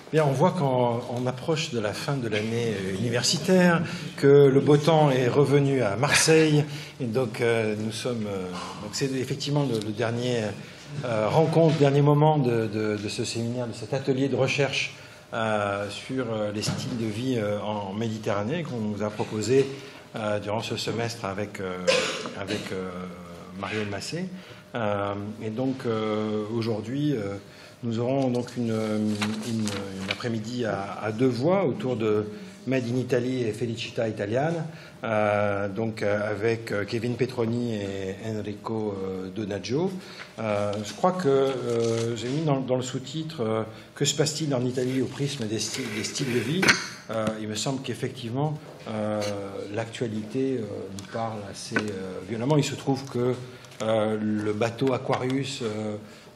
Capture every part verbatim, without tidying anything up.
Bien, on voit quand on approche de la fin de l'année universitaire que le beau temps est revenu à Marseille. Et donc, euh, nous sommes. Euh, donc, c'est effectivement le, le dernier euh, rencontre, dernier moment de, de, de ce séminaire, de cet atelier de recherche euh, sur les styles de vie euh, en Méditerranée qu'on nous a proposé euh, durant ce semestre avec euh, avec euh, Marielle Massé. Euh, et donc, euh, aujourd'hui. Euh, Nous aurons donc une, une, une après-midi à, à deux voix autour de Made in Italy et Felicità Italiana, euh, donc euh, avec Kevin Petroni et Enrico euh, Donaggio. Euh, je crois que euh, j'ai mis dans, dans le sous-titre euh, Que se passe-t-il en Italie au prisme des styles, des styles de vie. Euh, il me semble qu'effectivement euh, l'actualité euh, nous parle assez euh, violemment. Il se trouve que euh, le bateau Aquarius euh,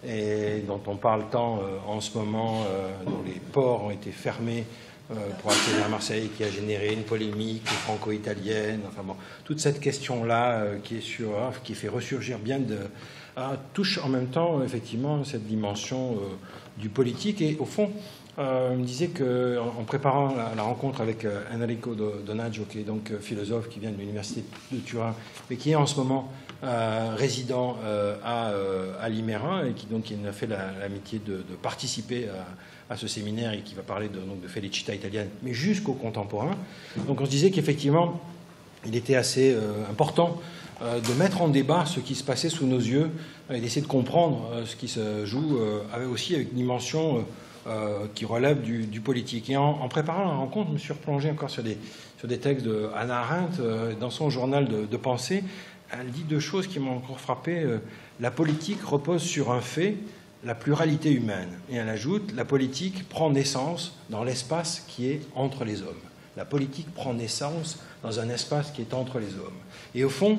et dont on parle tant euh, en ce moment, euh, dont les ports ont été fermés euh, pour accéder à Marseille, qui a généré une polémique franco-italienne. Enfin bon, toute cette question-là euh, qui est sur, euh, qui fait ressurgir bien de, euh, touche en même temps effectivement cette dimension euh, du politique. Et au fond, euh, on me disait que en préparant la, la rencontre avec euh, Enrico Donaggio, qui est donc euh, philosophe, qui vient de l'université de Turin, mais qui est en ce moment Euh, résident euh, à, euh, à Limérin et qui donc qui a fait l'amitié de, de participer à, à ce séminaire et qui va parler de, donc, de Felicità Italiana, mais jusqu'au contemporain. Donc on se disait qu'effectivement, il était assez euh, important euh, de mettre en débat ce qui se passait sous nos yeux et d'essayer de comprendre euh, ce qui se joue euh, avec aussi avec une dimension euh, qui relève du, du politique. Et en, en préparant la rencontre, je me suis replongé encore sur des, sur des textes de Hannah Arendt euh, dans son journal de, de pensée. Elle dit deux choses qui m'ont encore frappé. La politique repose sur un fait, la pluralité humaine. Et elle ajoute, la politique prend naissance dans l'espace qui est entre les hommes. La politique prend naissance dans un espace qui est entre les hommes. Et au fond,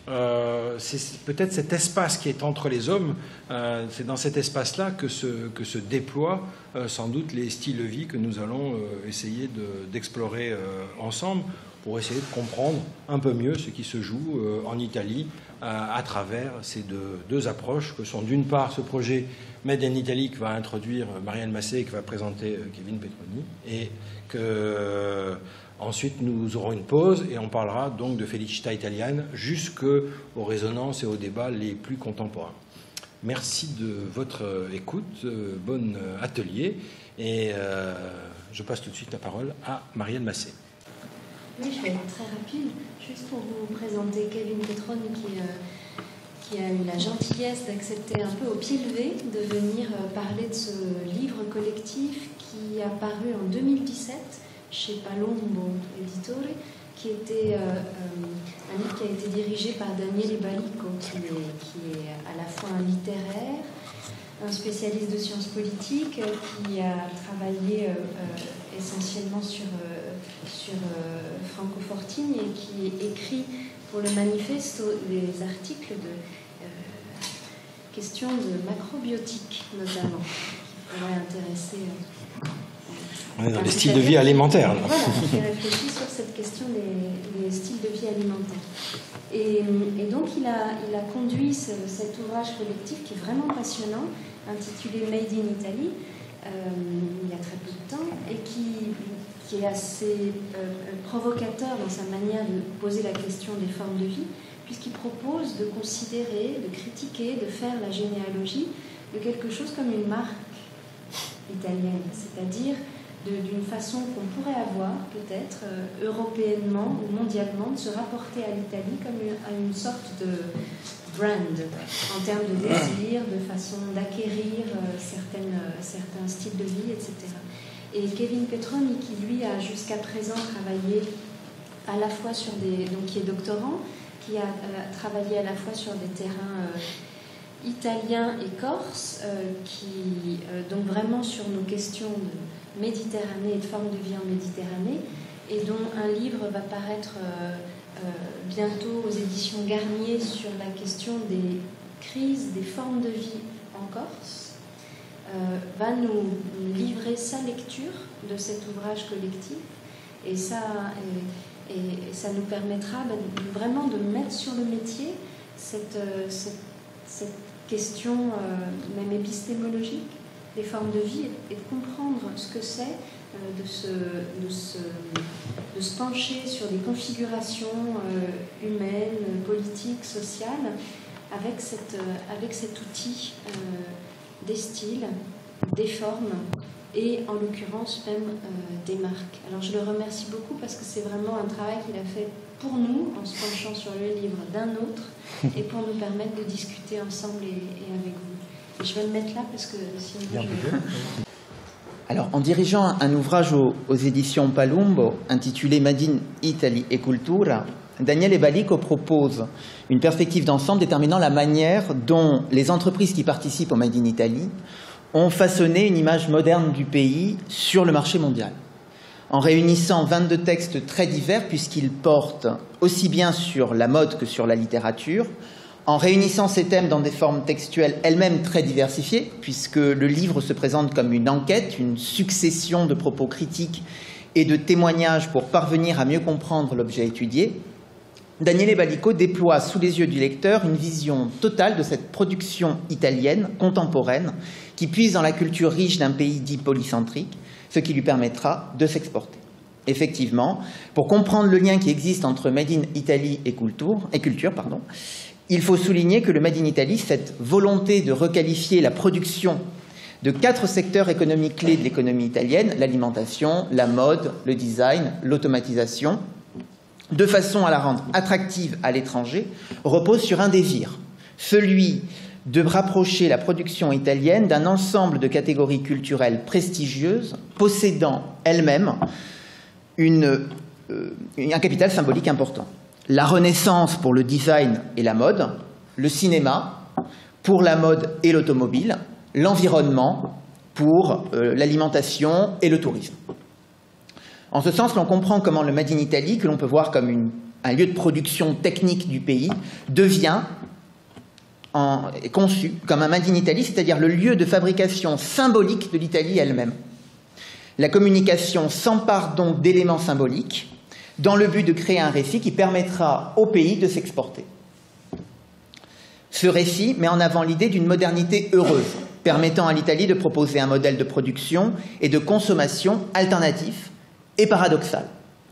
euh, c'est peut-être cet espace qui est entre les hommes, euh, c'est dans cet espace-là que se, que se déploient euh, sans doute les styles de vie que nous allons euh, essayer d'explorer de, euh, ensemble, pour essayer de comprendre un peu mieux ce qui se joue euh, en Italie euh, à travers ces deux, deux approches que sont d'une part ce projet Made in Italy que va introduire Marielle Massé et que va présenter euh, Kevin Petroni, et que euh, ensuite nous aurons une pause et on parlera donc de Felicità Italiana jusqu'aux résonances et aux débats les plus contemporains. Merci de votre écoute, euh, bon atelier, et euh, je passe tout de suite la parole à Marielle Massé. Oui, je vais être très rapide, juste pour vous présenter Kevin Petroni qui, euh, qui a eu la gentillesse d'accepter un peu au pied levé de venir euh, parler de ce livre collectif qui est apparu en deux mille dix-sept chez Palombo Editore, qui était euh, euh, un livre qui a été dirigé par Daniele Balico, qui est, qui est à la fois un littéraire, un spécialiste de sciences politiques, euh, qui a travaillé euh, euh, essentiellement sur, euh, sur euh, Franco Fortini et qui écrit pour le Manifesto des articles de euh, questions de macrobiotique, notamment, qui pourraient intéresser. Euh, On est dans les styles de vie alimentaires. Voilà, qui réfléchit sur cette question des, des styles de vie alimentaires. Et, et donc, il a, il a conduit ce, cet ouvrage collectif qui est vraiment passionnant, intitulé Made in Italy, euh, il y a très peu de temps, et qui, qui est assez euh, provocateur dans sa manière de poser la question des formes de vie, puisqu'il propose de considérer, de critiquer, de faire la généalogie de quelque chose comme une marque italienne, c'est-à-dire d'une façon qu'on pourrait avoir, peut-être, euh, européennement ou mondialement, de se rapporter à l'Italie comme une, à une sorte de brand, en termes de désir, de façon d'acquérir euh, certaines, euh, certains styles de vie, et cetera. Et Kevin Petroni, qui lui a jusqu'à présent travaillé à la fois sur des... donc qui est doctorant, qui a euh, travaillé à la fois sur des terrains euh, italiens et corses, euh, qui, euh, donc vraiment sur nos questions de Méditerranée et de formes de vie en Méditerranée, et dont un livre va paraître euh, euh, bientôt aux éditions Garnier sur la question des crises des formes de vie en Corse, euh, va nous livrer sa lecture de cet ouvrage collectif, et ça, et, et ça nous permettra ben, vraiment de mettre sur le métier cette, cette, cette question euh, même épistémologique des formes de vie et de comprendre ce que c'est euh, de, se, de, se, de se pencher sur des configurations euh, humaines, politiques, sociales, avec, cette, euh, avec cet outil euh, des styles, des formes et en l'occurrence même euh, des marques. Alors je le remercie beaucoup parce que c'est vraiment un travail qu'il a fait pour nous en se penchant sur le livre d'un autre et pour nous permettre de discuter ensemble et, et avec vous. Et je vais le mettre là parce que sinon je... Alors, en dirigeant un ouvrage aux, aux éditions Palumbo intitulé Made in Italy e Cultura, Daniele Balico propose une perspective d'ensemble déterminant la manière dont les entreprises qui participent au Made in Italy ont façonné une image moderne du pays sur le marché mondial. En réunissant vingt-deux textes très divers, puisqu'ils portent aussi bien sur la mode que sur la littérature, en réunissant ces thèmes dans des formes textuelles elles-mêmes très diversifiées, puisque le livre se présente comme une enquête, une succession de propos critiques et de témoignages pour parvenir à mieux comprendre l'objet étudié, Daniele Balico déploie sous les yeux du lecteur une vision totale de cette production italienne contemporaine qui puise dans la culture riche d'un pays dit polycentrique, ce qui lui permettra de s'exporter. Effectivement, pour comprendre le lien qui existe entre Made in Italy et culture, et culture pardon, il faut souligner que le Made in Italy, cette volonté de requalifier la production de quatre secteurs économiques clés de l'économie italienne, l'alimentation, la mode, le design, l'automatisation, de façon à la rendre attractive à l'étranger, repose sur un désir, celui de rapprocher la production italienne d'un ensemble de catégories culturelles prestigieuses, possédant elles-mêmes une, euh, un capital symbolique important. La Renaissance pour le design et la mode, le cinéma pour la mode et l'automobile, l'environnement pour euh, l'alimentation et le tourisme. En ce sens, l'on comprend comment le Made in Italy, que l'on peut voir comme une, un lieu de production technique du pays, devient en, est conçu comme un Made in Italy, c'est-à-dire le lieu de fabrication symbolique de l'Italie elle-même. La communication s'empare donc d'éléments symboliques dans le but de créer un récit qui permettra au pays de s'exporter. Ce récit met en avant l'idée d'une modernité heureuse, permettant à l'Italie de proposer un modèle de production et de consommation alternatif et paradoxal,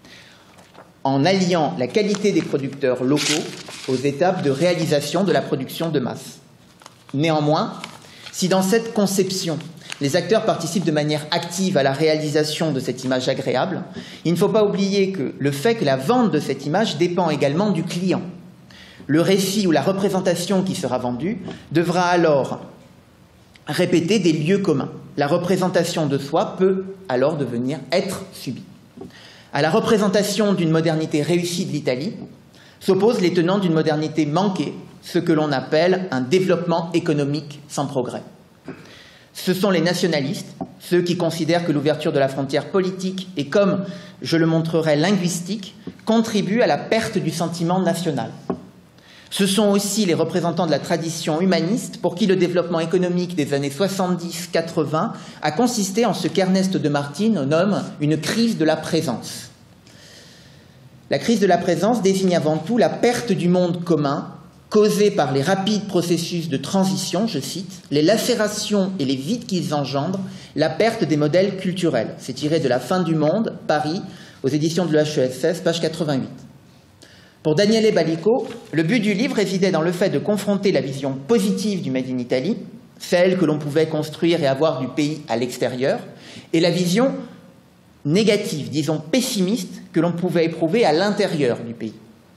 en alliant la qualité des producteurs locaux aux étapes de réalisation de la production de masse. Néanmoins, si dans cette conception, les acteurs participent de manière active à la réalisation de cette image agréable, il ne faut pas oublier que le fait que la vente de cette image dépend également du client. Le récit ou la représentation qui sera vendue devra alors répéter des lieux communs. La représentation de soi peut alors devenir être subie. À la représentation d'une modernité réussie de l'Italie s'opposent les tenants d'une modernité manquée, ce que l'on appelle un développement économique sans progrès. Ce sont les nationalistes, ceux qui considèrent que l'ouverture de la frontière politique et, comme je le montrerai, linguistique, contribue à la perte du sentiment national. Ce sont aussi les représentants de la tradition humaniste pour qui le développement économique des années soixante-dix quatre-vingts a consisté en ce qu'Ernest de Martine nomme une crise de la présence. La crise de la présence désigne avant tout la perte du monde commun causée par les rapides processus de transition, je cite, les lacérations et les vides qu'ils engendrent, la perte des modèles culturels. C'est tiré de La fin du monde, Paris, aux éditions de l'E H E S S, page quatre-vingt-huit. Pour Daniele Balico, le but du livre résidait dans le fait de confronter la vision positive du Made in Italy, celle que l'on pouvait construire et avoir du pays à l'extérieur, et la vision négative, disons pessimiste, que l'on pouvait éprouver à l'intérieur du pays.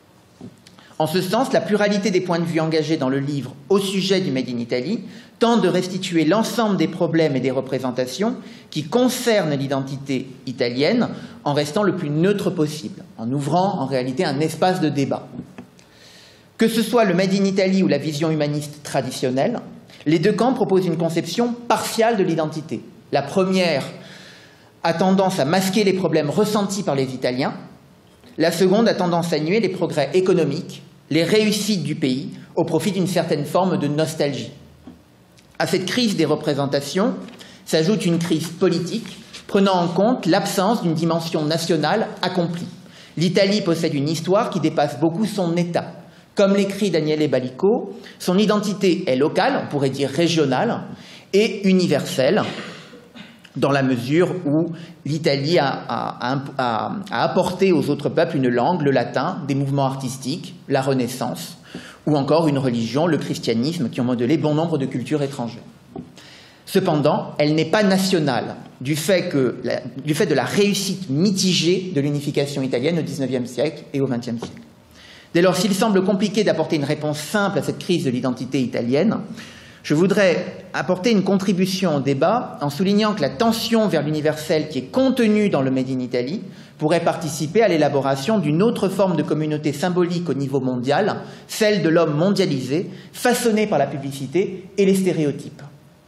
En ce sens, la pluralité des points de vue engagés dans le livre au sujet du Made in Italy tente de restituer l'ensemble des problèmes et des représentations qui concernent l'identité italienne en restant le plus neutre possible, en ouvrant en réalité un espace de débat. Que ce soit le Made in Italy ou la vision humaniste traditionnelle, les deux camps proposent une conception partiale de l'identité. La première a tendance à masquer les problèmes ressentis par les Italiens. La seconde a tendance à nier les progrès économiques, les réussites du pays, au profit d'une certaine forme de nostalgie. À cette crise des représentations s'ajoute une crise politique, prenant en compte l'absence d'une dimension nationale accomplie. L'Italie possède une histoire qui dépasse beaucoup son État. Comme l'écrit Daniele Balico, son identité est locale, on pourrait dire régionale, et universelle, dans la mesure où l'Italie a, a, a, a apporté aux autres peuples une langue, le latin, des mouvements artistiques, la Renaissance, ou encore une religion, le christianisme, qui ont modelé bon nombre de cultures étrangères. Cependant, elle n'est pas nationale, du fait, que, la, du fait de la réussite mitigée de l'unification italienne au dix-neuvième siècle et au vingtième siècle. Dès lors, s'il semble compliqué d'apporter une réponse simple à cette crise de l'identité italienne, je voudrais apporter une contribution au débat en soulignant que la tension vers l'universel qui est contenue dans le Made in Italy pourrait participer à l'élaboration d'une autre forme de communauté symbolique au niveau mondial, celle de l'homme mondialisé, façonné par la publicité et les stéréotypes.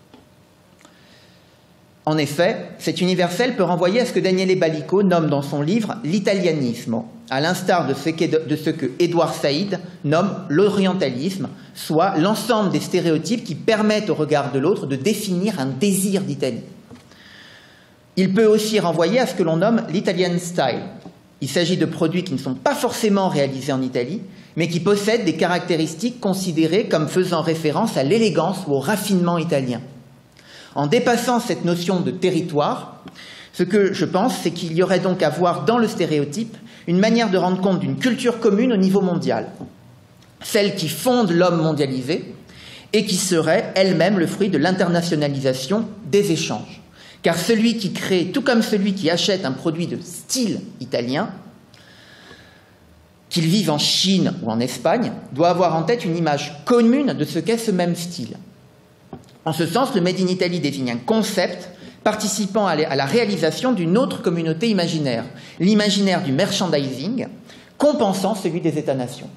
En effet, cet universel peut renvoyer à ce que Daniele Ballico nomme dans son livre l'italianisme, à l'instar de ce que Edward Said nomme l'orientalisme, soit l'ensemble des stéréotypes qui permettent au regard de l'autre de définir un désir d'Italie. Il peut aussi renvoyer à ce que l'on nomme l'Italian style. Il s'agit de produits qui ne sont pas forcément réalisés en Italie, mais qui possèdent des caractéristiques considérées comme faisant référence à l'élégance ou au raffinement italien. En dépassant cette notion de territoire, ce que je pense, c'est qu'il y aurait donc à voir dans le stéréotype une manière de rendre compte d'une culture commune au niveau mondial, celle qui fonde l'homme mondialisé et qui serait elle-même le fruit de l'internationalisation des échanges. Car celui qui crée, tout comme celui qui achète un produit de style italien, qu'il vive en Chine ou en Espagne, doit avoir en tête une image commune de ce qu'est ce même style. En ce sens, le Made in Italy désigne un concept participant à la réalisation d'une autre communauté imaginaire, l'imaginaire du merchandising, compensant celui des États-nations.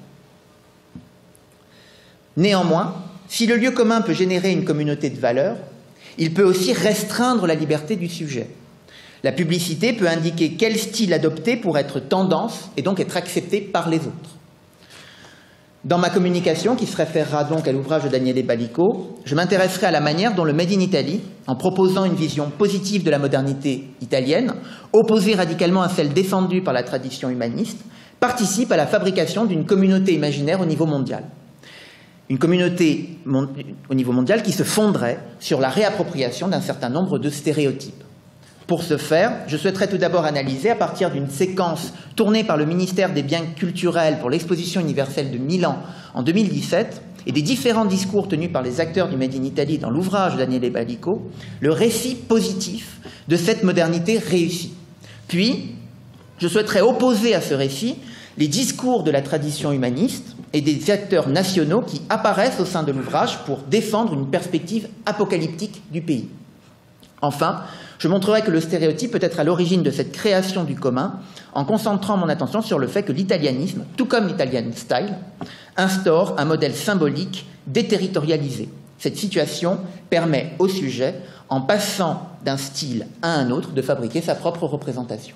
Néanmoins, si le lieu commun peut générer une communauté de valeurs, il peut aussi restreindre la liberté du sujet. La publicité peut indiquer quel style adopter pour être tendance et donc être accepté par les autres. Dans ma communication, qui se référera donc à l'ouvrage de Daniele Ballico, je m'intéresserai à la manière dont le Made in Italy, en proposant une vision positive de la modernité italienne, opposée radicalement à celle défendue par la tradition humaniste, participe à la fabrication d'une communauté imaginaire au niveau mondial. Une communauté au niveau mondial qui se fonderait sur la réappropriation d'un certain nombre de stéréotypes. Pour ce faire, je souhaiterais tout d'abord analyser, à partir d'une séquence tournée par le ministère des Biens culturels pour l'exposition universelle de Milan en deux mille dix-sept, et des différents discours tenus par les acteurs du Made in Italy dans l'ouvrage de Daniele Ballico, le récit positif de cette modernité réussie. Puis, je souhaiterais opposer à ce récit les discours de la tradition humaniste et des acteurs nationaux qui apparaissent au sein de l'ouvrage pour défendre une perspective apocalyptique du pays. Enfin, je montrerai que le stéréotype peut être à l'origine de cette création du commun en concentrant mon attention sur le fait que l'italianisme, tout comme l'Italian style, instaure un modèle symbolique déterritorialisé. Cette situation permet au sujet, en passant d'un style à un autre, de fabriquer sa propre représentation.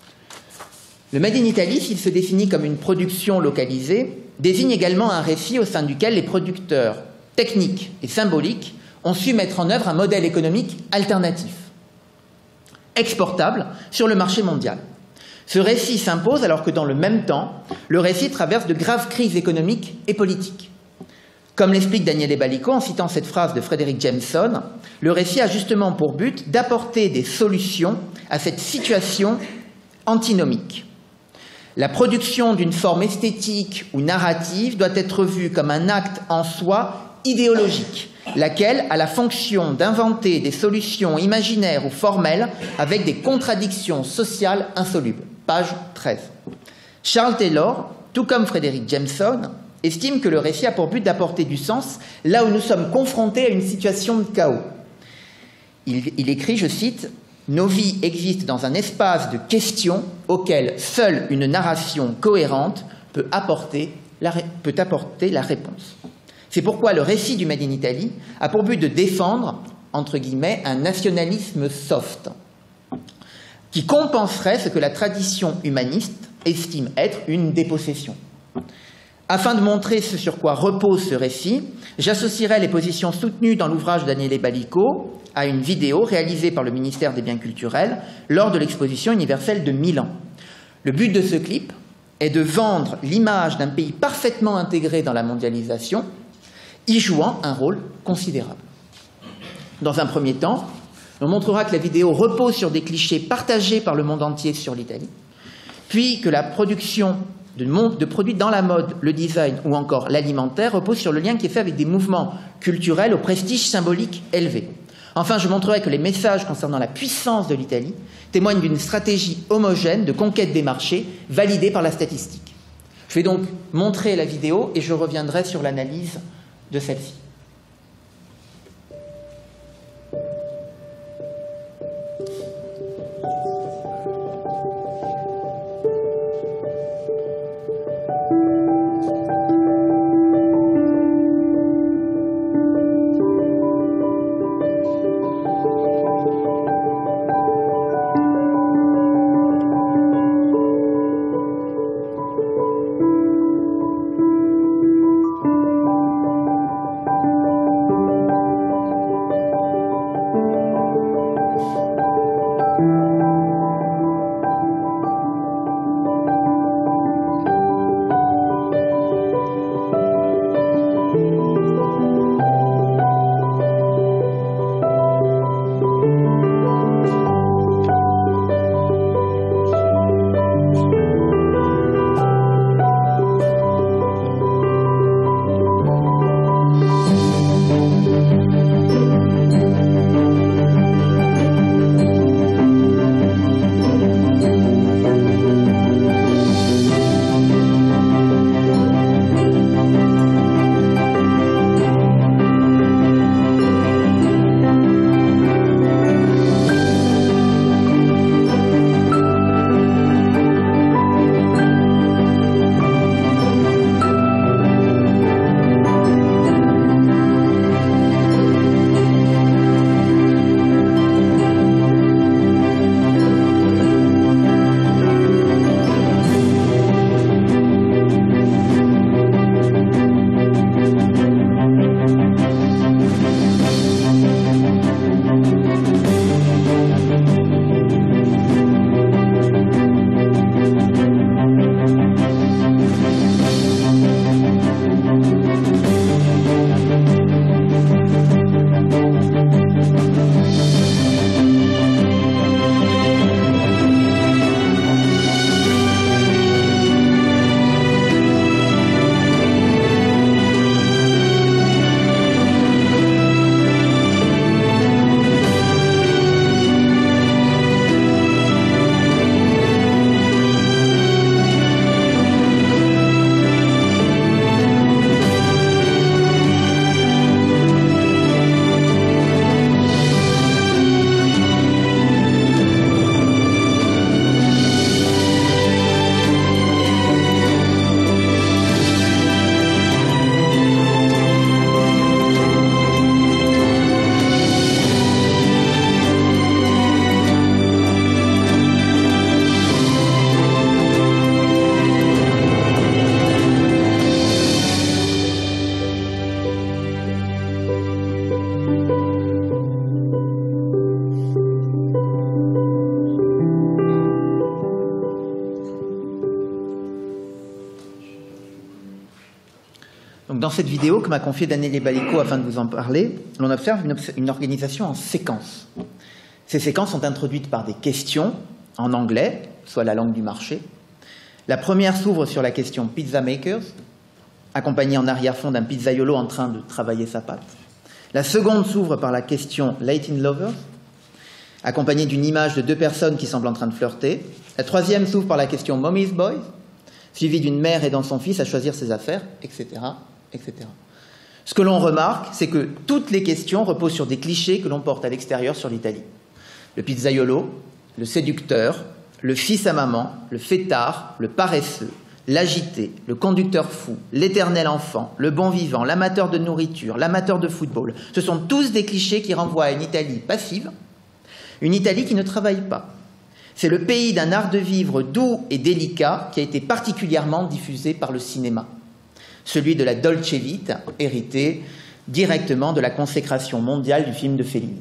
Le Made in Italy, s'il se définit comme une production localisée, désigne également un récit au sein duquel les producteurs techniques et symboliques ont su mettre en œuvre un modèle économique alternatif, exportable sur le marché mondial. Ce récit s'impose alors que dans le même temps, le récit traverse de graves crises économiques et politiques. Comme l'explique Daniele Ballico en citant cette phrase de Frederick Jameson, le récit a justement pour but d'apporter des solutions à cette situation antinomique. La production d'une forme esthétique ou narrative doit être vue comme un acte en soi idéologique, laquelle a la fonction d'inventer des solutions imaginaires ou formelles avec des contradictions sociales insolubles. Page treize. Charles Taylor, tout comme Frederick Jameson, estime que le récit a pour but d'apporter du sens là où nous sommes confrontés à une situation de chaos. Il, il écrit, je cite, « Nos vies existent dans un espace de questions auquel seule une narration cohérente peut apporter la, peut apporter la réponse. » C'est pourquoi le récit du Made in Italy a pour but de défendre, entre guillemets, un nationalisme soft, qui compenserait ce que la tradition humaniste estime être une dépossession. Afin de montrer ce sur quoi repose ce récit, j'associerai les positions soutenues dans l'ouvrage de Daniele Ballico à une vidéo réalisée par le ministère des Biens culturels lors de l'exposition universelle de Milan. Le but de ce clip est de vendre l'image d'un pays parfaitement intégré dans la mondialisation, y jouant un rôle considérable. Dans un premier temps, on montrera que la vidéo repose sur des clichés partagés par le monde entier sur l'Italie, puis que la production de, de produits dans la mode, le design ou encore l'alimentaire repose sur le lien qui est fait avec des mouvements culturels au prestige symbolique élevé. Enfin, je montrerai que les messages concernant la puissance de l'Italie témoignent d'une stratégie homogène de conquête des marchés validée par la statistique. Je vais donc montrer la vidéo et je reviendrai sur l'analyse de celle-ci. Donc, dans cette vidéo que m'a confiée Daniele Balico afin de vous en parler, l'on observe une, une organisation en séquences. Ces séquences sont introduites par des questions en anglais, soit la langue du marché. La première s'ouvre sur la question Pizza Makers, accompagnée en arrière-fond d'un pizzaiolo en train de travailler sa pâte. La seconde s'ouvre par la question Latin Lovers, accompagnée d'une image de deux personnes qui semblent en train de flirter. La troisième s'ouvre par la question Mommy's Boy, suivie d'une mère aidant son fils à choisir ses affaires, et cetera, et cetera. Ce que l'on remarque, c'est que toutes les questions reposent sur des clichés que l'on porte à l'extérieur sur l'Italie. Le pizzaiolo, le séducteur, le fils à maman, le fêtard, le paresseux, l'agité, le conducteur fou, l'éternel enfant, le bon vivant, l'amateur de nourriture, l'amateur de football. Ce sont tous des clichés qui renvoient à une Italie passive, une Italie qui ne travaille pas. C'est le pays d'un art de vivre doux et délicat qui a été particulièrement diffusé par le cinéma. Celui de la Dolce Vita, hérité directement de la consécration mondiale du film de Fellini.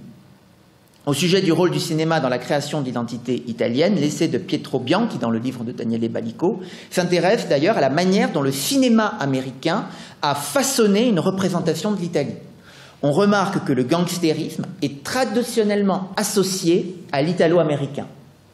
Au sujet du rôle du cinéma dans la création de l'identité italienne, l'essai de Pietro Bianchi, dans le livre de Daniele Balico, s'intéresse d'ailleurs à la manière dont le cinéma américain a façonné une représentation de l'Italie. on remarque que le gangstérisme est traditionnellement associé à l'italo-américain.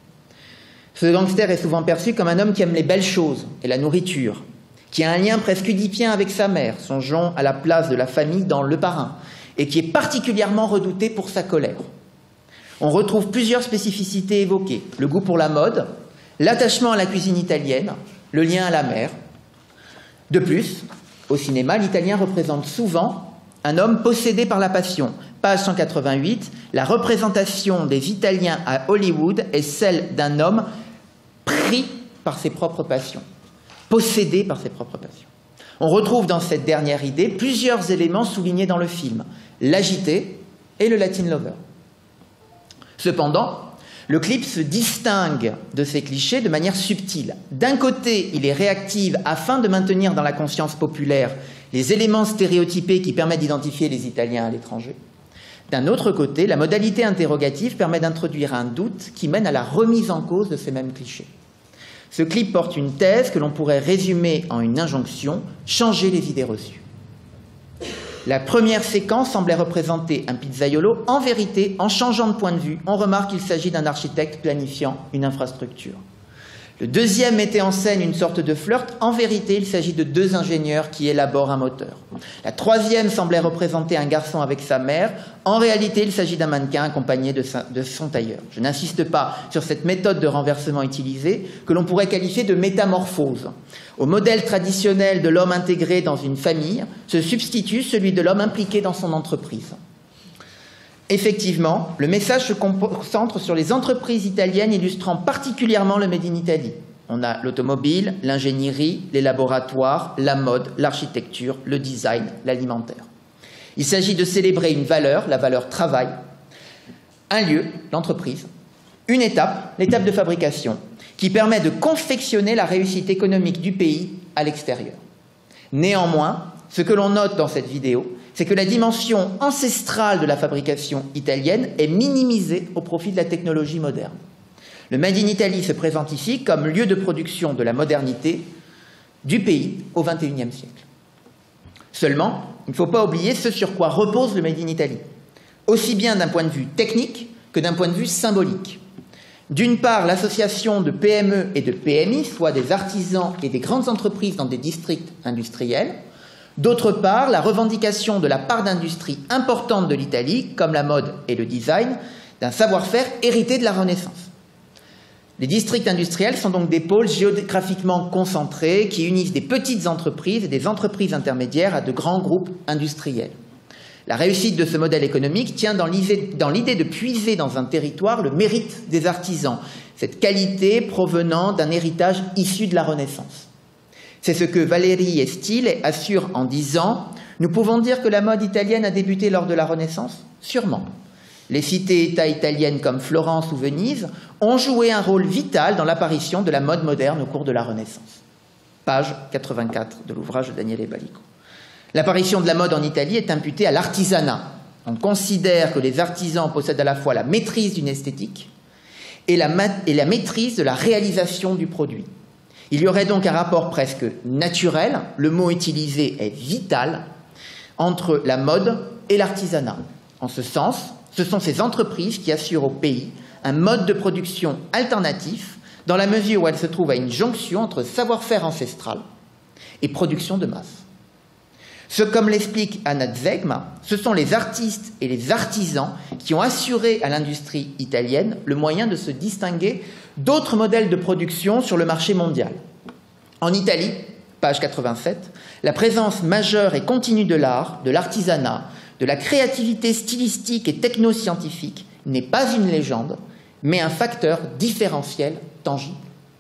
Ce gangster est souvent perçu comme un homme qui aime les belles choses et la nourriture, qui a un lien presque oedipien avec sa mère, songeant à la place de la famille dans Le Parrain, et qui est particulièrement redouté pour sa colère. On retrouve plusieurs spécificités évoquées: le goût pour la mode, l'attachement à la cuisine italienne, le lien à la mer. De plus, au cinéma, l'italien représente souvent un homme possédé par la passion. Page cent quatre-vingt-huit, la représentation des Italiens à Hollywood est celle d'un homme pris par ses propres passions, possédé par ses propres passions. On retrouve dans cette dernière idée plusieurs éléments soulignés dans le film: l'agité et le Latin lover. Cependant, le clip se distingue de ces clichés de manière subtile. D'un côté, il est réactif afin de maintenir dans la conscience populaire les éléments stéréotypés qui permettent d'identifier les Italiens à l'étranger. D'un autre côté, la modalité interrogative permet d'introduire un doute qui mène à la remise en cause de ces mêmes clichés. Ce clip porte une thèse que l'on pourrait résumer en une injonction: changer les idées reçues. La première séquence semblait représenter un pizzaiolo. En vérité, en changeant de point de vue, on remarque qu'il s'agit d'un architecte planifiant une infrastructure. Le deuxième mettait en scène une sorte de flirt. En vérité, il s'agit de deux ingénieurs qui élaborent un moteur. La troisième semblait représenter un garçon avec sa mère. En réalité, il s'agit d'un mannequin accompagné de, sa, de son tailleur. Je n'insiste pas sur cette méthode de renversement utilisée, que l'on pourrait qualifier de métamorphose. Au modèle traditionnel de l'homme intégré dans une famille se substitue celui de l'homme impliqué dans son entreprise. Effectivement, le message se concentre sur les entreprises italiennes illustrant particulièrement le Made in Italy. On a l'automobile, l'ingénierie, les laboratoires, la mode, l'architecture, le design, l'alimentaire. Il s'agit de célébrer une valeur, la valeur travail, un lieu, l'entreprise, une étape, l'étape de fabrication, qui permet de confectionner la réussite économique du pays à l'extérieur. Néanmoins, ce que l'on note dans cette vidéo, c'est que la dimension ancestrale de la fabrication italienne est minimisée au profit de la technologie moderne. Le Made in Italy se présente ici comme lieu de production de la modernité du pays au vingt et unième siècle. Seulement, il ne faut pas oublier ce sur quoi repose le Made in Italy, aussi bien d'un point de vue technique que d'un point de vue symbolique. D'une part, l'association de P M E et de P M I, soit des artisans et des grandes entreprises dans des districts industriels. D'autre part, la revendication de la part d'industrie importante de l'Italie, comme la mode et le design, d'un savoir-faire hérité de la Renaissance. Les districts industriels sont donc des pôles géographiquement concentrés qui unissent des petites entreprises et des entreprises intermédiaires à de grands groupes industriels. La réussite de ce modèle économique tient dans l'idée de puiser dans un territoire le mérite des artisans, cette qualité provenant d'un héritage issu de la Renaissance. C'est ce que Valérie Estille assure en disant « Nous pouvons dire que la mode italienne a débuté lors de la Renaissance ? Sûrement. Les cités-États italiennes comme Florence ou Venise ont joué un rôle vital dans l'apparition de la mode moderne au cours de la Renaissance. » Page quatre-vingt-quatre de l'ouvrage de Daniele Balico. L'apparition de la mode en Italie est imputée à l'artisanat. On considère que les artisans possèdent à la fois la maîtrise d'une esthétique et la, et la maîtrise de la réalisation du produit. Il y aurait donc un rapport presque naturel, le mot utilisé est vital, entre la mode et l'artisanat. En ce sens, ce sont ces entreprises qui assurent au pays un mode de production alternatif dans la mesure où elles se trouvent à une jonction entre savoir-faire ancestral et production de masse. Ce, comme l'explique Anna Zegma, ce sont les artistes et les artisans qui ont assuré à l'industrie italienne le moyen de se distinguer d'autres modèles de production sur le marché mondial. En Italie, page quatre-vingt-sept, la présence majeure et continue de l'art, de l'artisanat, de la créativité stylistique et technoscientifique n'est pas une légende, mais un facteur différentiel tangible.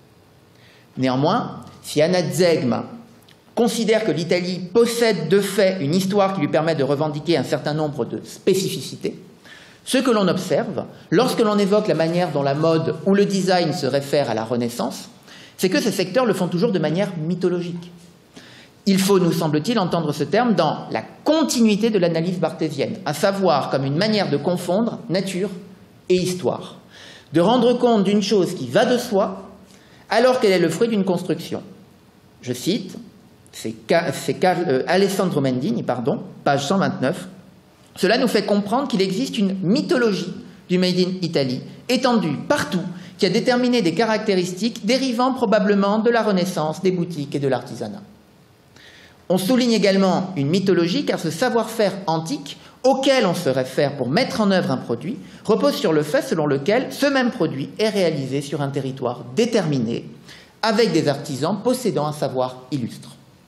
Néanmoins, si Anna Zegma considère que l'Italie possède de fait une histoire qui lui permet de revendiquer un certain nombre de spécificités, ce que l'on observe lorsque l'on évoque la manière dont la mode ou le design se réfèrent à la Renaissance, c'est que ces secteurs le font toujours de manière mythologique. Il faut, nous semble-t-il, entendre ce terme dans la continuité de l'analyse barthésienne, à savoir comme une manière de confondre nature et histoire, de rendre compte d'une chose qui va de soi alors qu'elle est le fruit d'une construction. Je cite, c'est euh, Alessandro Mendini, pardon, page cent vingt-neuf, Cela nous fait comprendre qu'il existe une mythologie du Made in Italy, étendue partout, qui a déterminé des caractéristiques dérivant probablement de la Renaissance, des boutiques et de l'artisanat. On souligne également une mythologie car ce savoir-faire antique auquel on se réfère pour mettre en œuvre un produit repose sur le fait selon lequel ce même produit est réalisé sur un territoire déterminé, avec des artisans possédant un savoir illustre.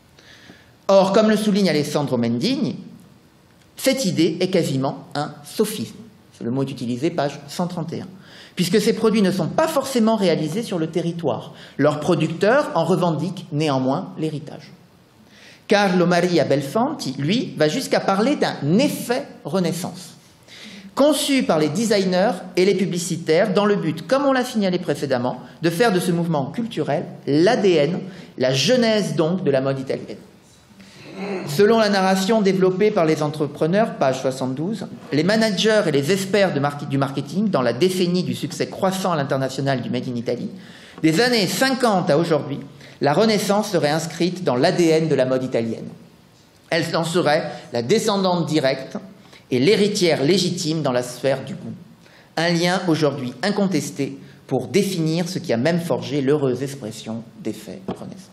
Or, comme le souligne Alessandro Mendini, cette idée est quasiment un sophisme. Le mot est utilisé, page cent trente et un. Puisque ces produits ne sont pas forcément réalisés sur le territoire. Leurs producteurs en revendiquent néanmoins l'héritage. Carlo Maria Belfanti, lui, va jusqu'à parler d'un effet Renaissance, conçu par les designers et les publicitaires dans le but, comme on l'a signalé précédemment, de faire de ce mouvement culturel l'A D N, la genèse donc de la mode italienne. Selon la narration développée par les entrepreneurs, page soixante-douze, les managers et les experts de market, du marketing, dans la décennie du succès croissant à l'international du Made in Italy, des années cinquante à aujourd'hui, la Renaissance serait inscrite dans l'A D N de la mode italienne. Elle en serait la descendante directe et l'héritière légitime dans la sphère du goût. Un lien aujourd'hui incontesté pour définir ce qui a même forgé l'heureuse expression d'effet Renaissance.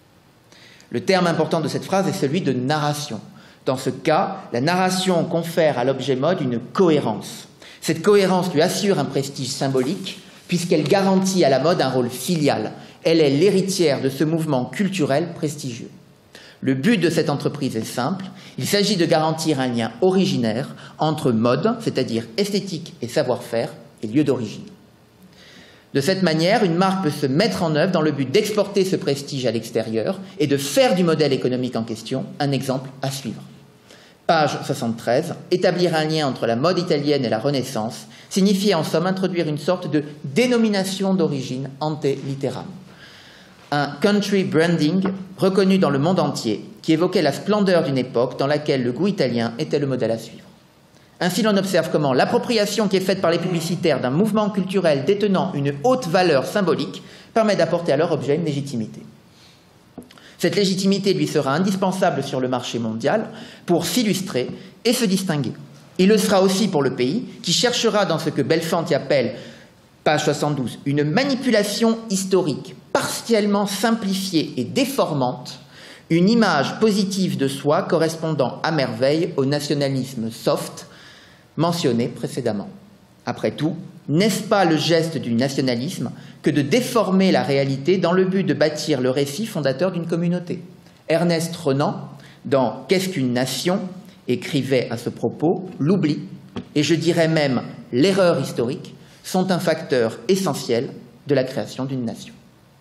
Le terme important de cette phrase est celui de narration. Dans ce cas, la narration confère à l'objet mode une cohérence. Cette cohérence lui assure un prestige symbolique puisqu'elle garantit à la mode un rôle filial. Elle est l'héritière de ce mouvement culturel prestigieux. Le but de cette entreprise est simple. Il s'agit de garantir un lien originaire entre mode, c'est-à-dire esthétique et savoir-faire, et lieu d'origine. De cette manière, une marque peut se mettre en œuvre dans le but d'exporter ce prestige à l'extérieur et de faire du modèle économique en question un exemple à suivre. Page soixante-treize, établir un lien entre la mode italienne et la Renaissance signifiait en somme introduire une sorte de dénomination d'origine ante litteram. Un country branding reconnu dans le monde entier qui évoquait la splendeur d'une époque dans laquelle le goût italien était le modèle à suivre. Ainsi, l'on observe comment l'appropriation qui est faite par les publicitaires d'un mouvement culturel détenant une haute valeur symbolique permet d'apporter à leur objet une légitimité. Cette légitimité lui sera indispensable sur le marché mondial pour s'illustrer et se distinguer. Il le sera aussi pour le pays qui cherchera dans ce que Belfanti appelle, page soixante-douze, une manipulation historique partiellement simplifiée et déformante, une image positive de soi correspondant à merveille au nationalisme soft mentionné précédemment. Après tout, n'est-ce pas le geste du nationalisme que de déformer la réalité dans le but de bâtir le récit fondateur d'une communauté? Ernest Renan, dans « Qu'est-ce qu'une nation ?», écrivait à ce propos « L'oubli, et je dirais même l'erreur historique, sont un facteur essentiel de la création d'une nation. »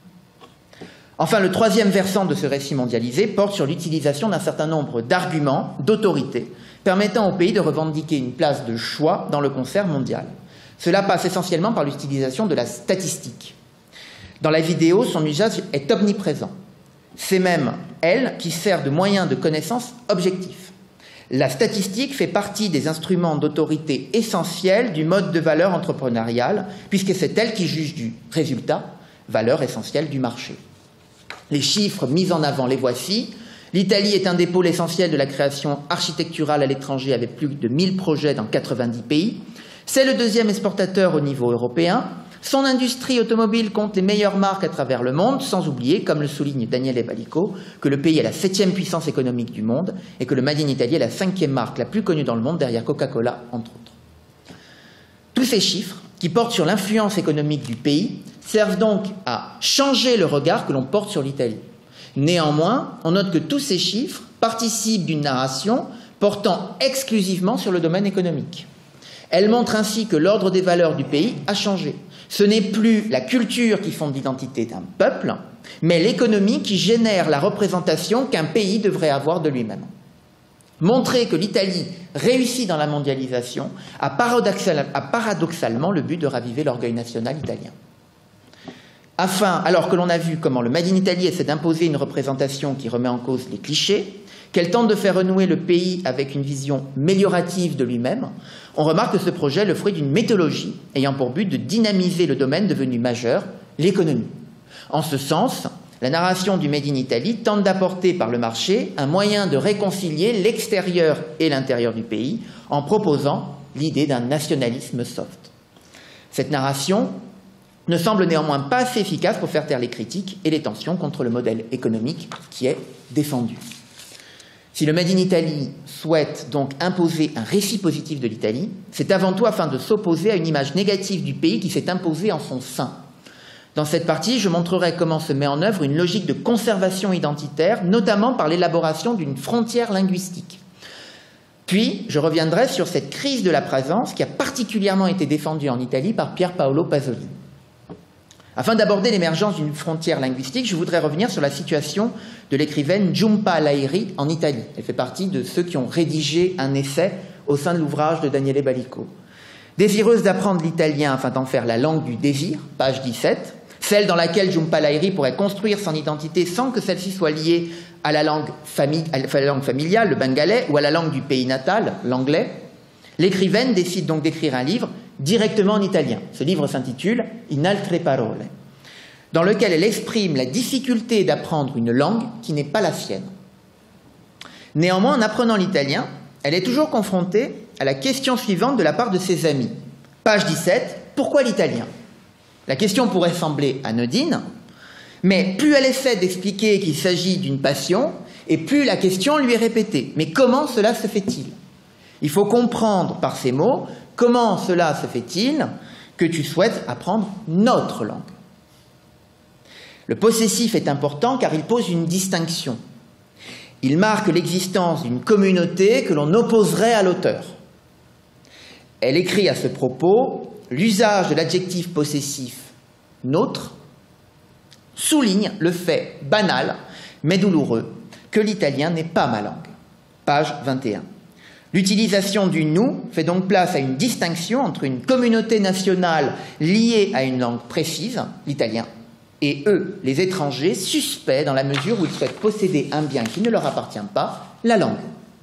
Enfin, le troisième versant de ce récit mondialisé porte sur l'utilisation d'un certain nombre d'arguments, d'autorité, permettant au pays de revendiquer une place de choix dans le concert mondial. Cela passe essentiellement par l'utilisation de la statistique. Dans la vidéo, son usage est omniprésent. C'est même elle qui sert de moyen de connaissance objectif. La statistique fait partie des instruments d'autorité essentiels du mode de valeur entrepreneurial, puisque c'est elle qui juge du résultat, valeur essentielle du marché. Les chiffres mis en avant, les voici. L'Italie est un des pôles essentiels de la création architecturale à l'étranger avec plus de mille projets dans quatre-vingt-dix pays. C'est le deuxième exportateur au niveau européen. Son industrie automobile compte les meilleures marques à travers le monde, sans oublier, comme le souligne Daniele Ballico, que le pays est la septième puissance économique du monde et que le Made in Italy est la cinquième marque la plus connue dans le monde derrière Coca-Cola, entre autres. Tous ces chiffres, qui portent sur l'influence économique du pays, servent donc à changer le regard que l'on porte sur l'Italie. Néanmoins, on note que tous ces chiffres participent d'une narration portant exclusivement sur le domaine économique. Elle montre ainsi que l'ordre des valeurs du pays a changé. Ce n'est plus la culture qui fonde l'identité d'un peuple, mais l'économie qui génère la représentation qu'un pays devrait avoir de lui-même. Montrer que l'Italie réussit dans la mondialisation a, paradoxal, a paradoxalement le but de raviver l'orgueil national italien. Afin, alors que l'on a vu comment le Made in Italy essaie d'imposer une représentation qui remet en cause les clichés, qu'elle tente de faire renouer le pays avec une vision méliorative de lui-même, on remarque que ce projet est le fruit d'une méthodologie ayant pour but de dynamiser le domaine devenu majeur, l'économie. En ce sens, La narration du Made in Italy tente d'apporter par le marché un moyen de réconcilier l'extérieur et l'intérieur du pays en proposant l'idée d'un nationalisme soft. Cette narration ne semble néanmoins pas assez efficace pour faire taire les critiques et les tensions contre le modèle économique qui est défendu. Si le Made in Italy souhaite donc imposer un récit positif de l'Italie, c'est avant tout afin de s'opposer à une image négative du pays qui s'est imposée en son sein. Dans cette partie, je montrerai comment se met en œuvre une logique de conservation identitaire, notamment par l'élaboration d'une frontière linguistique. Puis, je reviendrai sur cette crise de la présence qui a particulièrement été défendue en Italie par Pier Paolo Pasolini. Afin d'aborder l'émergence d'une frontière linguistique, je voudrais revenir sur la situation de l'écrivaine Giumpa Lairi en Italie. Elle fait partie de ceux qui ont rédigé un essai au sein de l'ouvrage de Daniele Ballico. Désireuse d'apprendre l'italien afin d'en faire la langue du désir, page dix-sept, celle dans laquelle Giumpa Lairi pourrait construire son identité sans que celle-ci soit liée à la langue, famille, à la langue familiale, le bengalais, ou à la langue du pays natal, l'anglais, l'écrivaine décide donc d'écrire un livre directement en italien. Ce livre s'intitule « In altre parole », dans lequel elle exprime la difficulté d'apprendre une langue qui n'est pas la sienne. Néanmoins, en apprenant l'italien, elle est toujours confrontée à la question suivante de la part de ses amis. Page dix-sept, pourquoi l'italien? La question pourrait sembler anodine, mais plus elle essaie d'expliquer qu'il s'agit d'une passion, et plus la question lui est répétée. Mais comment cela se fait-il? Il faut comprendre par ces mots comment cela se fait-il que tu souhaites apprendre notre langue. Le possessif est important car il pose une distinction. Il marque l'existence d'une communauté que l'on opposerait à l'auteur. Elle écrit à ce propos, l'usage de l'adjectif possessif « nôtre » souligne le fait banal, mais douloureux, que l'italien n'est pas ma langue. Page vingt et un. L'utilisation du « nous » fait donc place à une distinction entre une communauté nationale liée à une langue précise, l'italien, et eux, les étrangers, suspects dans la mesure où ils souhaitent posséder un bien qui ne leur appartient pas, la langue.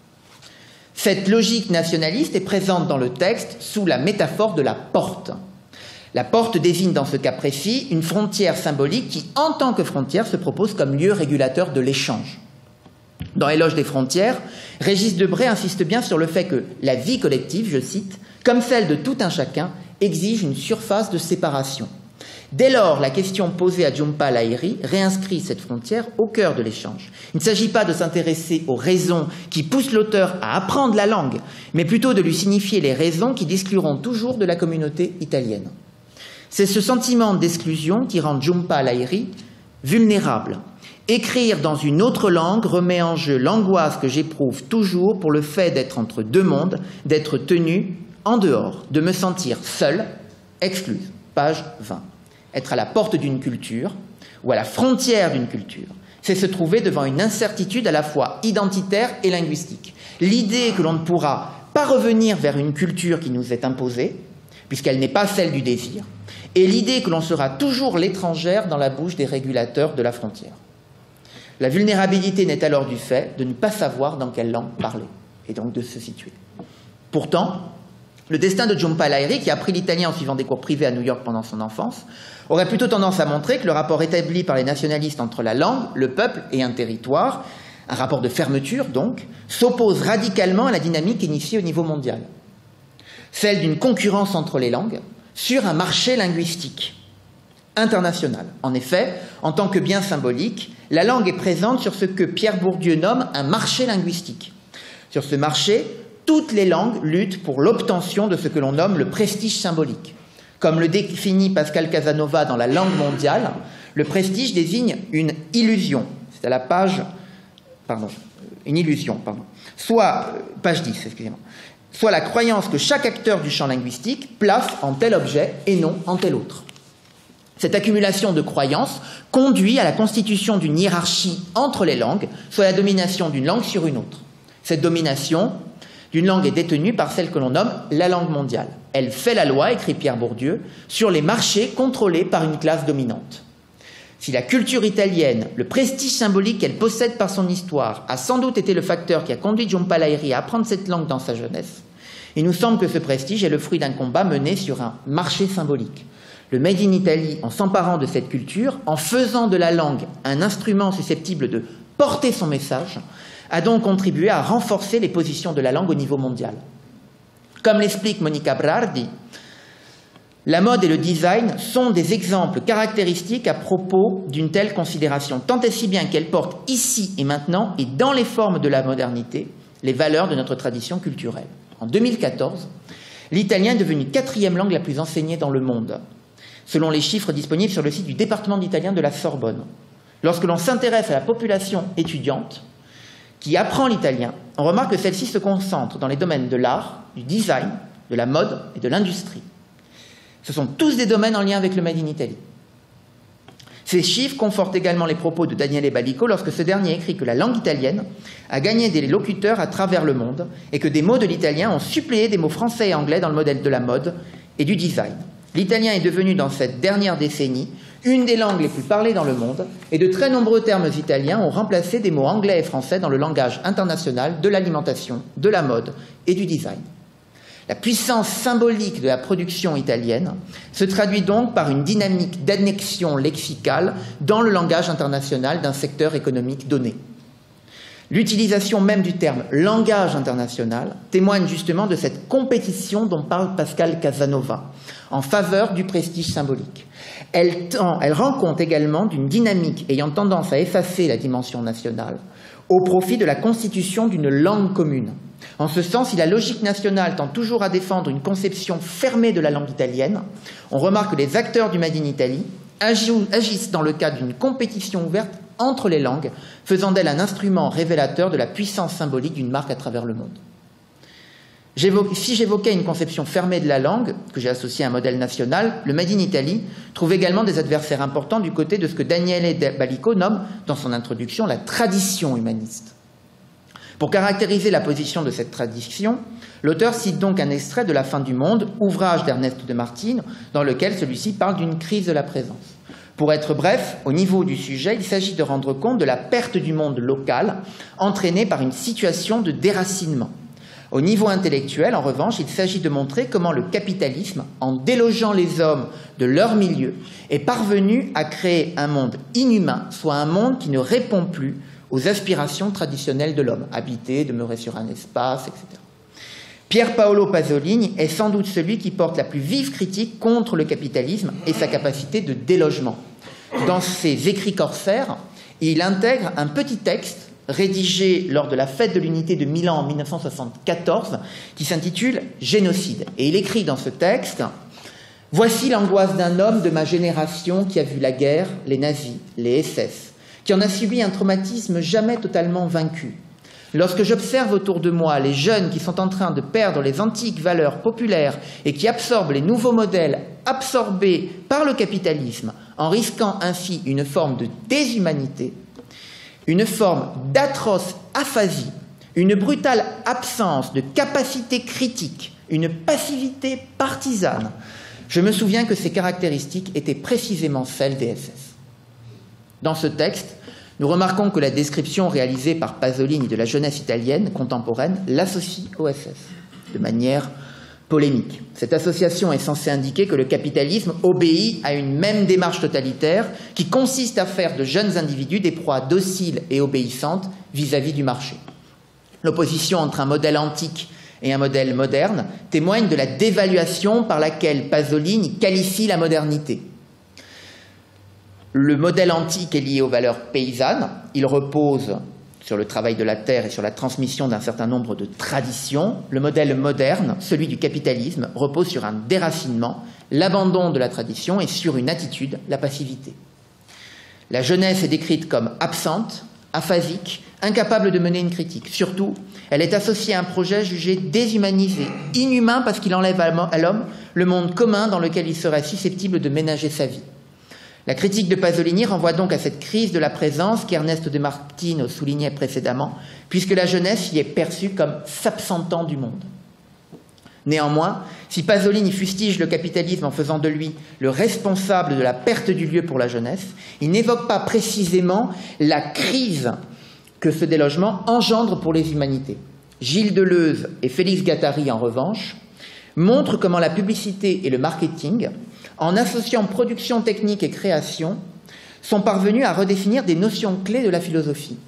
Cette logique nationaliste est présente dans le texte sous la métaphore de la porte. La porte désigne dans ce cas précis une frontière symbolique qui, en tant que frontière, se propose comme lieu régulateur de l'échange. Dans Éloge des frontières, Régis Debray insiste bien sur le fait que la vie collective, je cite, comme celle de tout un chacun, exige une surface de séparation. Dès lors, la question posée à Giumpa Lairi réinscrit cette frontière au cœur de l'échange. Il ne s'agit pas de s'intéresser aux raisons qui poussent l'auteur à apprendre la langue, mais plutôt de lui signifier les raisons qui l'excluront toujours de la communauté italienne. C'est ce sentiment d'exclusion qui rend Giumpa Lairi vulnérable. Écrire dans une autre langue remet en jeu l'angoisse que j'éprouve toujours pour le fait d'être entre deux mondes, d'être tenu en dehors, de me sentir seule, excluse. Page vingt. Être à la porte d'une culture ou à la frontière d'une culture, c'est se trouver devant une incertitude à la fois identitaire et linguistique. L'idée que l'on ne pourra pas revenir vers une culture qui nous est imposée, puisqu'elle n'est pas celle du désir, et l'idée que l'on sera toujours l'étrangère dans la bouche des régulateurs de la frontière. La vulnérabilité n'est alors du fait de ne pas savoir dans quelle langue parler, et donc de se situer. Pourtant, le destin de Giumpa Lairi, qui a appris l'italien en suivant des cours privés à New York pendant son enfance, aurait plutôt tendance à montrer que le rapport établi par les nationalistes entre la langue, le peuple et un territoire, un rapport de fermeture donc, s'oppose radicalement à la dynamique initiée au niveau mondial. Celle d'une concurrence entre les langues sur un marché linguistique international. En effet, en tant que bien symbolique, la langue est présente sur ce que Pierre Bourdieu nomme un marché linguistique. Sur ce marché, toutes les langues luttent pour l'obtention de ce que l'on nomme le prestige symbolique. Comme le définit Pascal Casanova dans La langue mondiale, le prestige désigne une illusion. C'est à la page... Pardon. Une illusion, pardon. Soit... Page dix, excusez-moi. Soit la croyance que chaque acteur du champ linguistique place en tel objet et non en tel autre. Cette accumulation de croyances conduit à la constitution d'une hiérarchie entre les langues, soit la domination d'une langue sur une autre. Cette domination d'une langue est détenue par celle que l'on nomme la langue mondiale. Elle fait la loi, écrit Pierre Bourdieu, sur les marchés contrôlés par une classe dominante. Si la culture italienne, le prestige symbolique qu'elle possède par son histoire, a sans doute été le facteur qui a conduit Giumpa Lairi à apprendre cette langue dans sa jeunesse, il nous semble que ce prestige est le fruit d'un combat mené sur un marché symbolique. Le Made in Italy, en s'emparant de cette culture, en faisant de la langue un instrument susceptible de porter son message, a donc contribué à renforcer les positions de la langue au niveau mondial. Comme l'explique Monica Brardi, la mode et le design sont des exemples caractéristiques à propos d'une telle considération, tant et si bien qu'elle porte ici et maintenant, et dans les formes de la modernité, les valeurs de notre tradition culturelle. En deux mille quatorze, l'italien est devenu quatrième langue la plus enseignée dans le monde, selon les chiffres disponibles sur le site du département d'italien de la Sorbonne. Lorsque l'on s'intéresse à la population étudiante qui apprend l'italien, on remarque que celle-ci se concentre dans les domaines de l'art, du design, de la mode et de l'industrie. Ce sont tous des domaines en lien avec le Made in Italy. Ces chiffres confortent également les propos de Daniele Balico lorsque ce dernier écrit que la langue italienne a gagné des locuteurs à travers le monde et que des mots de l'italien ont suppléé des mots français et anglais dans le modèle de la mode et du design. L'italien est devenu dans cette dernière décennie une des langues les plus parlées dans le monde et de très nombreux termes italiens ont remplacé des mots anglais et français dans le langage international de l'alimentation, de la mode et du design. La puissance symbolique de la production italienne se traduit donc par une dynamique d'annexion lexicale dans le langage international d'un secteur économique donné. L'utilisation même du terme « langage international » témoigne justement de cette compétition dont parle Pascal Casanova en faveur du prestige symbolique. Elle, tend, elle rend compte également d'une dynamique ayant tendance à effacer la dimension nationale au profit de la constitution d'une langue commune. En ce sens, si la logique nationale tend toujours à défendre une conception fermée de la langue italienne, on remarque que les acteurs du Made in Italy agissent dans le cadre d'une compétition ouverte entre les langues, faisant d'elle un instrument révélateur de la puissance symbolique d'une marque à travers le monde. Si j'évoquais une conception fermée de la langue, que j'ai associée à un modèle national, le Made in Italy trouve également des adversaires importants du côté de ce que Daniele Balico nomme, dans son introduction, la tradition humaniste. Pour caractériser la position de cette tradition, l'auteur cite donc un extrait de La fin du monde, ouvrage d'Ernest de Martino, dans lequel celui-ci parle d'une crise de la présence. Pour être bref, au niveau du sujet, il s'agit de rendre compte de la perte du monde local entraînée par une situation de déracinement. Au niveau intellectuel, en revanche, il s'agit de montrer comment le capitalisme, en délogeant les hommes de leur milieu, est parvenu à créer un monde inhumain, soit un monde qui ne répond plus aux aspirations traditionnelles de l'homme, habiter, demeurer sur un espace, et cetera. Pier Paolo Pasolini est sans doute celui qui porte la plus vive critique contre le capitalisme et sa capacité de délogement. Dans ses écrits corsaires, il intègre un petit texte rédigé lors de la fête de l'unité de Milan en mille neuf cent soixante-quatorze qui s'intitule « Génocide ». Et il écrit dans ce texte « Voici l'angoisse d'un homme de ma génération qui a vu la guerre, les nazis, les S S, qui en a subi un traumatisme jamais totalement vaincu. Lorsque j'observe autour de moi les jeunes qui sont en train de perdre les antiques valeurs populaires et qui absorbent les nouveaux modèles absorbés par le capitalisme en risquant ainsi une forme de déshumanité, une forme d'atroce aphasie, une brutale absence de capacité critique, une passivité partisane, je me souviens que ces caractéristiques étaient précisément celles des S S. Dans ce texte, nous remarquons que la description réalisée par Pasolini de la jeunesse italienne contemporaine l'associe au S S, de manière polémique. Cette association est censée indiquer que le capitalisme obéit à une même démarche totalitaire qui consiste à faire de jeunes individus des proies dociles et obéissantes vis-à-vis du marché. L'opposition entre un modèle antique et un modèle moderne témoigne de la dévaluation par laquelle Pasolini qualifie la modernité. Le modèle antique est lié aux valeurs paysannes, il repose sur le travail de la terre et sur la transmission d'un certain nombre de traditions. Le modèle moderne, celui du capitalisme, repose sur un déracinement, l'abandon de la tradition et sur une attitude, la passivité. La jeunesse est décrite comme absente, aphasique, incapable de mener une critique. Surtout, elle est associée à un projet jugé déshumanisé, inhumain parce qu'il enlève à l'homme le monde commun dans lequel il serait susceptible de ménager sa vie. La critique de Pasolini renvoie donc à cette crise de la présence qu'Ernest de Martino soulignait précédemment, puisque la jeunesse y est perçue comme s'absentant du monde. Néanmoins, si Pasolini fustige le capitalisme en faisant de lui le responsable de la perte du lieu pour la jeunesse, il n'évoque pas précisément la crise que ce délogement engendre pour les humanités. Gilles Deleuze et Félix Guattari, en revanche, montrent comment la publicité et le marketing en associant production technique et création, sont parvenus à redéfinir des notions clés de la philosophie.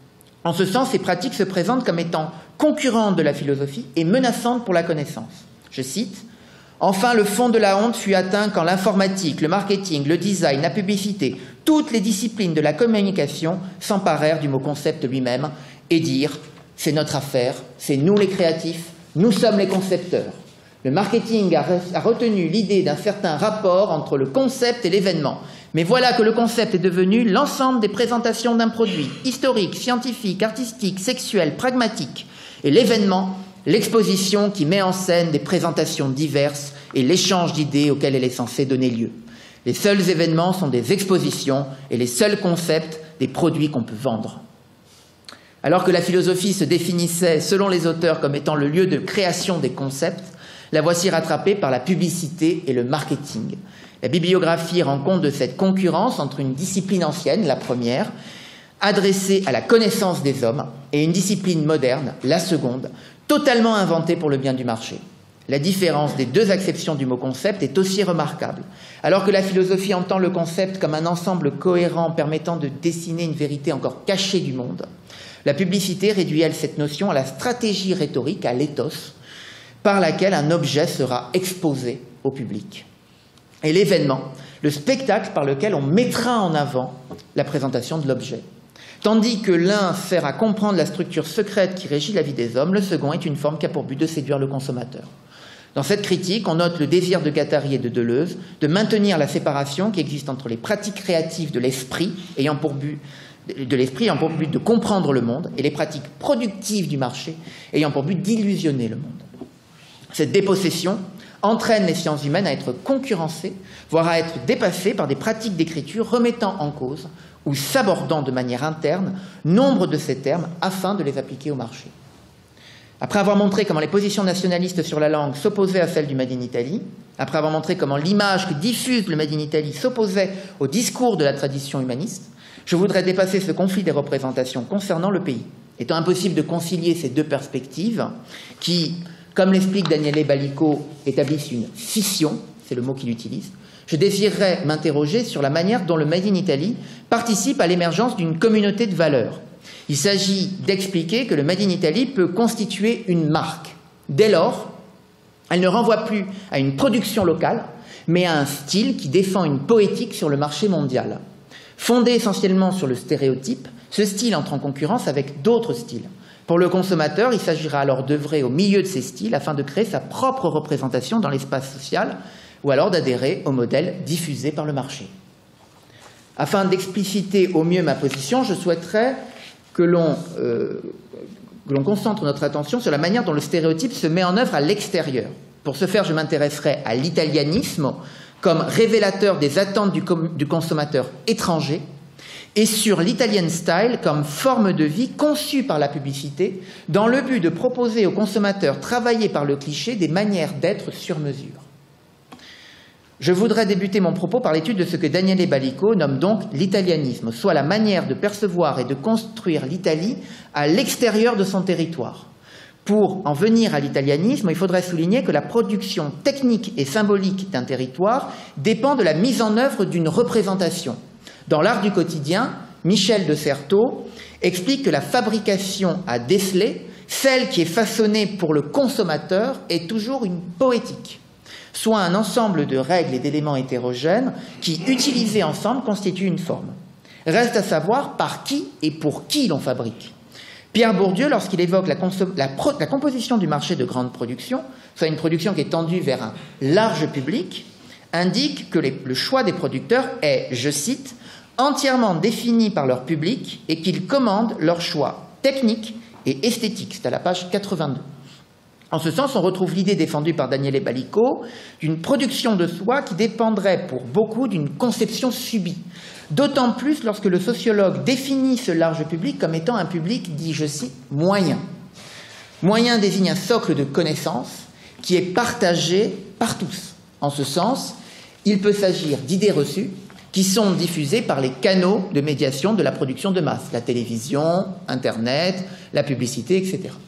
En ce sens, ces pratiques se présentent comme étant concurrentes de la philosophie et menaçantes pour la connaissance. Je cite, « Enfin, le fond de la honte fut atteint quand l'informatique, le marketing, le design, la publicité, toutes les disciplines de la communication s'emparèrent du mot concept lui-même et dirent « c'est notre affaire, c'est nous les créatifs, nous sommes les concepteurs ». Le marketing a retenu l'idée d'un certain rapport entre le concept et l'événement. Mais voilà que le concept est devenu l'ensemble des présentations d'un produit, historique, scientifique, artistique, sexuel, pragmatique. Et l'événement, l'exposition qui met en scène des présentations diverses et l'échange d'idées auxquelles elle est censée donner lieu. Les seuls événements sont des expositions et les seuls concepts des produits qu'on peut vendre. Alors que la philosophie se définissait, selon les auteurs, comme étant le lieu de création des concepts, la voici rattrapée par la publicité et le marketing. La bibliographie rend compte de cette concurrence entre une discipline ancienne, la première, adressée à la connaissance des hommes, et une discipline moderne, la seconde, totalement inventée pour le bien du marché. La différence des deux acceptions du mot concept est aussi remarquable. Alors que la philosophie entend le concept comme un ensemble cohérent permettant de dessiner une vérité encore cachée du monde, la publicité réduit, elle, cette notion à la stratégie rhétorique, à l'éthos, par laquelle un objet sera exposé au public. Et l'événement, le spectacle par lequel on mettra en avant la présentation de l'objet. Tandis que l'un sert à comprendre la structure secrète qui régit la vie des hommes, le second est une forme qui a pour but de séduire le consommateur. Dans cette critique, on note le désir de Guattari et de Deleuze de maintenir la séparation qui existe entre les pratiques créatives de l'esprit ayant pour but de l'esprit ayant pour but de comprendre le monde et les pratiques productives du marché ayant pour but d'illusionner le monde. Cette dépossession entraîne les sciences humaines à être concurrencées, voire à être dépassées par des pratiques d'écriture remettant en cause ou s'abordant de manière interne nombre de ces termes afin de les appliquer au marché. Après avoir montré comment les positions nationalistes sur la langue s'opposaient à celles du Made in Italy, après avoir montré comment l'image que diffuse le Made in Italy s'opposait au discours de la tradition humaniste, je voudrais dépasser ce conflit des représentations concernant le pays. Étant impossible de concilier ces deux perspectives qui, comme l'explique Daniele Ballico, établissent une fission, c'est le mot qu'il utilise, je désirerais m'interroger sur la manière dont le Made in Italy participe à l'émergence d'une communauté de valeurs. Il s'agit d'expliquer que le Made in Italy peut constituer une marque. Dès lors, elle ne renvoie plus à une production locale, mais à un style qui défend une poétique sur le marché mondial. Fondé essentiellement sur le stéréotype, ce style entre en concurrence avec d'autres styles. Pour le consommateur, il s'agira alors d'œuvrer au milieu de ces styles afin de créer sa propre représentation dans l'espace social ou alors d'adhérer au modèle diffusé par le marché. Afin d'expliciter au mieux ma position, je souhaiterais que l'on euh, que l'on concentre notre attention sur la manière dont le stéréotype se met en œuvre à l'extérieur. Pour ce faire, je m'intéresserai à l'italianisme comme révélateur des attentes du, du consommateur étranger et sur l'Italian style comme forme de vie conçue par la publicité dans le but de proposer aux consommateurs travaillés par le cliché des manières d'être sur mesure. Je voudrais débuter mon propos par l'étude de ce que Daniele Ballico nomme donc l'italianisme, soit la manière de percevoir et de construire l'Italie à l'extérieur de son territoire. Pour en venir à l'italianisme, il faudrait souligner que la production technique et symbolique d'un territoire dépend de la mise en œuvre d'une représentation. Dans l'art du quotidien, Michel de Certeau explique que la fabrication à déceler, celle qui est façonnée pour le consommateur, est toujours une poétique, soit un ensemble de règles et d'éléments hétérogènes qui, utilisés ensemble, constituent une forme. Reste à savoir par qui et pour qui l'on fabrique. Pierre Bourdieu, lorsqu'il évoque la, la, la composition du marché de grande production, soit une production qui est tendue vers un large public, indique que les, le choix des producteurs est, je cite, entièrement défini par leur public et qu'ils commandent leur choix technique et esthétique. C'est à la page quatre-vingt-deux. En ce sens, on retrouve l'idée défendue par Daniele Ballico d'une production de soi qui dépendrait pour beaucoup d'une conception subie. D'autant plus lorsque le sociologue définit ce large public comme étant un public, dit, je cite, moyen. Moyen désigne un socle de connaissances qui est partagé par tous. En ce sens, il peut s'agir d'idées reçues qui sont diffusées par les canaux de médiation de la production de masse, la télévision, Internet, la publicité, et cetera.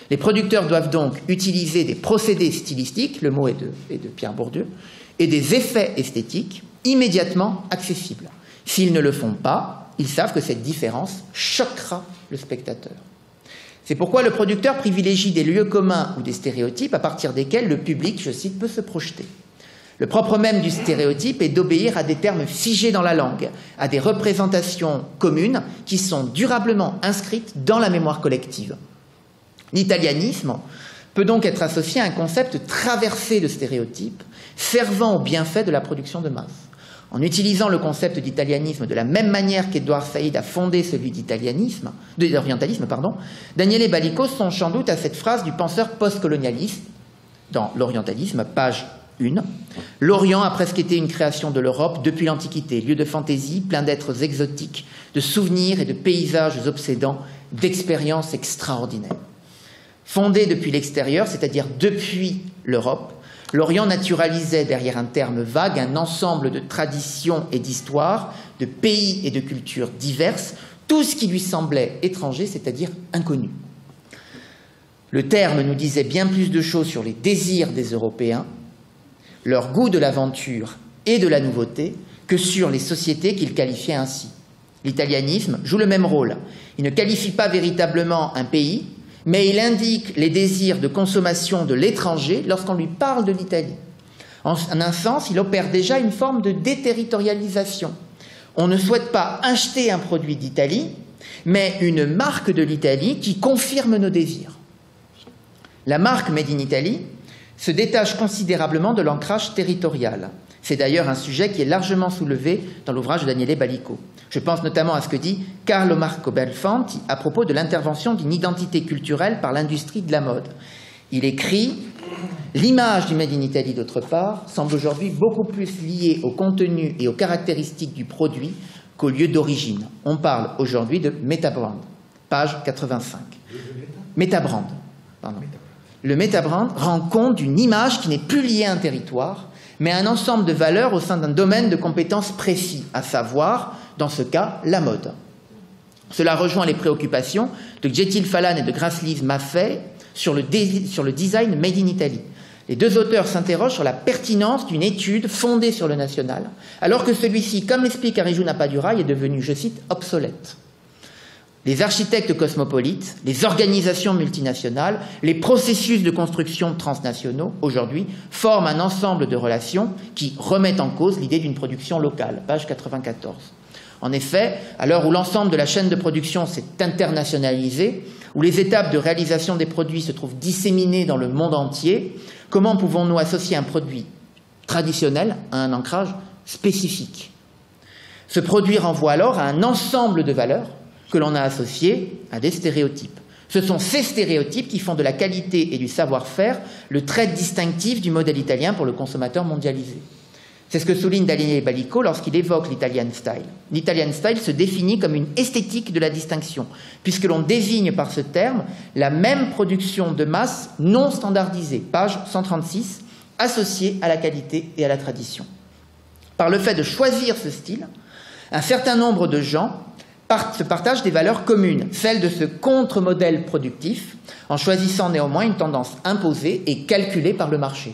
Les producteurs doivent donc utiliser des procédés stylistiques, le mot est de, est de Pierre Bourdieu, et des effets esthétiques immédiatement accessibles. S'ils ne le font pas, ils savent que cette différence choquera le spectateur. C'est pourquoi le producteur privilégie des lieux communs ou des stéréotypes à partir desquels le public, je cite, peut se projeter. Le propre même du stéréotype est d'obéir à des termes figés dans la langue, à des représentations communes qui sont durablement inscrites dans la mémoire collective. L'italianisme peut donc être associé à un concept traversé de stéréotypes, servant au bienfait de la production de masse. En utilisant le concept d'italianisme de la même manière qu'Édouard Saïd a fondé celui d'italianisme, d'orientalisme, pardon, Daniele Ballico songe sans doute à cette phrase du penseur postcolonialiste dans l'orientalisme, page un. L'Orient a presque été une création de l'Europe depuis l'Antiquité, lieu de fantaisie, plein d'êtres exotiques, de souvenirs et de paysages obsédants, d'expériences extraordinaires. Fondé depuis l'extérieur, c'est-à-dire depuis l'Europe, l'Orient naturalisait derrière un terme vague un ensemble de traditions et d'histoires, de pays et de cultures diverses, tout ce qui lui semblait étranger, c'est-à-dire inconnu. Le terme nous disait bien plus de choses sur les désirs des Européens, leur goût de l'aventure et de la nouveauté, que sur les sociétés qu'il qualifiait ainsi. L'italianisme joue le même rôle. Il ne qualifie pas véritablement un pays, mais il indique les désirs de consommation de l'étranger lorsqu'on lui parle de l'Italie. En un sens, il opère déjà une forme de déterritorialisation. On ne souhaite pas acheter un produit d'Italie, mais une marque de l'Italie qui confirme nos désirs. La marque Made in Italy se détache considérablement de l'ancrage territorial. C'est d'ailleurs un sujet qui est largement soulevé dans l'ouvrage de Daniele Ballico. Je pense notamment à ce que dit Carlo Marco Belfanti à propos de l'intervention d'une identité culturelle par l'industrie de la mode. Il écrit « L'image du Made in Italy, d'autre part, semble aujourd'hui beaucoup plus liée au contenu et aux caractéristiques du produit qu'au lieu d'origine. On parle aujourd'hui de Metabrand. » Page quatre-vingt-cinq. Metabrand. Pardon. Le Metabrand rend compte d'une image qui n'est plus liée à un territoire, mais à un ensemble de valeurs au sein d'un domaine de compétences précis, à savoir, dans ce cas, la mode. Cela rejoint les préoccupations de Kjetil Falan et de Grace-Lise Maffei sur le, sur le design Made in Italy. Les deux auteurs s'interrogent sur la pertinence d'une étude fondée sur le national, alors que celui-ci, comme l'explique Arjuna Padurai, est devenu, je cite, obsolète. Les architectes cosmopolites, les organisations multinationales, les processus de construction transnationaux, aujourd'hui, forment un ensemble de relations qui remettent en cause l'idée d'une production locale. Page quatre-vingt-quatorze. En effet, à l'heure où l'ensemble de la chaîne de production s'est internationalisé, où les étapes de réalisation des produits se trouvent disséminées dans le monde entier, comment pouvons-nous associer un produit traditionnel à un ancrage spécifique? Ce produit renvoie alors à un ensemble de valeurs que l'on a associées à des stéréotypes. Ce sont ces stéréotypes qui font de la qualité et du savoir-faire le trait distinctif du modèle italien pour le consommateur mondialisé. C'est ce que souligne Daniele Ballico lorsqu'il évoque l'Italian style. L'Italian style se définit comme une esthétique de la distinction, puisque l'on désigne par ce terme la même production de masse non standardisée, page cent trente-six, associée à la qualité et à la tradition. Par le fait de choisir ce style, un certain nombre de gens se partagent des valeurs communes, celles de ce contre-modèle productif, en choisissant néanmoins une tendance imposée et calculée par le marché.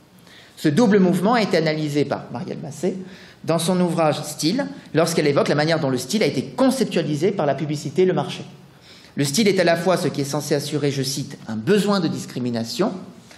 Ce double mouvement a été analysé par Marielle Massé dans son ouvrage « Style », lorsqu'elle évoque la manière dont le style a été conceptualisé par la publicité et le marché. Le style est à la fois ce qui est censé assurer, je cite, un besoin de discrimination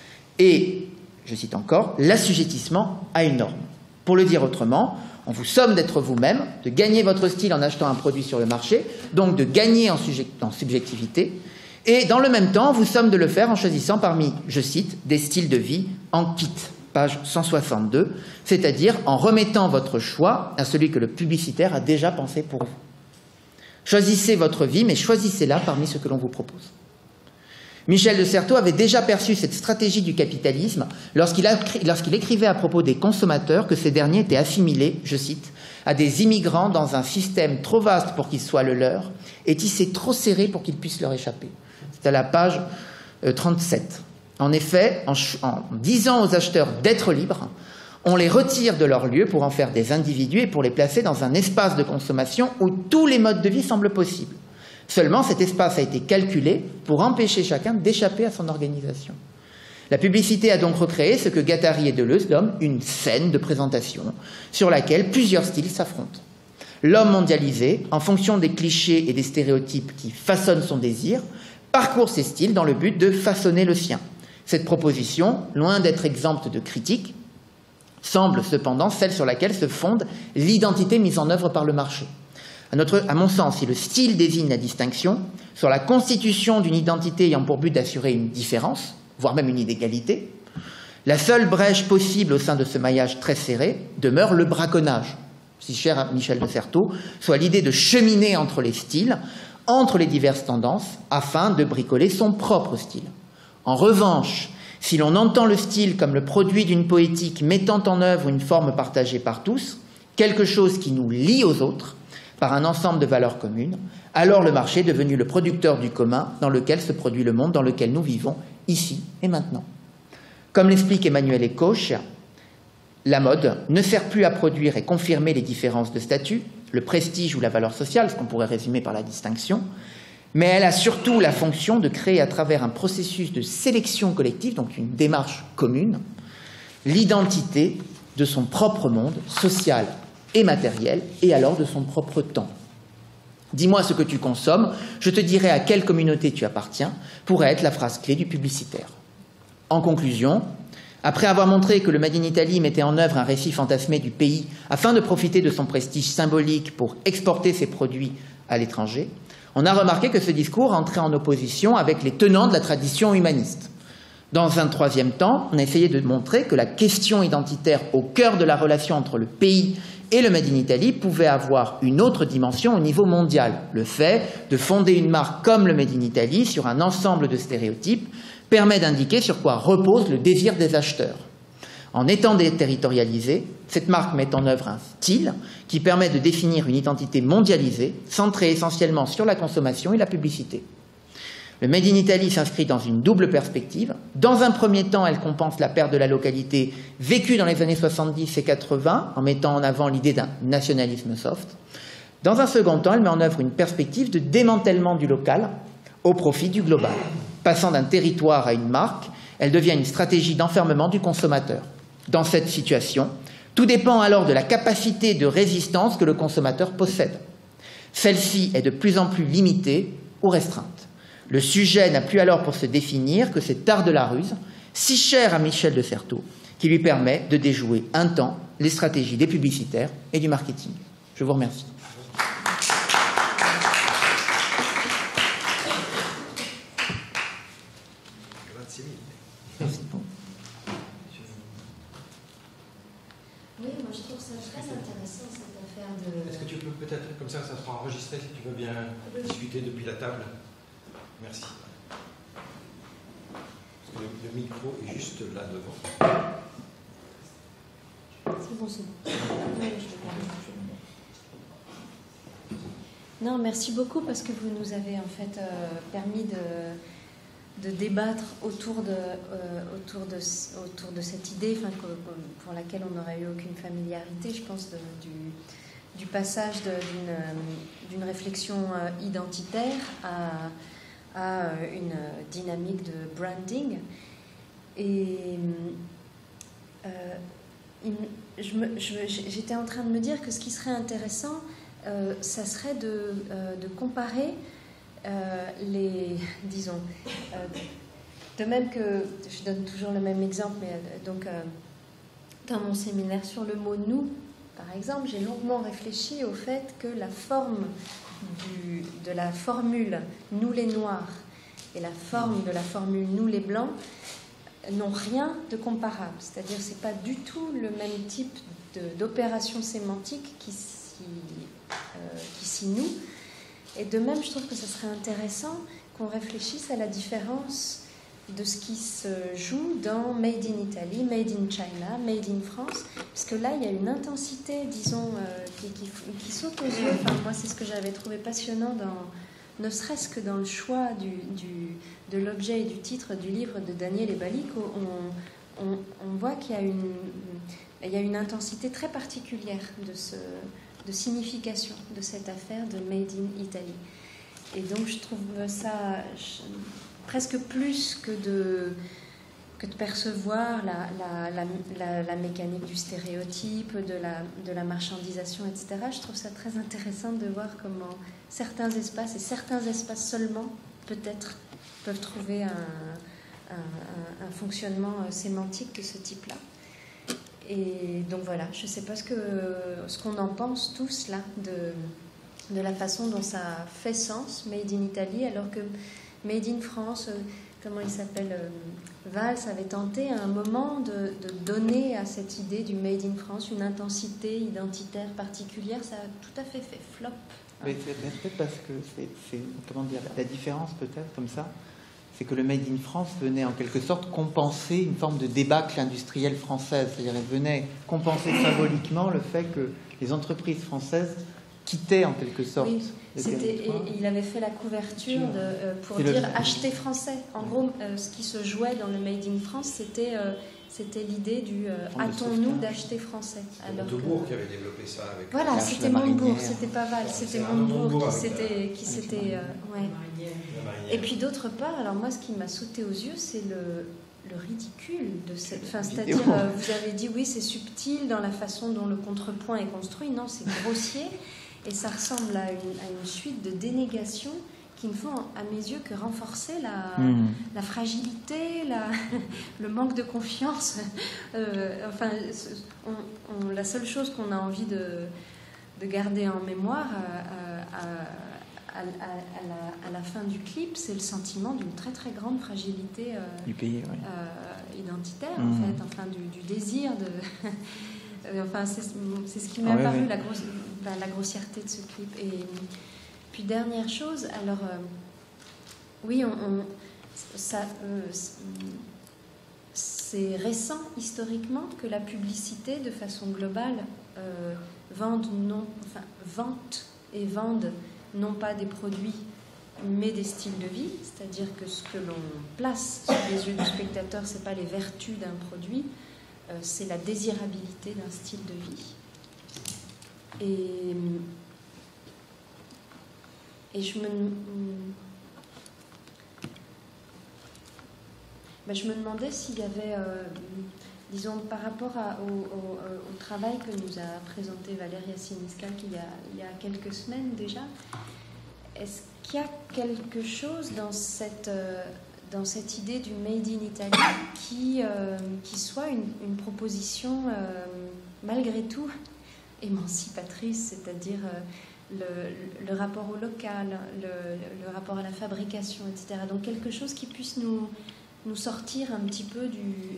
et, je cite encore, l'assujettissement à une norme. Pour le dire autrement, on vous somme d'être vous-même, de gagner votre style en achetant un produit sur le marché, donc de gagner en, en subjectivité, et dans le même temps, on vous somme de le faire en choisissant parmi, je cite, des styles de vie en kit. Page cent soixante-deux, c'est-à-dire en remettant votre choix à celui que le publicitaire a déjà pensé pour vous. Choisissez votre vie, mais choisissez-la parmi ce que l'on vous propose. Michel de Certeau avait déjà perçu cette stratégie du capitalisme lorsqu'il lorsqu'il écrivait à propos des consommateurs que ces derniers étaient assimilés, je cite, à des immigrants dans un système trop vaste pour qu'il soit le leur et tissé trop serré pour qu'ils puissent leur échapper. C'est à la page euh, trente-sept. En effet, en, en disant aux acheteurs d'être libres, on les retire de leur lieu pour en faire des individus et pour les placer dans un espace de consommation où tous les modes de vie semblent possibles. Seulement, cet espace a été calculé pour empêcher chacun d'échapper à son organisation. La publicité a donc recréé ce que Guattari et Deleuze nomment une scène de présentation sur laquelle plusieurs styles s'affrontent. L'homme mondialisé, en fonction des clichés et des stéréotypes qui façonnent son désir, parcourt ces styles dans le but de façonner le sien. Cette proposition, loin d'être exempte de critique, semble cependant celle sur laquelle se fonde l'identité mise en œuvre par le marché. À, notre, à mon sens, si le style désigne la distinction, sur la constitution d'une identité ayant pour but d'assurer une différence, voire même une inégalité, la seule brèche possible au sein de ce maillage très serré demeure le braconnage, si cher à Michel de Certeau, soit l'idée de cheminer entre les styles, entre les diverses tendances, afin de bricoler son propre style. En revanche, si l'on entend le style comme le produit d'une poétique mettant en œuvre une forme partagée par tous, quelque chose qui nous lie aux autres, par un ensemble de valeurs communes, alors le marché est devenu le producteur du commun dans lequel se produit le monde dans lequel nous vivons, ici et maintenant. Comme l'explique Emmanuel Ecoche, la mode ne sert plus à produire et confirmer les différences de statut, le prestige ou la valeur sociale, ce qu'on pourrait résumer par la distinction, mais elle a surtout la fonction de créer à travers un processus de sélection collective, donc une démarche commune, l'identité de son propre monde social et matériel, et alors de son propre temps. Dis-moi ce que tu consommes, je te dirai à quelle communauté tu appartiens, pourrait être la phrase clé du publicitaire. En conclusion, après avoir montré que le Made in Italy mettait en œuvre un récit fantasmé du pays afin de profiter de son prestige symbolique pour exporter ses produits à l'étranger, on a remarqué que ce discours entrait en opposition avec les tenants de la tradition humaniste. Dans un troisième temps, on a essayé de montrer que la question identitaire au cœur de la relation entre le pays et le Made in Italy pouvait avoir une autre dimension au niveau mondial, le fait de fonder une marque comme le Made in Italy sur un ensemble de stéréotypes permet d'indiquer sur quoi repose le désir des acheteurs. En étant déterritorialisée, cette marque met en œuvre un style qui permet de définir une identité mondialisée, centrée essentiellement sur la consommation et la publicité. Le Made in Italy s'inscrit dans une double perspective. Dans un premier temps, elle compense la perte de la localité vécue dans les années soixante-dix et quatre-vingts en mettant en avant l'idée d'un nationalisme soft. Dans un second temps, elle met en œuvre une perspective de démantèlement du local au profit du global. Passant d'un territoire à une marque, elle devient une stratégie d'enfermement du consommateur. Dans cette situation, tout dépend alors de la capacité de résistance que le consommateur possède. Celle-ci est de plus en plus limitée ou restreinte. Le sujet n'a plus alors pour se définir que cet art de la ruse, si cher à Michel de Certeau, qui lui permet de déjouer un temps les stratégies des publicitaires et du marketing. Je vous remercie. Oui, moi je trouve ça très intéressant cette affaire de... Est-ce que tu peux peut-être, comme ça, ça sera enregistré, si tu veux bien discuter depuis la table. Merci. Parce que le, le micro est juste là devant. C'est bon, c'est bon. Non, merci beaucoup parce que vous nous avez en fait euh, permis de, de débattre autour de, euh, autour de, autour de cette idée, enfin, que, pour laquelle on n'aurait eu aucune familiarité, je pense, de, du, du passage d'une, d'une réflexion identitaire à, à une dynamique de branding. Et euh, je me, je, j'étais en train de me dire que ce qui serait intéressant, euh, ça serait de, euh, de comparer euh, les, disons, euh, de même que, je donne toujours le même exemple, mais donc euh, dans mon séminaire sur le mot « nous », par exemple, j'ai longuement réfléchi au fait que la forme du, de la formule « nous les noirs » et la forme de la formule « nous les blancs » n'ont rien de comparable. C'est-à-dire que ce n'est pas du tout le même type de, d'opération sémantique qui s'y, euh, qui s'y noue. Et de même, je trouve que ce serait intéressant qu'on réfléchisse à la différence de ce qui se joue dans Made in Italy, Made in China, Made in France, parce que là, il y a une intensité, disons, euh, qui, qui, qui saute aux yeux. Enfin, moi, c'est ce que j'avais trouvé passionnant, dans, ne serait-ce que dans le choix du, du, de l'objet et du titre du livre de Daniel Ebalik, où on, on, on voit qu'il y a, une, il y a une intensité très particulière de, ce, de signification de cette affaire de Made in Italy. et donc je trouve ça je, presque plus que de, que de percevoir la, la, la, la, la mécanique du stéréotype, de la, de la marchandisation, et cetera. Je trouve ça très intéressant de voir comment certains espaces, et certains espaces seulement, peut-être, peuvent trouver un, un, un, un fonctionnement sémantique de ce type-là. Et donc voilà, je ne sais pas ce, que, ce qu'on en pense tous là, de, de la façon dont ça fait sens, Made in Italy, alors que Made in France, euh, comment il s'appelle, euh, Valls avait tenté à un moment de, de donner à cette idée du Made in France une intensité identitaire particulière. Ça a tout à fait fait flop. Mais c'est peut-être parce que c'est, c'est, comment dire, la différence peut-être comme ça, c'est que le Made in France venait en quelque sorte compenser une forme de débâcle industrielle française. C'est-à-dire elle venait compenser symboliquement le fait que les entreprises françaises quittaient en quelque sorte. Oui, c'était, et il avait fait la couverture de, euh, pour c'est dire le... acheter français. En gros, euh, ce qui se jouait dans le Made in France, c'était, euh, c'était l'idée du euh, hâtons-nous d'acheter français. C'était Montebourg que... qui avait développé ça. Avec voilà, c'était Montebourg, c'était pas Valls, c'était Montebourg qui s'était... Qui s'était euh, ouais. Et puis d'autre part, alors moi, ce qui m'a sauté aux yeux, c'est le... le ridicule de cette... Enfin, c'est-à-dire, euh, vous avez dit, oui, c'est subtil dans la façon dont le contrepoint est construit. Non, c'est grossier. Et ça ressemble à une, à une suite de dénégations qui ne font, à mes yeux, que renforcer la, mmh. la fragilité, la, le manque de confiance. Euh, enfin, on, on, la seule chose qu'on a envie de, de garder en mémoire à, à, à, à, la, à la fin du clip, c'est le sentiment d'une très très grande fragilité euh, du pays, oui. euh, identitaire, mmh. en fait, enfin, du, du désir de... Enfin, c'est, c'est ce qui m'est ah, apparu, oui, oui. La, grosse, ben, la grossièreté de ce clip. Et puis, dernière chose, alors, euh, oui, on, on, ça, euh, c'est récent historiquement que la publicité, de façon globale, euh, vende, non, enfin, vente et vende non pas des produits, mais des styles de vie. C'est-à-dire que ce que l'on place sous les yeux du spectateur, c'est pas les vertus d'un produit, c'est la désirabilité d'un style de vie. Et, et je me, ben je me demandais s'il y avait, euh, disons, par rapport à, au, au, au travail que nous a présenté Valéria Siniskak il y a, il y a quelques semaines déjà, est-ce qu'il y a quelque chose dans cette... Euh, dans cette idée du Made in Italy qui, euh, qui soit une, une proposition euh, malgré tout émancipatrice, c'est-à-dire euh, le, le rapport au local, le, le rapport à la fabrication, et cetera. Donc quelque chose qui puisse nous, nous sortir un petit peu du,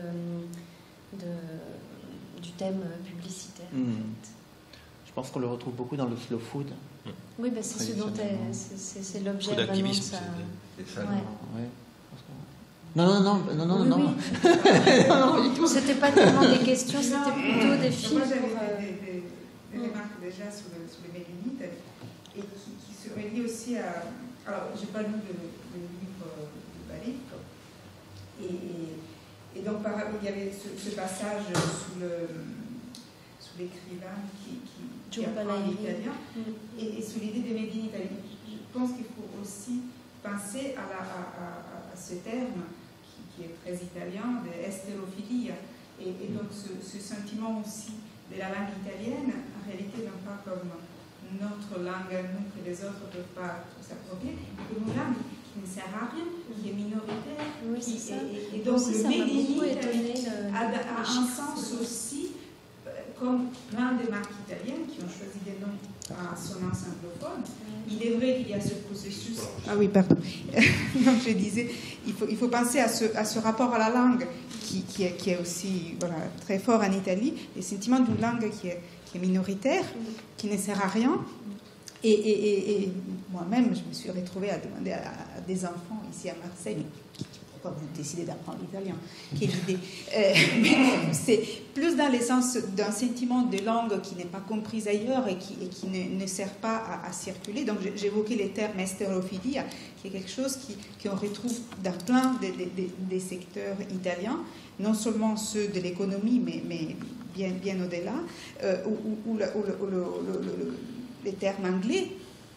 de, de, du thème publicitaire. Mmh. En fait. Je pense qu'on le retrouve beaucoup dans le slow food. Oui, ben c'est, ce dont est, c'est, c'est, c'est l'objet beaucoup vraiment de ça. C'est, c'est ouais. Ouais. Non, non, non, non, non, oui, non. Oui. non, non c'était pas tellement des questions, c'était plutôt des films pour... Moi, j'avais des, des, des, des remarques déjà sur, le, sur les Made in et qui, qui se relient aussi à... Alors, j'ai pas lu le, le livre de Balik, et, et, et donc par, il y avait ce, ce passage sous, le, sous l'écrivain qui, qui, qui apprend l'italien, mm. et, et sous l'idée de Made in Italy. Je pense qu'il faut aussi penser à, la, à, à, à ce terme qui est très italien, de estérophilie, et, et donc ce, ce sentiment aussi de la langue italienne, en réalité non pas comme notre langue, nous, que les autres ne peuvent pas s'approprier, mais une langue qui ne sert à rien, qui est minoritaire, oui, qui, c'est et, et donc aussi, le Made in Italy a, a un sens aussi, comme plein de marques italiennes qui ont choisi des noms à assonance anglophone. Il est vrai qu'il y a ce processus. Ah oui, pardon. Donc je disais, il faut, il faut penser à ce, à ce rapport à la langue qui, qui, est, qui est aussi voilà, très fort en Italie, le sentiment d'une langue qui est, qui est minoritaire, qui ne sert à rien. Et, et, et, et moi-même, je me suis retrouvée à demander à, à des enfants ici à Marseille. Pourquoi vous décidez d'apprendre l'italien? Quelle idée. Euh, mais c'est plus dans le sens d'un sentiment de langue qui n'est pas comprise ailleurs et qui, et qui ne, ne sert pas à, à circuler. Donc j'évoquais les termes estérophilie, qui est quelque chose qui, qu'on retrouve dans plein des de, de, de secteurs italiens, non seulement ceux de l'économie, mais, mais bien, bien au-delà, euh, où, où, où, le, où, le, où le, le, le, les termes anglais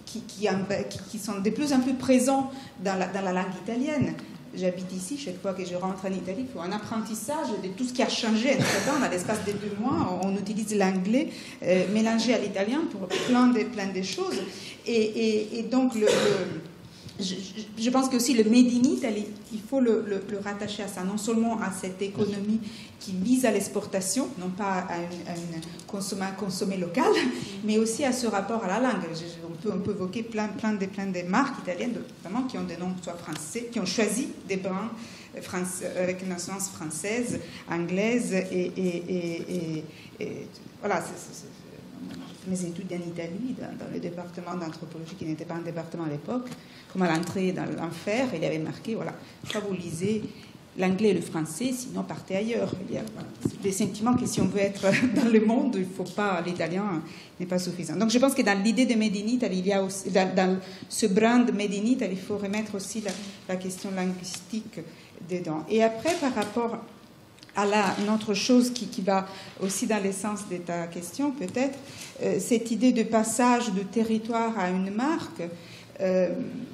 qui, qui, qui, qui sont de plus en plus présents dans la, dans la langue italienne. J'habite ici, chaque fois que je rentre en Italie, il faut un apprentissage de tout ce qui a changé entre-temps. Dans l'espace de deux mois, on utilise l'anglais euh, mélangé à l'italien pour plein de, plein de choses. Et, et, et donc, le, le, je, je pense que aussi le Made in Italy, il faut le, le, le rattacher à ça, non seulement à cette économie qui vise à l'exportation, non pas à une, à une consommer, consommer local, mais aussi à ce rapport à la langue. Je, on, peut, on peut évoquer plein, plein, de, plein de marques italiennes, vraiment, qui ont des noms soit français, qui ont choisi des brins français, avec une naissance française, anglaise, et, et, et, et, et voilà, c'est, c'est, c'est, mes études en Italie, dans, dans le département d'anthropologie, qui n'était pas un département à l'époque, comme à l'entrée dans l'enfer, il y avait marqué, voilà, soit vous lisez l'anglais et le français, sinon partez ailleurs. Il y a voilà, des sentiments que si on veut être dans le monde, il faut pas, l'italien n'est pas suffisant. Donc je pense que dans l'idée de Made in Italy, il y a aussi, dans, dans ce brand Made in Italy, il faut remettre aussi la, la question linguistique dedans. Et après, par rapport à la, une autre chose qui, qui va aussi dans l'essence de ta question, peut-être, euh, cette idée de passage de territoire à une marque, euh,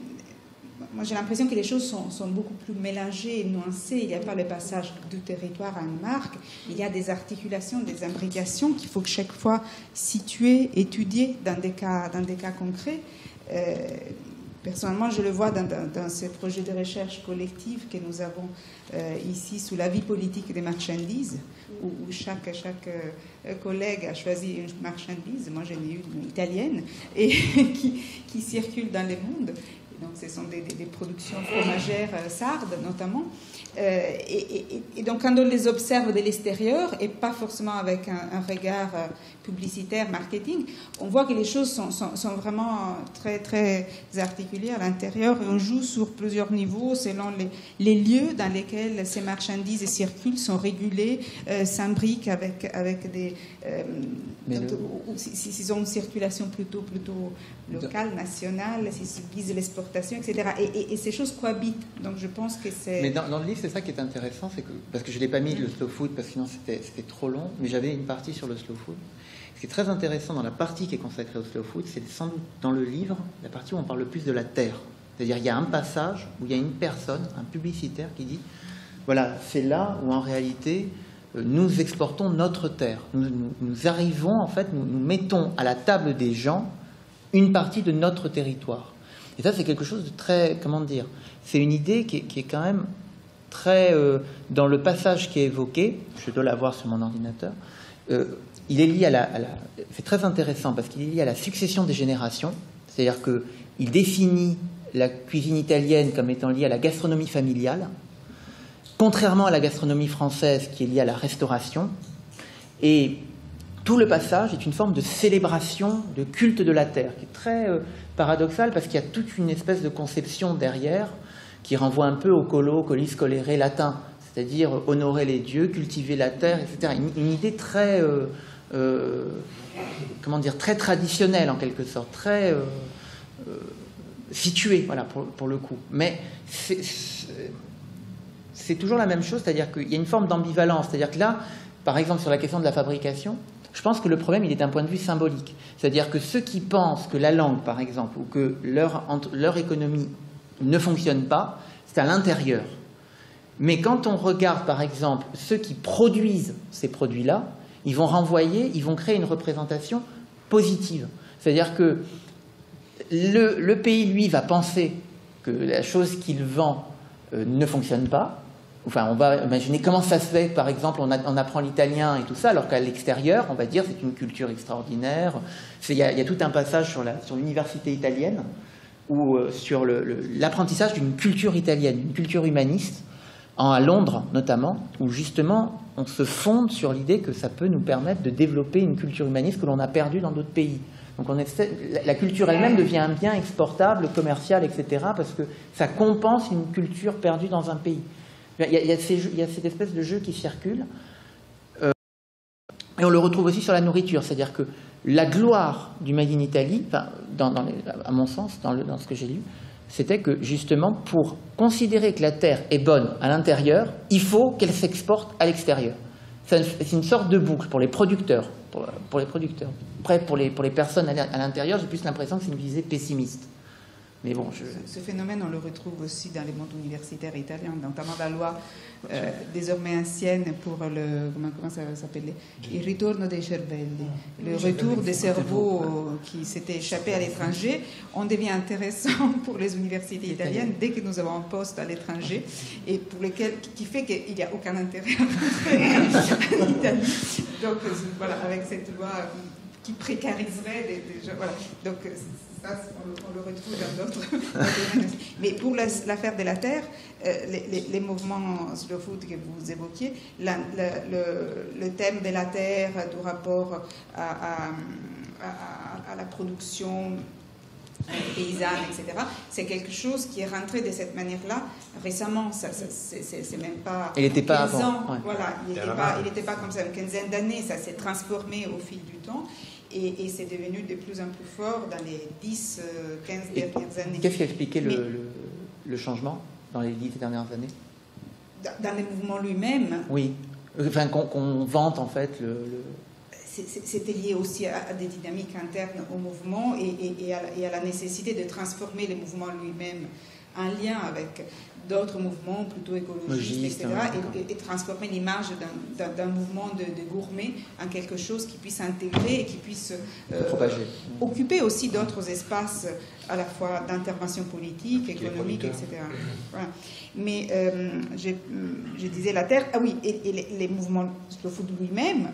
moi j'ai l'impression que les choses sont, sont beaucoup plus mélangées et nuancées. Il n'y a pas le passage du territoire à une marque, il y a des articulations, des imbrications qu'il faut que chaque fois situer, étudier dans des cas, dans des cas concrets. Euh, Personnellement, je le vois dans, dans, dans ce projet de recherche collective que nous avons euh, ici sous la vie politique des marchandises, où, où chaque, chaque euh, collègue a choisi une marchandise. Moi, j'en ai une italienne, et qui, qui circule dans le monde. Et donc, ce sont des, des, des productions fromagères euh, sardes, notamment. Euh, et, et, et donc, quand on les observe de l'extérieur, et pas forcément avec un, un regard euh, publicitaire, marketing, on voit que les choses sont, sont, sont vraiment très, très articulées à l'intérieur, et on joue sur plusieurs niveaux selon les, les lieux dans lesquels ces marchandises circulent, sont régulées, euh, s'imbriquent avec, avec des... Euh, le... S'ils ont une circulation plutôt, plutôt locale, nationale, s'ils visent l'exportation, et cetera. Et, et, et ces choses cohabitent. Donc, je pense que c'est... Mais dans, dans le livre, c'est ça qui est intéressant, c'est que, parce que je ne l'ai pas mis, le slow food, parce que sinon c'était, c'était trop long, mais j'avais une partie sur le slow food. Ce qui est très intéressant dans la partie qui est consacrée au slow food, c'est sans doute dans le livre, la partie où on parle le plus de la terre. C'est-à-dire, il y a un passage où il y a une personne, un publicitaire qui dit, voilà, c'est là où en réalité, nous exportons notre terre. Nous, nous, nous arrivons, en fait, nous, nous mettons à la table des gens une partie de notre territoire. Et ça, c'est quelque chose de très, comment dire, c'est une idée qui est, qui est quand même très, euh, dans le passage qui est évoqué, je dois l'avoir sur mon ordinateur, euh, il est lié à la, à la c'est très intéressant parce qu'il est lié à la succession des générations, c'est-à-dire qu'il définit la cuisine italienne comme étant liée à la gastronomie familiale, contrairement à la gastronomie française qui est liée à la restauration, et tout le passage est une forme de célébration, de culte de la terre, qui est très euh, paradoxal parce qu'il y a toute une espèce de conception derrière qui renvoie un peu au colo, colis colere latin, c'est-à-dire honorer les dieux, cultiver la terre, et cetera. Une, une idée très, euh, euh, comment dire, très traditionnelle en quelque sorte, très euh, euh, située, voilà, pour, pour le coup. Mais c'est, c'est, c'est toujours la même chose, c'est-à-dire qu'il y a une forme d'ambivalence, c'est-à-dire que là, par exemple, sur la question de la fabrication, je pense que le problème, il est d'un point de vue symbolique. C'est-à-dire que ceux qui pensent que la langue, par exemple, ou que leur, leur économie ne fonctionne pas, c'est à l'intérieur. Mais quand on regarde, par exemple, ceux qui produisent ces produits-là, ils vont renvoyer, ils vont créer une représentation positive. C'est-à-dire que le, le pays, lui, va penser que la chose qu'il vend euh, ne fonctionne pas. Enfin, on va imaginer comment ça se fait, par exemple, on, a, on apprend l'italien et tout ça, alors qu'à l'extérieur, on va dire c'est une culture extraordinaire. Il y, y a tout un passage sur, la, sur l'université italienne, ou euh, sur le, le, l'apprentissage d'une culture italienne, d'une culture humaniste, en, à Londres notamment, où justement on se fonde sur l'idée que ça peut nous permettre de développer une culture humaniste que l'on a perdue dans d'autres pays. Donc on essaie, la culture elle-même devient un bien exportable, commercial, et cetera, parce que ça compense une culture perdue dans un pays. Il y a, il y a, ces jeux, il y a cette espèce de jeu qui circule. Euh, et on le retrouve aussi sur la nourriture. C'est-à-dire que la gloire du Made in Italy, enfin, dans, dans les, à mon sens, dans, le, dans ce que j'ai lu, c'était que justement, pour considérer que la terre est bonne à l'intérieur, il faut qu'elle s'exporte à l'extérieur. C'est une sorte de boucle pour les producteurs pour, pour les producteurs. Après, pour les, pour les personnes à l'intérieur, j'ai plus l'impression que c'est une visée pessimiste. Mais bon, je... Ce phénomène, on le retrouve aussi dans les mondes universitaires italiens, notamment la loi euh, désormais ancienne pour le, comment, comment ça s'appelle, il ritorno dei cervelli, le retour des cerveaux qui s'étaient échappés à l'étranger. On devient intéressant pour les universités italiennes dès que nous avons un poste à l'étranger, et pour lesquels, qui fait qu'il n'y a aucun intérêt en Italie. Donc voilà, avec cette loi qui précariserait des, des gens, voilà. Donc ça, on le, on le retrouve dans d'autres domaines. Mais pour l'affaire de la Terre, euh, les, les, les mouvements slow food que vous évoquiez, la, la, le, le thème de la Terre, du rapport à, à, à, à la production paysanne, et cetera, c'est quelque chose qui est rentré de cette manière-là récemment. Ça, ça, c'est même pas... Il n'était pas quinze ans, avant. Ouais. Voilà, il n'était pas, il était pas comme ça. Une quinzaine d'années, ça s'est transformé au fil du temps. Et, et c'est devenu de plus en plus fort dans les dix, quinze dernières années. Qu'est-ce qui a expliqué le, le, le changement dans les dix dernières années? Dans, dans le mouvement lui-même. Oui, enfin qu'on qu'on vante en fait le... le... C'était lié aussi à, à des dynamiques internes au mouvement et, et, et, à, et à la nécessité de transformer le mouvement lui-même en lien avec d'autres mouvements plutôt écologistes, et cetera, et, et, et transformer l'image d'un mouvement de, de gourmet en quelque chose qui puisse intégrer et qui puisse euh, occuper aussi d'autres espaces à la fois d'intervention politique, économique, et cetera. Voilà. Mais euh, je, je disais la Terre, ah oui, et, et les, les mouvements slow food lui-même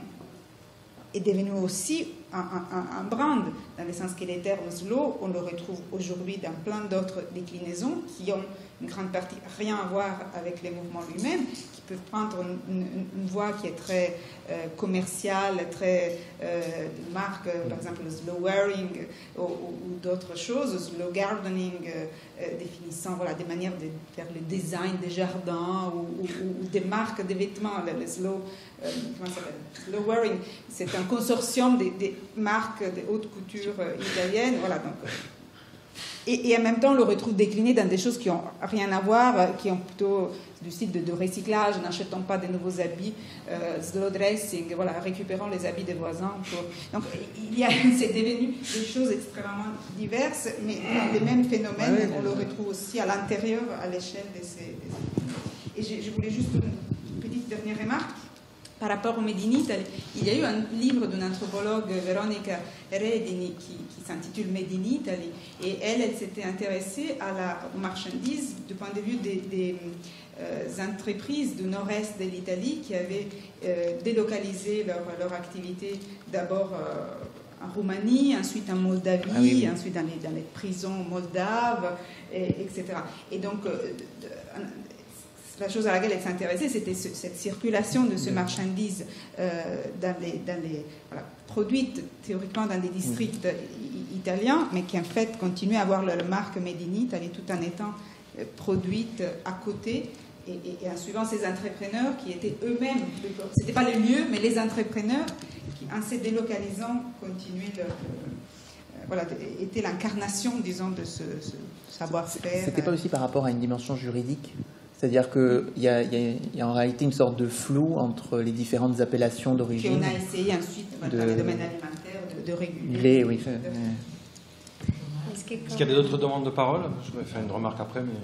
est devenu aussi un, un, un brand, dans le sens que les termes slow, on le retrouve aujourd'hui dans plein d'autres déclinaisons qui ont une grande partie rien à voir avec les mouvements lui-même, qui peuvent prendre une, une, une voie qui est très euh, commerciale, très euh, de marque, euh, par exemple le slow wearing ou, ou, ou d'autres choses, slow gardening, euh, euh, définissant voilà, des manières de faire le design des jardins ou, ou, ou des marques de vêtements, le, le slow, euh, comment ça s'appelle, slow wearing, c'est un consortium des, des marques de haute couture euh, italiennes, voilà donc. Euh, Et, et en même temps, on le retrouve décliné dans des choses qui n'ont rien à voir, qui ont plutôt du style de, de recyclage, n'achetons pas de nouveaux habits, euh, slow dressing, voilà, récupérons les habits des voisins. Pour... Donc, il y a, c'est devenu des choses extrêmement diverses, mais les mêmes phénomènes, ouais, on le retrouve aussi à l'intérieur, à l'échelle de ces... De ces... Et je, je voulais juste une petite dernière remarque. Par rapport au Made in Italy, il y a eu un livre d'une anthropologue, Veronica Redini, qui, qui s'intitule Made in Italy, et elle, elle s'était intéressée à la, aux marchandises du point de vue des, des euh, entreprises du nord-est de l'Italie qui avaient euh, délocalisé leur, leur activité d'abord euh, en Roumanie, ensuite en Moldavie, ah oui, oui. ensuite dans les, dans les prisons moldaves, et, etc. Et donc, euh, de, la chose à laquelle elle s'intéressait, c'était ce, cette circulation de ce marchandise euh, dans les, dans les, voilà, produite théoriquement dans des districts italiens, mais qui en fait continuaient à avoir leur marque Made in Italy tout en étant euh, produite à côté et, et, et en suivant ces entrepreneurs qui étaient eux-mêmes, ce n'était pas le lieu, mais les entrepreneurs qui, en se délocalisant, continuaient leur... Euh, voilà, était l'incarnation, disons, de ce, ce savoir-faire. C'était pas aussi par rapport à une dimension juridique ? C'est-à-dire qu'il y, y, y a en réalité une sorte de flou entre les différentes appellations d'origine. Qu'on a essayé ensuite, de, dans le domaine alimentaire, de, de réguler. Les, oui. De... Est-ce qu'il y a d'autres demandes de parole? Je vais faire une remarque après, mais...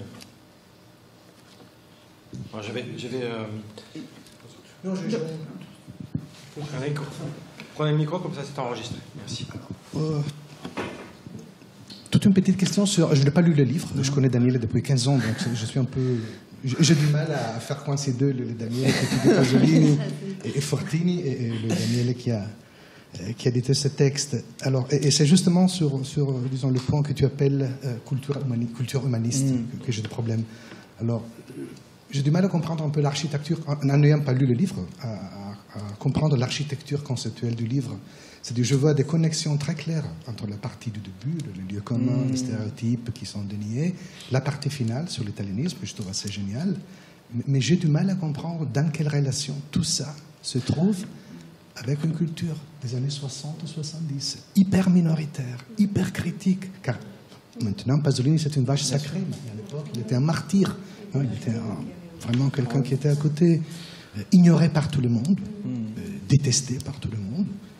Alors, je vais... Je vais euh... Non, je... je... Prenez, Prenez le micro, comme ça c'est enregistré. Merci. Euh... Toute une petite question sur... Je n'ai pas lu le livre, je connais Daniele depuis quinze ans, donc je suis un peu... J'ai du mal à faire coincer deux, le Daniele qui est Pasolini et, et Fortini, et, et le Daniele qui a, qui a édité ce texte. Alors, et, et c'est justement sur, sur, disons, le point que tu appelles euh, culture, humani, culture humaniste mm. que, que j'ai des problèmes. Alors, j'ai du mal à comprendre un peu l'architecture, en n'ayant pas lu le livre, à, à, à comprendre l'architecture conceptuelle du livre. C'est-à-dire, je vois des connexions très claires entre la partie du début, le lieu commun, mmh. les stéréotypes qui sont déniés, la partie finale sur l'italianisme, que je trouve assez génial. Mais, mais j'ai du mal à comprendre dans quelle relation tout ça se trouve avec une culture des années soixante ou soixante-dix, hyper minoritaire, hyper critique. Car maintenant, Pasolini, c'est une vache sacrée. Mais à l'époque, il était un martyr. Hein, il était un, vraiment quelqu'un qui était à côté, euh, ignoré par tout le monde, euh, détesté par tout le monde.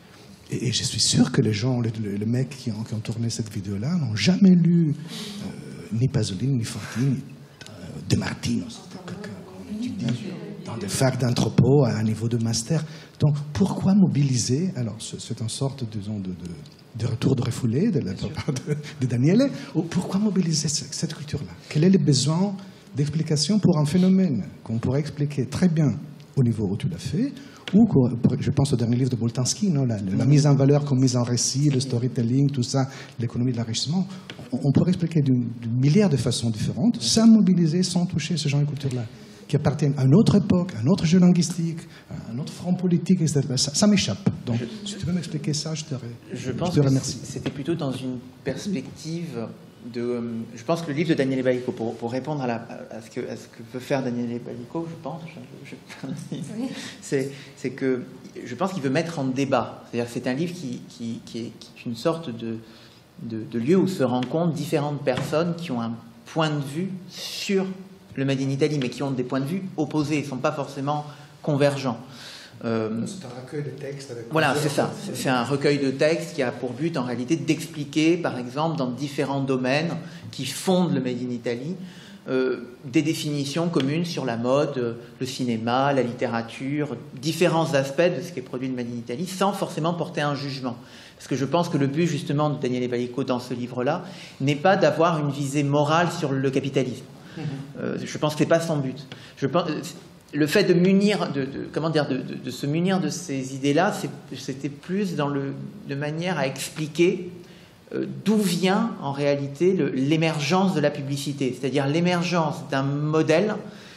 Et, et je suis sûr que les gens, les, les mecs qui ont, qui ont tourné cette vidéo-là n'ont jamais lu euh, ni Pasolini, ni Forti, ni euh, De Martino. C'était quelqu'un qu'on étudie dans des facs d'anthropo à un niveau de master. Donc, pourquoi mobiliser? Alors, c'est une sorte, disons, de, de, de retour de refoulé de la part de, de Daniele. Ou pourquoi mobiliser cette, cette culture-là? Quel est le besoin d'explication pour un phénomène qu'on pourrait expliquer très bien au niveau où tu l'as fait, ou, je pense au dernier livre de Boltanski, non, la, la mise en valeur comme mise en récit, le storytelling, tout ça, l'économie de l'enrichissement, on, on pourrait expliquer d'une milliard de façons différentes, sans mobiliser, sans toucher ce genre de culture-là, qui appartiennent à une autre époque, à un autre jeu linguistique, à un autre front politique, et cetera. Ça, ça m'échappe. Donc, je, si tu veux m'expliquer ça, je te, je, je pense te remercie. C'était plutôt dans une perspective de... Je pense que le livre de Daniele Balico, pour, pour répondre à, la, à, ce que, à ce que veut faire Daniele Balico, je pense, je, je, c'est, c'est que je pense qu'il veut mettre en débat. C'est-à-dire que c'est un livre qui, qui, qui, est, qui est une sorte de, de, de lieu où se rencontrent différentes personnes qui ont un point de vue sur le Made in Italy, mais qui ont des points de vue opposés, ils ne sont pas forcément convergents. Euh, c'est un recueil de textes. Avec voilà, c'est ça. C'est un recueil de textes qui a pour but, en réalité, d'expliquer, par exemple, dans différents domaines qui fondent le Made in Italy, euh, des définitions communes sur la mode, le cinéma, la littérature, différents aspects de ce qui est produit de Made in Italy, sans forcément porter un jugement. Parce que je pense que le but, justement, de Daniele Balico dans ce livre-là, n'est pas d'avoir une visée morale sur le capitalisme. Euh, je pense que ce n'est pas son but. Je pense, le fait de munir, de, de, comment dire, de, de, de se munir de ces idées-là, c'était plus dans le, de manière à expliquer euh, d'où vient en réalité l'émergence de la publicité, c'est-à-dire l'émergence d'un modèle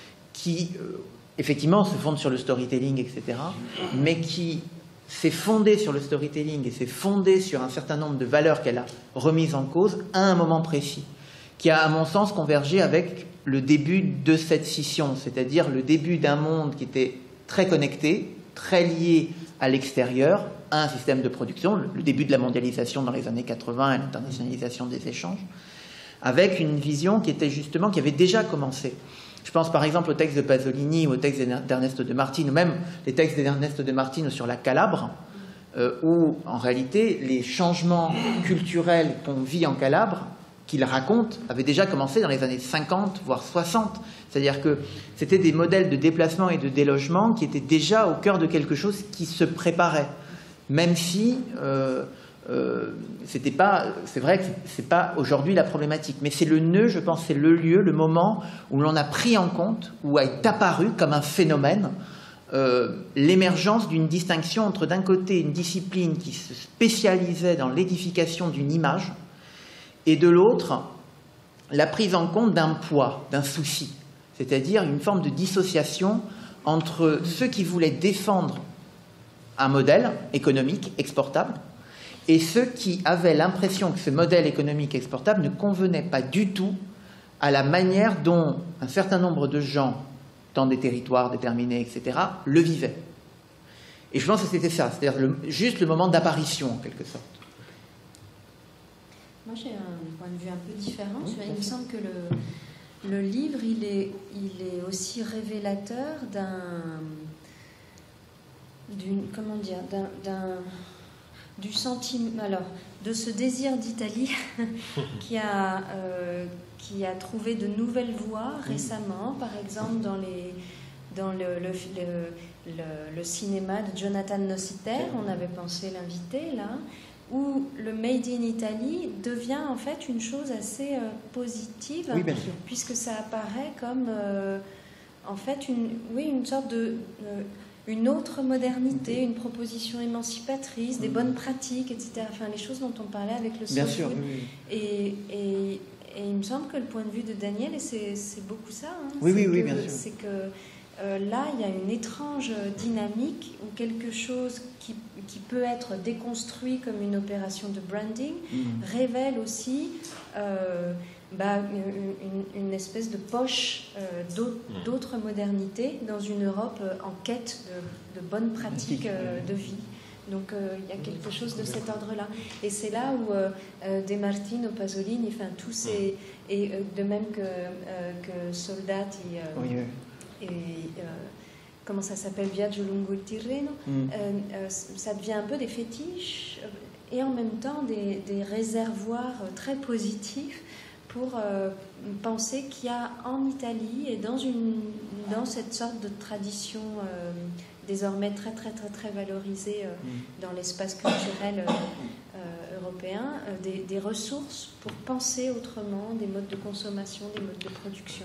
qui, euh, effectivement, se fonde sur le storytelling, et cetera, mais qui s'est fondé sur le storytelling et s'est fondé sur un certain nombre de valeurs qu'elle a remises en cause à un moment précis, qui a, à mon sens, convergé avec le début de cette scission, c'est-à-dire le début d'un monde qui était très connecté, très lié à l'extérieur, à un système de production, le début de la mondialisation dans les années quatre-vingts et l'internationalisation des échanges, avec une vision qui était justement, qui avait déjà commencé. Je pense par exemple au texte de Pasolini ou au texte d'Ernesto de Martino, ou même les textes d'Ernesto de Martino sur la Calabre, euh, où en réalité les changements culturels qu'on vit en Calabre, qu'il raconte, avait déjà commencé dans les années cinquante, voire soixante. C'est-à-dire que c'était des modèles de déplacement et de délogement qui étaient déjà au cœur de quelque chose qui se préparait. Même si, euh, euh, c'était pas, c'est vrai que c'est pas aujourd'hui la problématique, mais c'est le nœud, je pense, c'est le lieu, le moment où l'on a pris en compte, où est apparu comme un phénomène, euh, l'émergence d'une distinction entre, d'un côté, une discipline qui se spécialisait dans l'édification d'une image, et de l'autre, la prise en compte d'un poids, d'un souci, c'est-à-dire une forme de dissociation entre ceux qui voulaient défendre un modèle économique exportable et ceux qui avaient l'impression que ce modèle économique exportable ne convenait pas du tout à la manière dont un certain nombre de gens, dans des territoires déterminés, et cetera, le vivaient. Et je pense que c'était ça, c'est-à-dire le, juste le moment d'apparition, en quelque sorte. Moi, j'ai un point de vue un peu différent. Il me semble que le, le livre, il est, il est aussi révélateur d'un, d'une, comment dire, d'un, d'un, du sentiment, alors, de ce désir d'Italie qui a, euh, qui a trouvé de nouvelles voies récemment, par exemple dans les, dans le, le, le, le, le cinéma de Jonathan Nociter, on avait pensé l'inviter là, où le Made in Italy devient en fait une chose assez euh, positive, oui, bien sûr, puisque ça apparaît comme euh, en fait une, oui, une sorte de euh, une autre modernité, une proposition émancipatrice, des bonnes pratiques, et cetera. Enfin, les choses dont on parlait avec le bien soul sûr, food. oui. Et, et, et il me semble que le point de vue de Daniel, et c'est, c'est beaucoup ça, hein, oui, oui, que, oui, bien sûr. c'est que Euh, là, il y a une étrange dynamique où quelque chose qui, qui peut être déconstruit comme une opération de branding mmh. révèle aussi euh, bah, une, une espèce de poche euh, d'autres modernités dans une Europe en quête de, de bonnes pratiques euh, de vie. Donc euh, il y a quelque chose de cet ordre-là. Et c'est là où euh, De Martino, Pasolini, enfin tous ces... Et euh, de même que, euh, que Soldati... Euh, oui, oui. et euh, comment ça s'appelle, Viaggio lungo il Tirreno, Mm. euh, euh, ça devient un peu des fétiches euh, et en même temps des, des réservoirs euh, très positifs pour euh, penser qu'il y a en Italie et dans, une, dans cette sorte de tradition euh, désormais très très très très valorisée euh, Mm. dans l'espace culturel euh, euh, européen, euh, des, des ressources pour penser autrement des modes de consommation, des modes de production.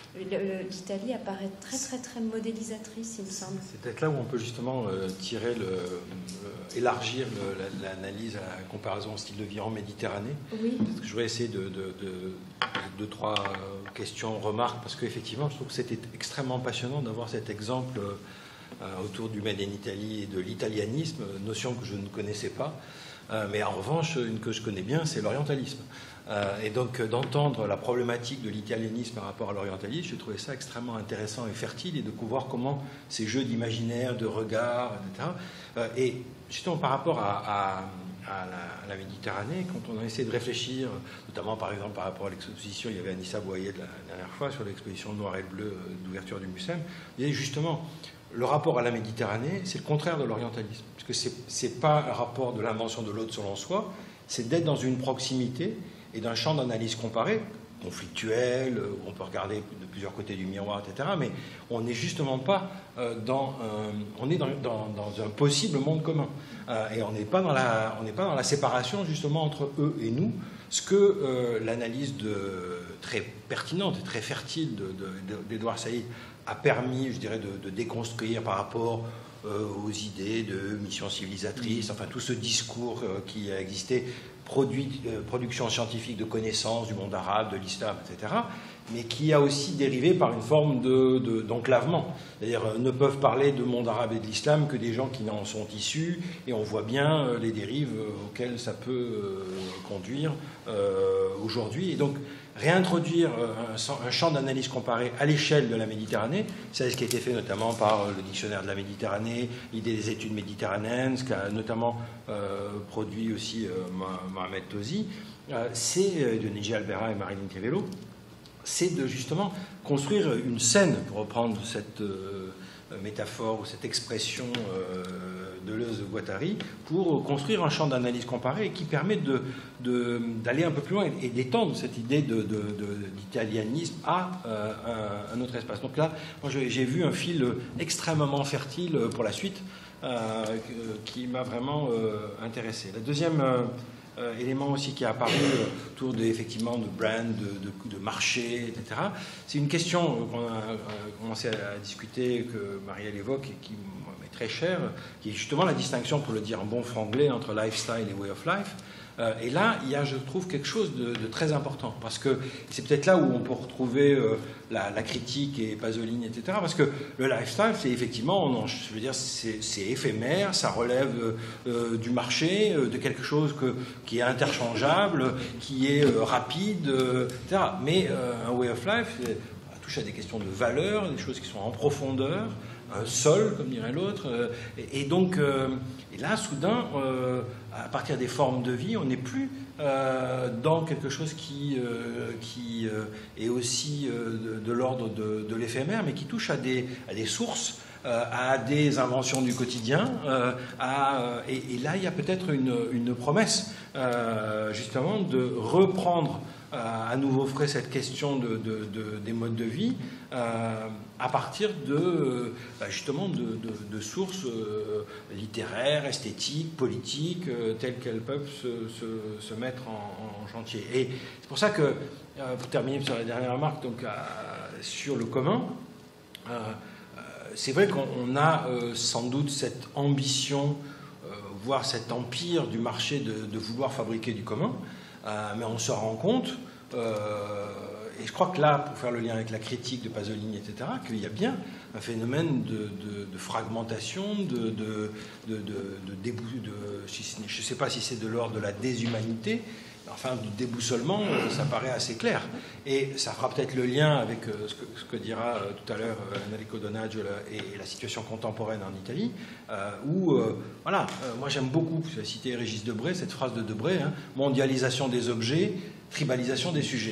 L'Italie apparaît très très très modélisatrice, il me semble. C'est peut-être là où on peut justement euh, tirer le, le- élargir le- la- l'analyse à la comparaison au style de vie en Méditerranée. Oui. Parce que je voudrais essayer de, de, de, de trois euh, questions, remarques, parce qu'effectivement, je trouve que c'était extrêmement passionnant d'avoir cet exemple euh, autour du Made in Italy et de l'italianisme, notion que je ne connaissais pas. Euh, mais en revanche, une que je connais bien, c'est l'orientalisme. Euh, et donc d'entendre la problématique de l'italianisme par rapport à l'orientalisme, j'ai trouvé ça extrêmement intéressant et fertile, et de voir comment ces jeux d'imaginaire, de regard, et cetera. Euh, et justement par rapport à, à, à, la, à la Méditerranée, quand on a essayé de réfléchir, notamment par exemple par rapport à l'exposition, il y avait Anissa Boyer de la dernière fois sur l'exposition Noir et Bleu d'ouverture du Mucem, il y avait justement le rapport à la Méditerranée, c'est le contraire de l'orientalisme, parce que c'est n'est pas un rapport de l'invention de l'autre selon soi, c'est d'être dans une proximité et d'un champ d'analyse comparé, conflictuel, où on peut regarder de plusieurs côtés du miroir, et cetera. Mais on n'est justement pas euh, dans, un, on est dans, dans, dans un possible monde commun. Euh, et on n'est pas dans la, on n'est pas dans la séparation justement entre eux et nous, ce que euh, l'analyse de, très pertinente et très fertile d'Edouard Saïd a permis, je dirais, de, de déconstruire par rapport euh, aux idées de mission civilisatrice, enfin tout ce discours euh, qui a existé, produit, euh, production scientifique de connaissances du monde arabe, de l'islam, et cetera, mais qui a aussi dérivé par une forme de, de, d'enclavement. C'est-à-dire, euh, ne peuvent parler de monde arabe et de l'islam que des gens qui en sont issus, et on voit bien euh, les dérives euh, auxquelles ça peut euh, conduire euh, aujourd'hui. Et donc, réintroduire un, un champ d'analyse comparé à l'échelle de la Méditerranée, c'est ce qui a été fait notamment par le dictionnaire de la Méditerranée, l'idée des études méditerranéennes, ce qu'a notamment euh, produit aussi euh, Mohamed Tosi, euh, c'est de Niji Albera et Marilyn Crivello, c'est de justement construire une scène, pour reprendre cette euh, métaphore ou cette expression euh, de Deleuze de Guattari, pour construire un champ d'analyse comparé qui permet de, de, d'aller un peu plus loin et, et d'étendre cette idée de, de, de, d'italianisme à euh, un, un autre espace. Donc là, moi j'ai vu un fil extrêmement fertile pour la suite euh, qui m'a vraiment euh, intéressé. La deuxième euh, Euh, élément aussi qui est apparu euh, autour de, effectivement, de brand, de, de, de marché, et cetera. C'est une question euh, qu'on a euh, commencé à discuter, que Marielle évoque et qui m'est très chère, qui est justement la distinction, pour le dire en bon franglais, entre lifestyle et way of life. Euh, et là, il y a, je trouve, quelque chose de, de très important, parce que c'est peut-être là où on peut retrouver euh, la, la critique et Pasolini, et cetera. Parce que le lifestyle, c'est effectivement, on, je veux dire, c'est, c'est éphémère, ça relève euh, du marché, euh, de quelque chose que, qui est interchangeable, qui est euh, rapide, euh, et cetera. Mais euh, un way of life on touche à des questions de valeur, des choses qui sont en profondeur, un sol, comme dirait l'autre. Euh, et, et donc, euh, et là, soudain, euh, à partir des formes de vie, on n'est plus euh, dans quelque chose qui, euh, qui euh, est aussi euh, de, de l'ordre de, de l'éphémère, mais qui touche à des, à des sources, euh, à des inventions du quotidien. Euh, à, et, et là, il y a peut-être une, une promesse, euh, justement, de reprendre à nouveau frais cette question de, de, de, des modes de vie euh, à partir de, bah justement de, de, de sources euh, littéraires, esthétiques, politiques, euh, telles qu'elles peuvent se, se, se mettre en, en chantier. Et c'est pour ça que, euh, pour terminer sur la dernière remarque, donc, euh, sur le commun, euh, euh, c'est vrai qu'on a euh, sans doute cette ambition, euh, voire cet empire du marché de, de vouloir fabriquer du commun. Euh, mais on se rend compte, euh, et je crois que là, pour faire le lien avec la critique de Pasolini, et cetera, qu'il y a bien un phénomène de, de, de fragmentation, de, de, de, de, de, débou, de je ne sais pas si c'est de l'ordre de la déshumanité, mais enfin du déboussolement, ça paraît assez clair. Et ça fera peut-être le lien avec ce que, ce que dira tout à l'heure Enrico Donaggio et la situation contemporaine en Italie, euh, où, euh, voilà, euh, moi j'aime beaucoup, vous avez cité Régis Debray, cette phrase de Debray, hein, mondialisation des objets, tribalisation des sujets.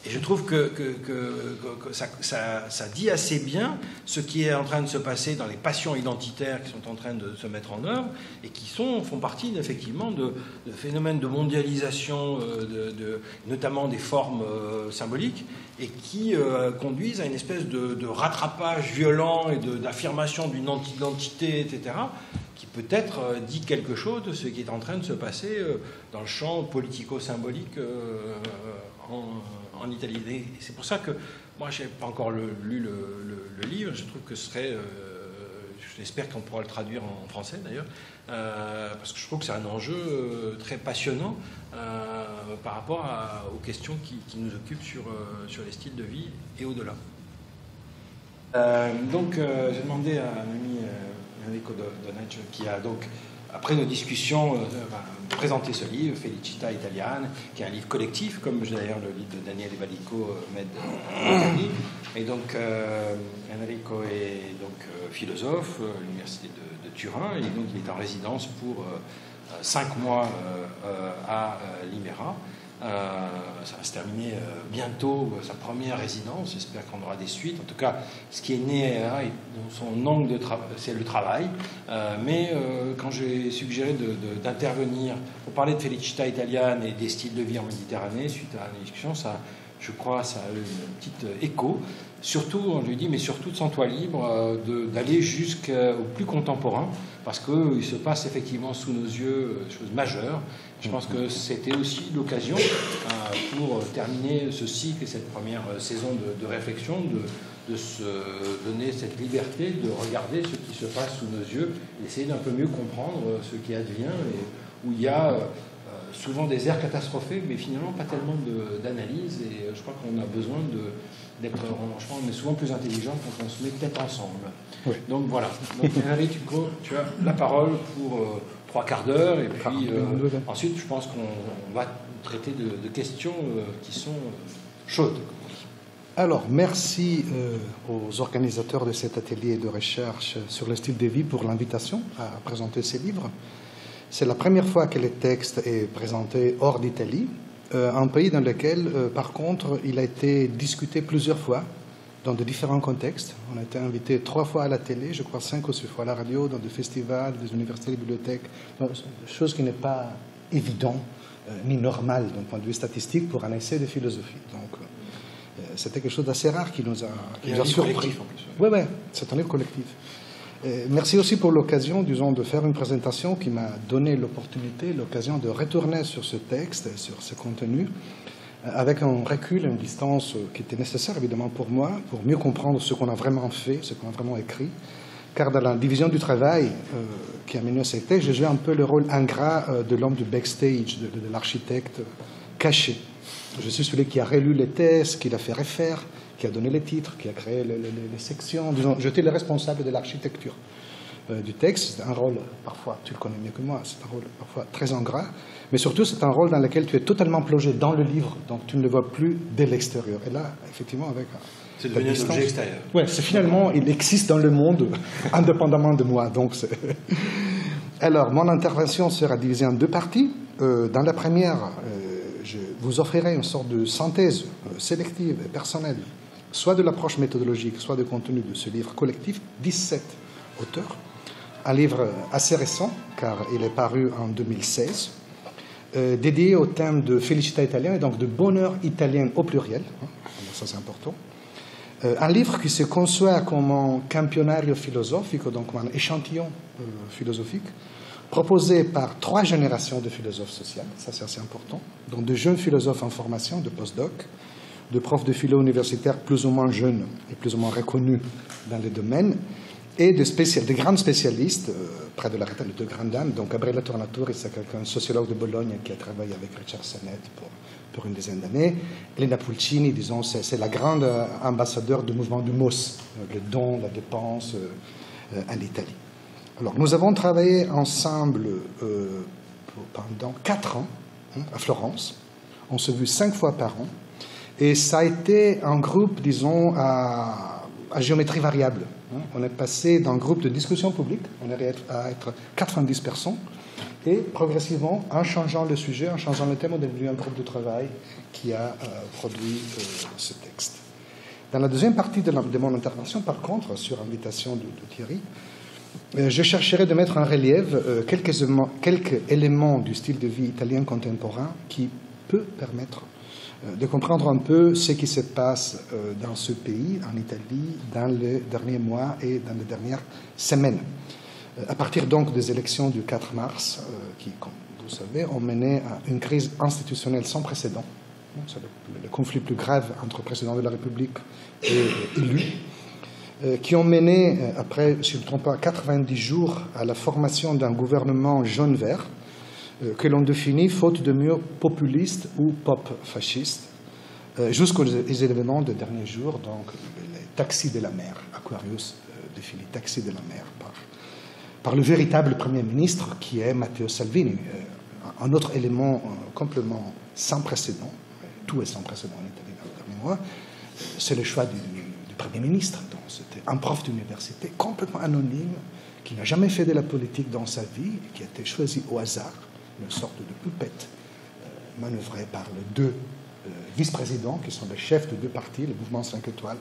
Et je trouve que, que, que, que ça, ça, ça dit assez bien ce qui est en train de se passer dans les passions identitaires qui sont en train de se mettre en œuvre et qui sont, font partie effectivement de, de phénomènes de mondialisation, de, de, notamment des formes euh, symboliques, et qui euh, conduisent à une espèce de, de rattrapage violent et d'affirmation d'une identité, et cetera, qui peut-être euh, dit quelque chose de ce qui est en train de se passer euh, dans le champ politico-symbolique euh, en en Italie. Et c'est pour ça que moi, je n'ai pas encore le, lu le, le, le livre. Je trouve que ce serait... Euh, j'espère qu'on pourra le traduire en français, d'ailleurs, euh, parce que je trouve que c'est un enjeu euh, très passionnant euh, par rapport à, aux questions qui, qui nous occupent sur, euh, sur les styles de vie et au-delà. Euh, donc, euh, j'ai demandé à un ami, euh, Enrico Donaccio, qui a donc... Après nos discussions, euh, bah, présenter ce livre, Felicità Italiane, qui est un livre collectif, comme d'ailleurs le livre de Daniele Valico euh, m'aide en Italie. Et donc, euh, Enrico est donc euh, philosophe à l'université de, de Turin, et donc il est en résidence pour euh, cinq mois euh, euh, à euh, l'Imera. Euh, ça va se terminer euh, bientôt, euh, sa première résidence. J'espère qu'on aura des suites. En tout cas, ce qui est né, hein, son angle de travail, c'est le travail. Euh, mais euh, quand j'ai suggéré d'intervenir pour parler de Felicità Italiane et des styles de vie en Méditerranée, suite à la discussion, ça, je crois, ça a eu une petite écho. Surtout, on lui dit, mais surtout, sens-toi libre euh, d'aller jusqu'au plus contemporain, parce qu'il se passe effectivement sous nos yeux des choses majeures. Je pense que c'était aussi l'occasion euh, pour terminer ce cycle et cette première saison de, de réflexion, de, de se donner cette liberté de regarder ce qui se passe sous nos yeux, d'essayer d'un peu mieux comprendre ce qui advient, et où il y a euh, souvent des aires catastrophées, mais finalement pas tellement d'analyse, et je crois qu'on a besoin d'être, je pense, on est souvent plus intelligent quand on se met tête ensemble. Oui. Donc voilà. Donc Henri, tu, tu as la parole pour euh, trois quarts d'heure, et puis euh, ensuite je pense qu'on va traiter de, de questions euh, qui sont chaudes. Alors, merci euh, aux organisateurs de cet atelier de recherche sur le style de vie pour l'invitation à présenter ces livres. C'est la première fois que le texte est présenté hors d'Italie, euh, un pays dans lequel, euh, par contre, il a été discuté plusieurs fois, dans de différents contextes. On a été invité trois fois à la télé, je crois cinq ou six fois à la radio, dans des festivals, des universités, des bibliothèques, chose qui n'est pas évident euh, ni normale d'un point de vue statistique pour un essai de philosophie. Donc, euh, c'était quelque chose d'assez rare qui nous a, qui nous a surpris. Oui, oui, c'est un livre collectif. Et merci aussi pour l'occasion, disons, de faire une présentation qui m'a donné l'opportunité, l'occasion de retourner sur ce texte, sur ce contenu, avec un recul, une distance qui était nécessaire évidemment pour moi, pour mieux comprendre ce qu'on a vraiment fait, ce qu'on a vraiment écrit. Car dans la division du travail euh, qui a mené à ce texte, j'ai joué un peu le rôle ingrat euh, de l'homme du backstage, de, de, de l'architecte caché. Je suis celui qui a relu les thèses, qui l'a fait refaire, qui a donné les titres, qui a créé les, les, les sections. Disons, j'étais le responsable de l'architecture euh, du texte. C'est un rôle, parfois, tu le connais mieux que moi, c'est un rôle parfois très ingrat, mais surtout c'est un rôle dans lequel tu es totalement plongé dans le livre, donc tu ne le vois plus dès l'extérieur. Et là, effectivement, avec c'est devenu un objet extérieur. Oui, c'est finalement, il existe dans le monde, indépendamment de moi. Donc alors, mon intervention sera divisée en deux parties. Euh, dans la première, euh, je vous offrirai une sorte de synthèse euh, sélective et personnelle, soit de l'approche méthodologique, soit du contenu de ce livre collectif, dix-sept auteurs. Un livre assez récent, car il est paru en deux mille seize, euh, dédié au thème de Felicità Italiane, et donc de bonheur italien au pluriel. Hein, ça, c'est important. Euh, un livre qui se conçoit comme un campionario philosophico, donc un échantillon euh, philosophique, proposé par trois générations de philosophes sociaux, ça c'est assez important, donc de jeunes philosophes en formation, de post-doc, de profs de philo universitaires plus ou moins jeunes et plus ou moins reconnus dans les domaines, et de, spécial, de grands spécialistes, euh, près de la retraite de deux grandes dames. Donc Gabriele Tornatore, c'est quelqu'un, sociologue de Bologne, qui a travaillé avec Richard Sennett pour, pour une dizaine d'années. Elena Pulcini, disons, c'est la grande ambassadeur du mouvement du M O S, le don, la dépense euh, à l'Italie. Alors, nous avons travaillé ensemble euh, pendant quatre ans hein, à Florence. On s'est vu cinq fois par an. Et ça a été un groupe, disons, à, à géométrie variable. Hein. On est passé d'un groupe de discussion publique, on est à être quatre-vingt-dix personnes, Et progressivement, en changeant le sujet, en changeant le thème, on est devenu un groupe de travail qui a euh, produit euh, ce texte. Dans la deuxième partie de, la, de mon intervention, par contre, sur invitation de, de Thierry, euh, je chercherai de mettre en relief euh, quelques, quelques éléments du style de vie italien contemporain qui peut permettre euh, de comprendre un peu ce qui se passe euh, dans ce pays, en Italie, dans les derniers mois et dans les dernières semaines. À partir donc des élections du quatre mars, euh, qui, comme vous savez, ont mené à une crise institutionnelle sans précédent, c'est le, le conflit plus grave entre le président de la République et élu, euh, qui ont mené, euh, après, si je ne me trompe pas, quatre-vingt-dix jours à la formation d'un gouvernement jaune-vert, euh, que l'on définit, faute de mieux, populiste ou pop-fasciste, euh, jusqu'aux événements des derniers jours, donc les taxis de la mer, Aquarius euh, définit taxis de la mer par par le véritable Premier ministre qui est Matteo Salvini. Euh, un autre élément euh, complètement sans précédent, tout est sans précédent en Italie dans les derniers mois, euh, c'est le choix du, du Premier ministre. Donc, c'était un prof d'université complètement anonyme, qui n'a jamais fait de la politique dans sa vie, et qui a été choisi au hasard, une sorte de poupette euh, manœuvrée par les deux euh, vice-présidents, qui sont les chefs de deux partis, le mouvement cinq étoiles,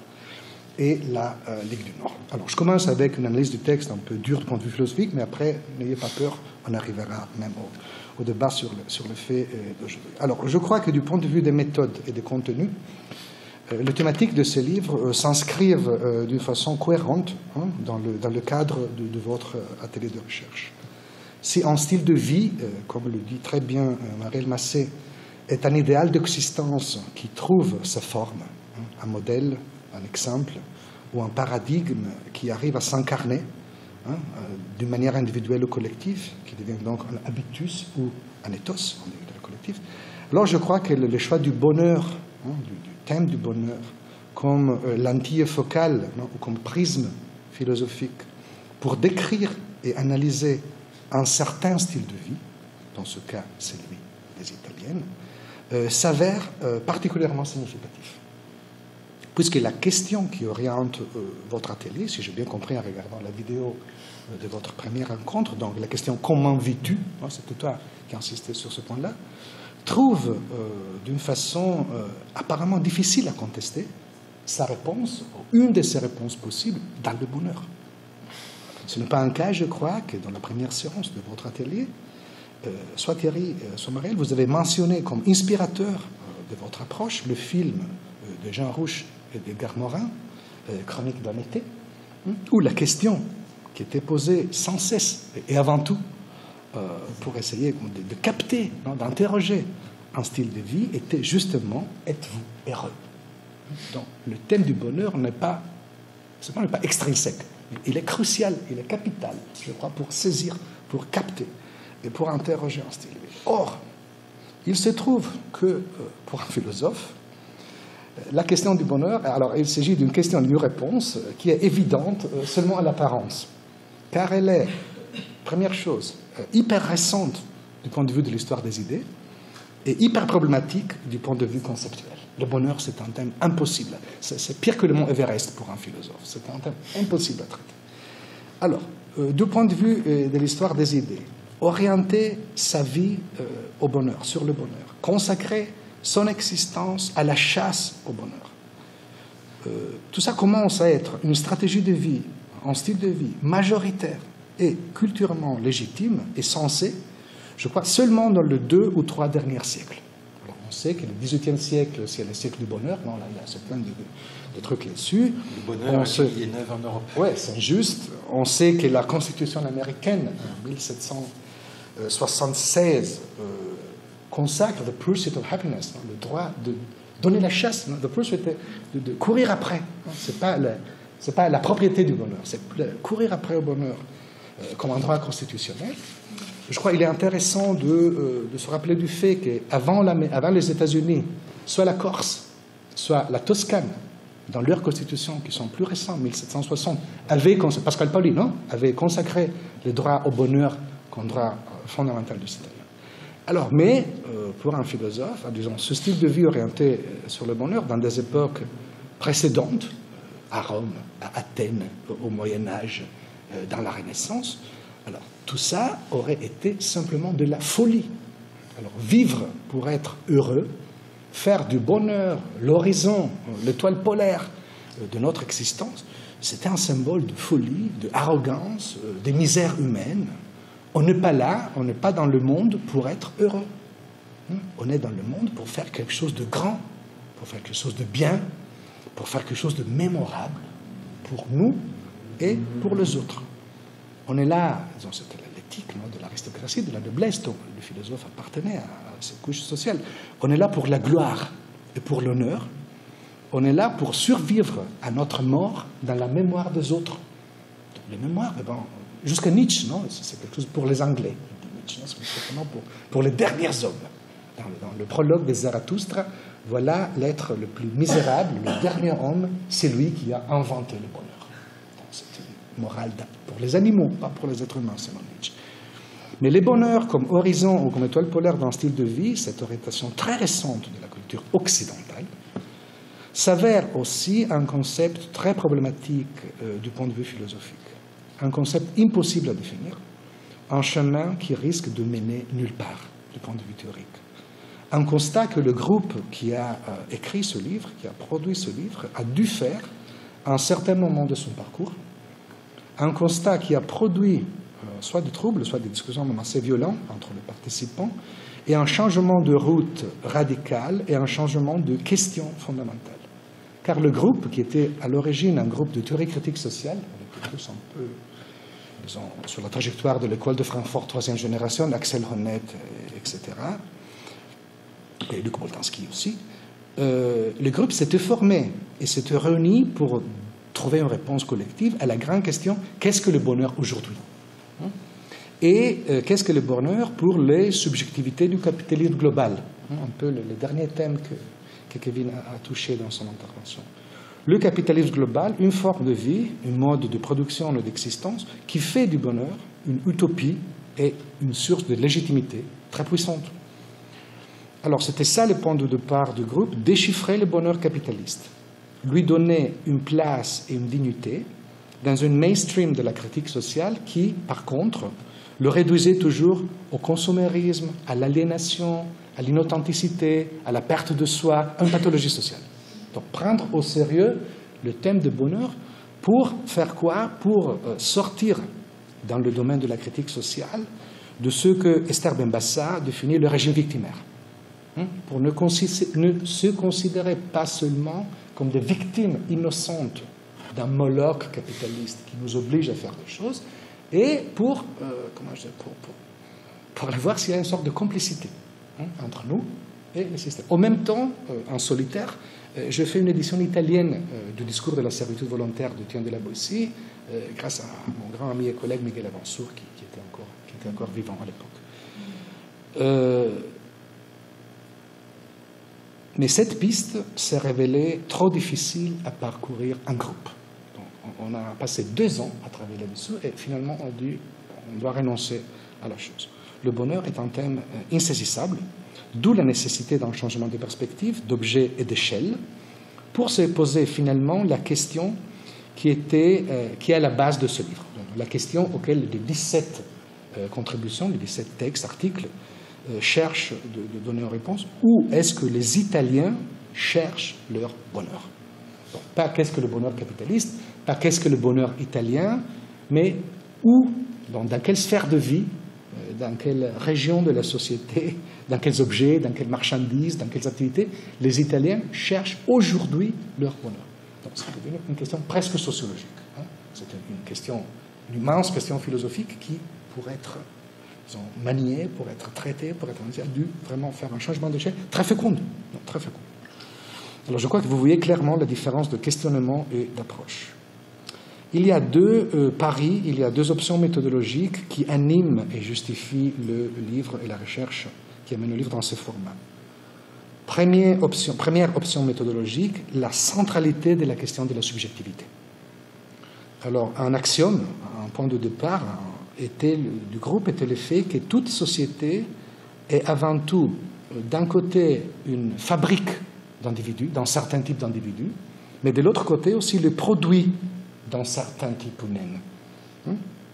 et la euh, Ligue du Nord. Alors, je commence avec une analyse du texte un peu dure du point de vue philosophique, mais après, n'ayez pas peur, on arrivera même au, au débat sur le, sur le fait euh, d'aujourd'hui. Alors, je crois que du point de vue des méthodes et des contenus, euh, les thématiques de ce livre euh, s'inscrivent euh, d'une façon cohérente hein, dans, le, dans le cadre de, de votre atelier de recherche. Si un style de vie, euh, comme le dit très bien euh, Marielle Massé, est un idéal d'existence qui trouve sa forme, hein, un modèle, un exemple ou un paradigme qui arrive à s'incarner hein, euh, d'une manière individuelle ou collective, qui devient donc un habitus ou un ethos individuel ou collectif, alors je crois que le, le choix du bonheur, hein, du, du thème du bonheur, comme euh, lentille focale non, ou comme prisme philosophique pour décrire et analyser un certain style de vie, dans ce cas celui des Italiennes, euh, s'avère euh, particulièrement significatif. Puisque la question qui oriente euh, votre atelier, si j'ai bien compris en regardant la vidéo euh, de votre première rencontre, donc la question « Comment vis-tu ?», c'était toi qui insistais sur ce point-là, trouve euh, d'une façon euh, apparemment difficile à contester sa réponse, ou une de ses réponses possibles, dans le bonheur. Ce n'est pas un cas, je crois, que dans la première séance de votre atelier, euh, soit Thierry, euh, soit Marielle, vous avez mentionné comme inspirateur euh, de votre approche le film euh, de Jean Rouch et d'Edgar Morin, euh, Chronique d'un été, hein, où la question qui était posée sans cesse, et avant tout, euh, pour essayer de, de capter, non, d'interroger un style de vie, était justement « Êtes-vous heureux ?» Donc, le thème du bonheur n'est pas, c'est pas, n'est pas extrinsèque, il est crucial, il est capital, je crois, pour saisir, pour capter et pour interroger un style de vie. Or, il se trouve que, euh, pour un philosophe, la question du bonheur, alors il s'agit d'une question d'une réponse qui est évidente seulement à l'apparence, car elle est, première chose, hyper récente du point de vue de l'histoire des idées et hyper problématique du point de vue conceptuel. Le bonheur, c'est un thème impossible. C'est, c'est pire que le mont Everest pour un philosophe. C'est un thème impossible à traiter. Alors, euh, du point de vue euh, de l'histoire des idées, orienter sa vie euh, au bonheur, sur le bonheur, consacrer son existence à la chasse au bonheur. Euh, tout ça commence à être une stratégie de vie, un style de vie majoritaire et culturellement légitime et censé, je crois, seulement dans les deux ou trois derniers siècles. Alors, on sait que le dix-huitième siècle, c'est le siècle du bonheur. Non, là, il y a plein de, de, de trucs là-dessus. Le bonheur se... qui est neuf en Europe. Oui, c'est juste. On sait que la Constitution américaine, en mille sept cent soixante-seize, euh, consacre the pursuit of happiness, le droit de donner la chasse, the pursuit de, de courir après. Ce n'est pas, pas la propriété du bonheur, c'est courir après au bonheur euh, comme un droit constitutionnel. Je crois qu'il est intéressant de, euh, de se rappeler du fait qu'avant avant les États-Unis, soit la Corse, soit la Toscane, dans leurs constitutions qui sont plus récentes, mille sept cent soixante, avaient, Pascal Paoli, non, avait consacré le droit au bonheur comme droit fondamental du citoyen. Alors, mais euh, pour un philosophe, disons, ce style de vie orienté sur le bonheur dans des époques précédentes, à Rome, à Athènes, au Moyen Âge, euh, dans la Renaissance, Alors, tout ça aurait été simplement de la folie. Alors, vivre pour être heureux, faire du bonheur, l'horizon, l'étoile polaire de notre existence, c'était un symbole de folie, d'arrogance, de misère humaine. On n'est pas là, on n'est pas dans le monde pour être heureux. On est dans le monde pour faire quelque chose de grand, pour faire quelque chose de bien, pour faire quelque chose de mémorable pour nous et pour les autres. On est là, disons, c'était l'éthique de l'aristocratie, de la noblesse, dont le philosophe appartenait à, à cette couche sociale. On est là pour la gloire et pour l'honneur. On est là pour survivre à notre mort dans la mémoire des autres. Les mémoires, eh ben, jusqu'à Nietzsche, non, c'est quelque chose pour les Anglais. Nietzsche, c'est vraiment pour, pour les derniers hommes. Dans le, dans le prologue de Zarathustra, voilà l'être le plus misérable, le dernier homme, c'est lui qui a inventé le bonheur. C'est une morale pour les animaux, pas pour les êtres humains, selon Nietzsche. Mais les bonheurs comme horizon ou comme étoile polaire dans le style de vie, cette orientation très récente de la culture occidentale, s'avère aussi un concept très problématique euh, du point de vue philosophique. Un concept impossible à définir, un chemin qui risque de mener nulle part du point de vue théorique. Un constat que le groupe qui a euh, écrit ce livre, qui a produit ce livre, a dû faire à un certain moment de son parcours. Un constat qui a produit euh, soit des troubles, soit des discussions même assez violentes entre les participants, et un changement de route radical et un changement de questions fondamentales. Car le groupe, qui était à l'origine un groupe de théorie critique sociale, on était tous un peu, disons, sur la trajectoire de l'école de Francfort, troisième génération, Axel Honneth, et cetera, et Luc Boltanski aussi, euh, le groupe s'était formé et s'était réuni pour trouver une réponse collective à la grande question « qu'est-ce que le bonheur aujourd'hui ?» Et euh, qu'est-ce que le bonheur pour les subjectivités du capitalisme global? Un peu le, le dernier thème que, que Kevin a, a touché dans son intervention. Le capitalisme global, une forme de vie, un mode de production et d'existence qui fait du bonheur une utopie et une source de légitimité très puissante. Alors c'était ça le point de départ du groupe, déchiffrer le bonheur capitaliste, lui donner une place et une dignité dans une mainstream de la critique sociale qui, par contre, le réduisait toujours au consommérisme, à l'aliénation, à l'inauthenticité, à la perte de soi, à une pathologie sociale. Donc prendre au sérieux le thème de bonheur pour faire quoi? Pour euh, sortir dans le domaine de la critique sociale de ce que Esther Benbassa définit le régime victimaire. Hein? Pour ne, ne se considérer pas seulement comme des victimes innocentes d'un Moloch capitaliste qui nous oblige à faire des choses, et pour, euh, comment je dis, pour, pour, pour aller voir s'il y a une sorte de complicité hein, entre nous et le système. En même temps, euh, en solitaire, euh, je fais une édition italienne euh, du discours de la servitude volontaire de Théon de la Boétie, euh, grâce à mon grand ami et collègue Miguel Avansour, qui, qui, était, encore, qui était encore vivant à l'époque. Euh, mais cette piste s'est révélée trop difficile à parcourir en groupe. On a passé deux ans à travailler là-dessus et finalement on, dit, on doit renoncer à la chose. Le bonheur est un thème insaisissable, d'où la nécessité d'un changement de perspective, d'objet et d'échelle, pour se poser finalement la question qui, était, euh, qui est à la base de ce livre. Donc, la question auquel les dix-sept euh, contributions, les dix-sept textes, articles, euh, cherchent de, de donner une réponse. Où est-ce que les Italiens cherchent leur bonheur? Donc, pas qu'est-ce que le bonheur capitaliste, pas qu'est-ce que le bonheur italien, mais où, dans, dans quelle sphère de vie, euh, dans quelle région de la société, dans quels objets, dans quelles marchandises, dans quelles activités, les Italiens cherchent aujourd'hui leur bonheur. Donc c'est devenu une question presque sociologique. Hein. C'est une question, une immense question philosophique qui, pour être disons, maniée, pour être traitée, pour être a dû vraiment faire un changement d'échelle très fécond. Non, très fécond. Alors je crois que vous voyez clairement la différence de questionnement et d'approche. Il y a deux euh, paris, il y a deux options méthodologiques qui animent et justifient le livre et la recherche qui amène le livre dans ce format. Première option, première option méthodologique, la centralité de la question de la subjectivité. Alors, un axiome, un point de départ était, du groupe était le fait que toute société est avant tout, d'un côté, une fabrique d'individus, dans certains types d'individus, mais de l'autre côté aussi le produit dans certains types humains.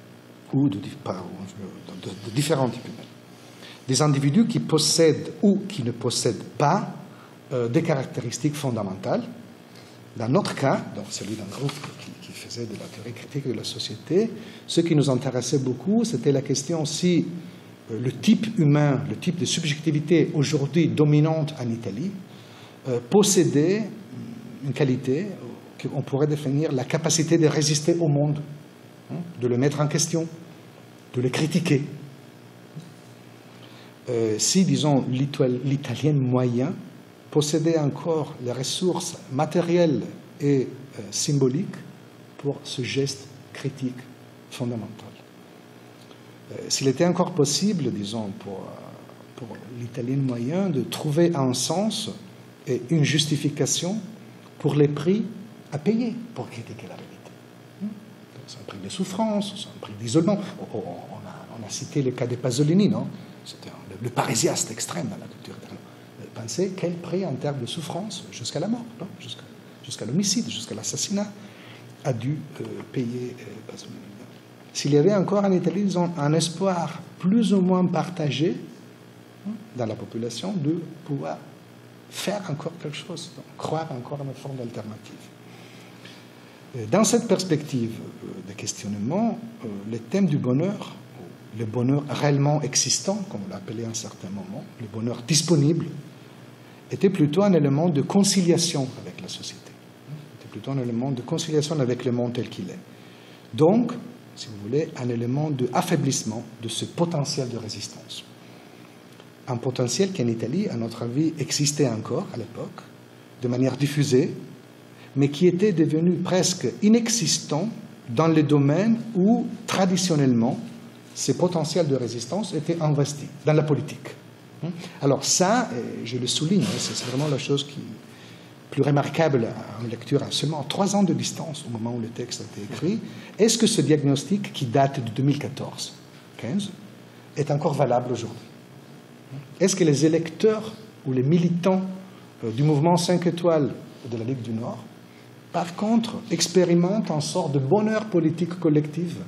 ou de, pas, de, de, de différents types humains. Des individus qui possèdent ou qui ne possèdent pas euh, des caractéristiques fondamentales. Dans notre cas, donc celui d'un groupe qui, qui faisait de la théorie critique de la société, ce qui nous intéressait beaucoup, c'était la question si euh, le type humain, le type de subjectivité aujourd'hui dominante en Italie, euh, possédait une qualité qu'on pourrait définir la capacité de résister au monde, hein, de le mettre en question, de le critiquer. Euh, si, disons, l'italien moyen possédait encore les ressources matérielles et euh, symboliques pour ce geste critique fondamental. Euh, S'il était encore possible, disons, pour, pour l'italien moyen de trouver un sens et une justification pour les prix à payer pour critiquer la vérité. C'est un prix de souffrance, c'est un prix d'isolement. On, on, a, on a cité le cas de Pasolini, non? C'était le, le parésiaste extrême dans la culture italienne. Pensez quel prix en termes de souffrance, jusqu'à la mort, jusqu'à jusqu'à l'homicide, jusqu'à l'assassinat, a dû euh, payer euh, Pasolini. S'il y avait encore en Italie, disons, un espoir plus ou moins partagé hein, dans la population de pouvoir faire encore quelque chose, donc, croire encore à une forme d'alternative. Dans cette perspective de questionnement, le thème du bonheur, le bonheur réellement existant, comme on l'appelait à un certain moment, le bonheur disponible, était plutôt un élément de conciliation avec la société. Était plutôt un élément de conciliation avec le monde tel qu'il est. Donc, si vous voulez, un élément d'affaiblissement de ce potentiel de résistance. Un potentiel qui, en Italie, à notre avis, existait encore à l'époque, de manière diffusée, mais qui était devenu presque inexistant dans les domaines où, traditionnellement, ces potentiels de résistance étaient investis, dans la politique. Alors ça, je le souligne, c'est vraiment la chose qui est plus remarquable en lecture à seulement trois ans de distance au moment où le texte a été écrit. Est-ce que ce diagnostic, qui date de deux mille quatorze quinze, est encore valable aujourd'hui? Est-ce que les électeurs ou les militants du mouvement cinq étoiles de la Ligue du Nord, par contre, expérimentent une sorte de bonheur politique collectif,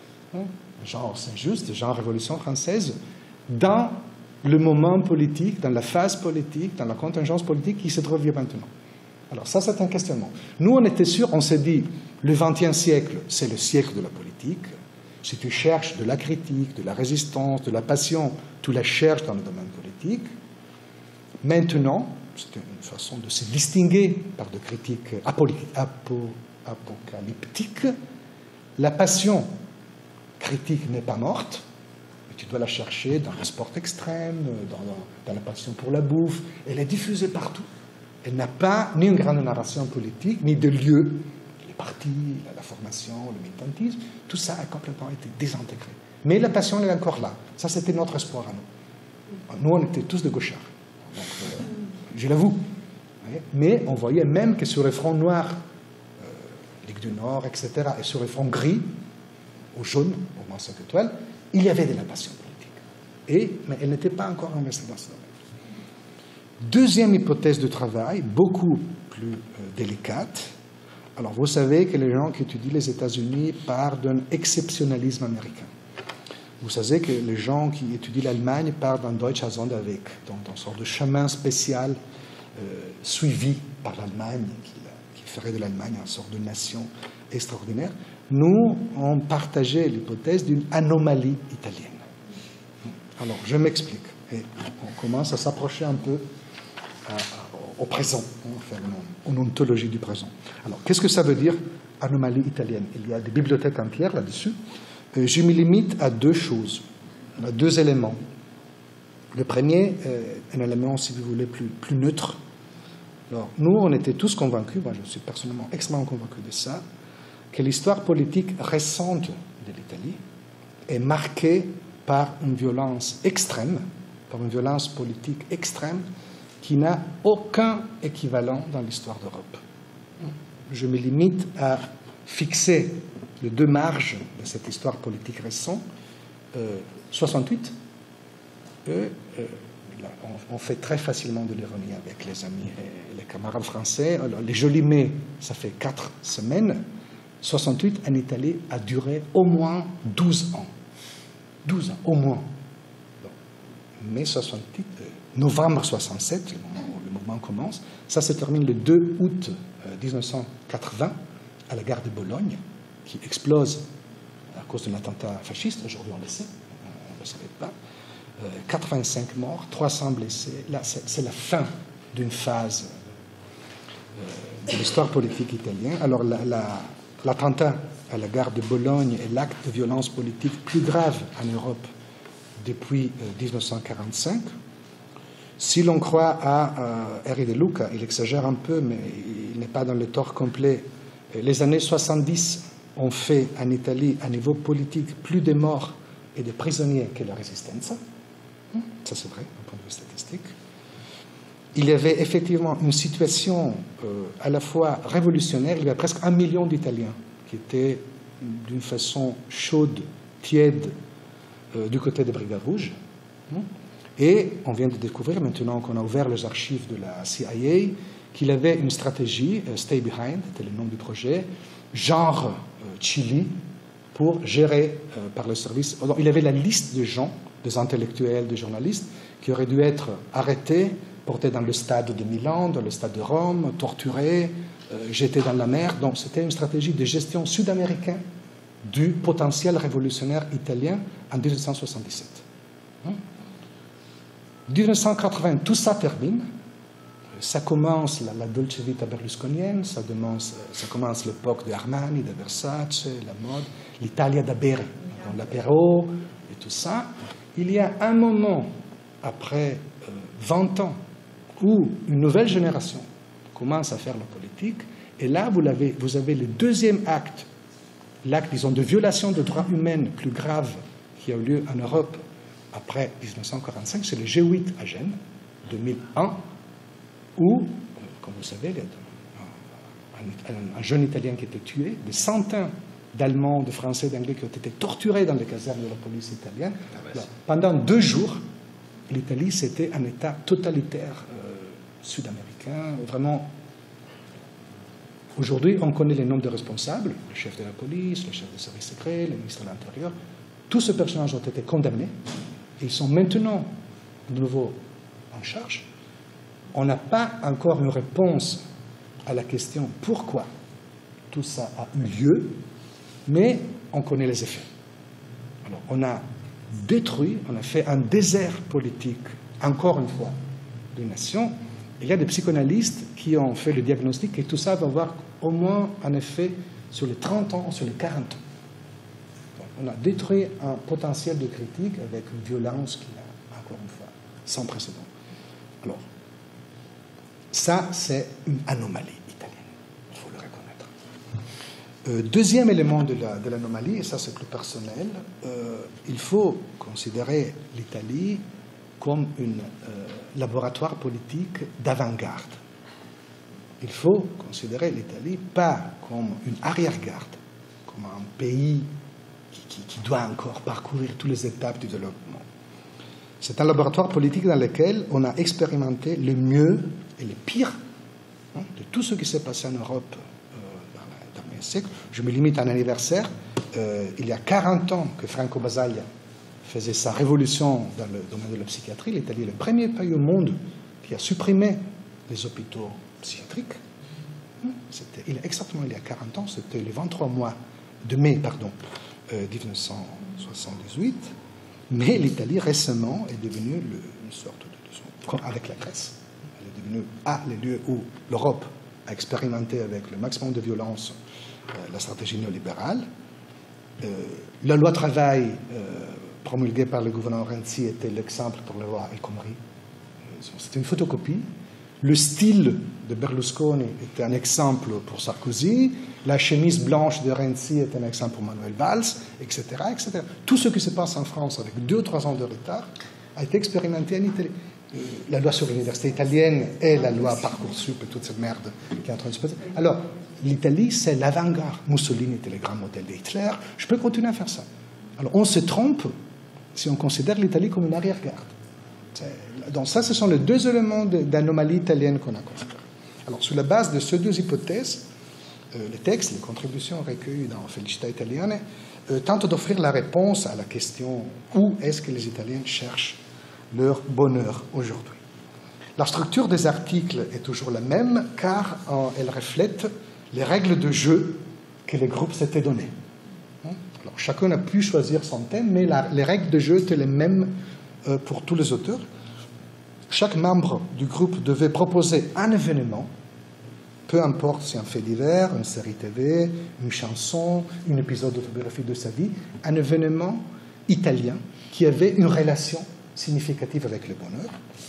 genre Saint-Just, genre Révolution française, dans le moment politique, dans la phase politique, dans la contingence politique qui se trouve maintenant. Alors ça, c'est un questionnement. Nous, on était sûrs, on s'est dit, le vingtième siècle, c'est le siècle de la politique. Si tu cherches de la critique, de la résistance, de la passion, tu la cherches dans le domaine politique. Maintenant, c'est une façon de se distinguer par de critiques apo apocalyptiques. La passion critique n'est pas morte, mais tu dois la chercher dans le sport extrême, dans, dans, dans la passion pour la bouffe. Elle est diffusée partout. Elle n'a pas ni une grande narration politique, ni de lieu. Les partis, la, la formation, le militantisme, tout ça a complètement été désintégré. Mais la passion elle est encore là. Ça, c'était notre espoir à nous. Nous, on était tous de gauchards. Donc, euh, je l'avoue. Mais on voyait même que sur les fronts noirs, euh, Ligue du Nord, et cetera, et sur les fronts gris, ou jaunes, au moins cinq étoiles, il y avait de la passion politique. Et, mais elle n'était pas encore investie dans ce domaine. Deuxième hypothèse de travail, beaucoup plus euh, délicate. Alors, vous savez que les gens qui étudient les États-Unis parlent d'un exceptionnalisme américain. Vous savez que les gens qui étudient l'Allemagne parlent d'un Deutscher Sonderweg, donc une sorte de chemin spécial euh, suivi par l'Allemagne, qui, qui ferait de l'Allemagne une sorte de nation extraordinaire. Nous, on partageait l'hypothèse d'une anomalie italienne. Alors, je m'explique. Et on commence à s'approcher un peu à, à, au présent, on fait une, une ontologie du présent. Alors, qu'est-ce que ça veut dire, anomalie italienne? Il y a des bibliothèques entières là-dessus. Euh, je me limite à deux choses, à deux éléments. Le premier, euh, un élément, si vous voulez, plus, plus neutre. Alors, nous, on était tous convaincus, moi je suis personnellement extrêmement convaincu de ça, que l'histoire politique récente de l'Italie est marquée par une violence extrême, par une violence politique extrême qui n'a aucun équivalent dans l'histoire d'Europe. Je me limite à fixer les deux marges de cette histoire politique récente. Euh, soixante-huit, et, euh, là, on, on fait très facilement de l'ironie avec les amis et les camarades français. Alors, les jolis mais, ça fait quatre semaines. soixante-huit en Italie a duré au moins douze ans. douze ans, au moins. Donc, mai soixante-huit, euh, novembre soixante-sept, le moment où le mouvement commence. Ça se termine le deux août euh, mille neuf cent quatre-vingts à la gare de Bologne, qui explose à cause d'un attentat fasciste. Aujourd'hui, on le sait, on ne le savait pas. Euh, quatre-vingt-cinq morts, trois cents blessés. Là, c'est la fin d'une phase euh, de l'histoire politique italienne. Alors, l'attentat la, la, à la gare de Bologne est l'acte de violence politique plus grave en Europe depuis euh, mille neuf cent quarante-cinq. Si l'on croit à euh, Henri De Luca, il exagère un peu, mais il n'est pas dans le tort complet. Les années soixante-dix ont fait en Italie, à niveau politique, plus de morts et de prisonniers que la résistance. Ça, c'est vrai, d'un point de vue statistique. Il y avait effectivement une situation euh, à la fois révolutionnaire. Il y avait presque un million d'Italiens qui étaient d'une façon chaude, tiède, euh, du côté des Brigades Rouges. Et on vient de découvrir, maintenant qu'on a ouvert les archives de la C I A, qu'il avait une stratégie, uh, Stay Behind, c'était le nom du projet, genre euh, Chili, pour gérer euh, par le service. Donc, il avait la liste de gens, des intellectuels, des journalistes, qui auraient dû être arrêtés, portés dans le stade de Milan, dans le stade de Rome, torturés, euh, jetés dans la mer. Donc c'était une stratégie de gestion sud-américaine du potentiel révolutionnaire italien en mille neuf cent soixante-dix-sept. Hein? mille neuf cent quatre-vingts, tout ça termine. Ça commence la, la dolce vita berlusconienne, ça, demance, ça commence l'époque de Armani, de Versace, la mode, l'Italia da bere, l'apéro et tout ça. Il y a un moment, après euh, vingt ans, où une nouvelle génération commence à faire la politique, et là, vous avez, vous avez le deuxième acte, l'acte, disons, de violation de droits humains plus grave qui a eu lieu en Europe après mille neuf cent quarante-cinq, c'est le G huit à Gênes, deux mille un, où, comme vous savez, il y a un, un, un jeune Italien qui a été tué, des centaines d'Allemands, de Français, d'Anglais qui ont été torturés dans les casernes de la police italienne. Alors, pendant deux jours, l'Italie, c'était un État totalitaire euh, sud-américain, vraiment. Aujourd'hui, on connaît les noms des responsables, le chef de la police, le chef des services secrets, le ministre de l'Intérieur. Tous ces personnages ont été condamnés. Ils sont maintenant de nouveau en charge. On n'a pas encore une réponse à la question pourquoi tout ça a eu lieu, mais on connaît les effets. Alors, on a détruit, on a fait un désert politique, encore une fois, d'une nation. Il y a des psychanalystes qui ont fait le diagnostic et tout ça va avoir au moins un effet sur les trente ans, sur les quarante ans. On a détruit un potentiel de critique avec une violence qui est, encore une fois, sans précédent. Alors, ça, c'est une anomalie italienne, il faut le reconnaître. Euh, deuxième élément de l'anomalie, la, de et ça c'est plus personnel, euh, il faut considérer l'Italie comme un euh, laboratoire politique d'avant-garde. Il faut considérer l'Italie pas comme une arrière-garde, comme un pays Qui, qui doit encore parcourir toutes les étapes du développement. C'est un laboratoire politique dans lequel on a expérimenté le mieux et le pire hein, de tout ce qui s'est passé en Europe euh, dans le dernier siècle. Je me limite à un anniversaire. Euh, il y a quarante ans que Franco Basaglia faisait sa révolution dans le domaine de la psychiatrie. L'Italie est le premier pays au monde qui a supprimé les hôpitaux psychiatriques. C'était, il, exactement il y a quarante ans, c'était le vingt-trois mois de mai, pardon, Euh, mille neuf cent soixante-dix-huit, mais l'Italie récemment est devenue le, une sorte de, de son, avec la Grèce, elle est devenue ah, le lieu où l'Europe a expérimenté avec le maximum de violence euh, la stratégie néolibérale. Euh, la loi travail euh, promulguée par le gouvernement Renzi était l'exemple pour la loi El Khomri. C'était une photocopie. Le style de Berlusconi était un exemple pour Sarkozy. La chemise blanche de Renzi est un exemple pour Manuel Valls, et cetera, et cetera. Tout ce qui se passe en France avec deux ou trois ans de retard a été expérimenté en Italie. La loi sur l'université italienne et la loi Parcoursup et toute cette merde qui est en train de se passer. Alors, l'Italie, c'est l'avant-garde. Mussolini était le grand modèle d'Hitler. Je peux continuer à faire ça. Alors, on se trompe si on considère l'Italie comme une arrière-garde. Donc ça, ce sont les deux éléments d'anomalie italienne qu'on a considérés. Alors, sur la base de ces deux hypothèses, euh, les textes, les contributions recueillies dans Felicità Italiane euh, tentent d'offrir la réponse à la question où est-ce que les Italiens cherchent leur bonheur aujourd'hui. La structure des articles est toujours la même car euh, elle reflète les règles de jeu que les groupes s'étaient données. Alors, chacun a pu choisir son thème, mais la, les règles de jeu étaient les mêmes euh, pour tous les auteurs. Chaque membre du groupe devait proposer un événement, peu importe si un fait divers, une série T V, une chanson, un épisode autobiographique de sa vie, un événement italien qui avait une relation significative avec le bonheur,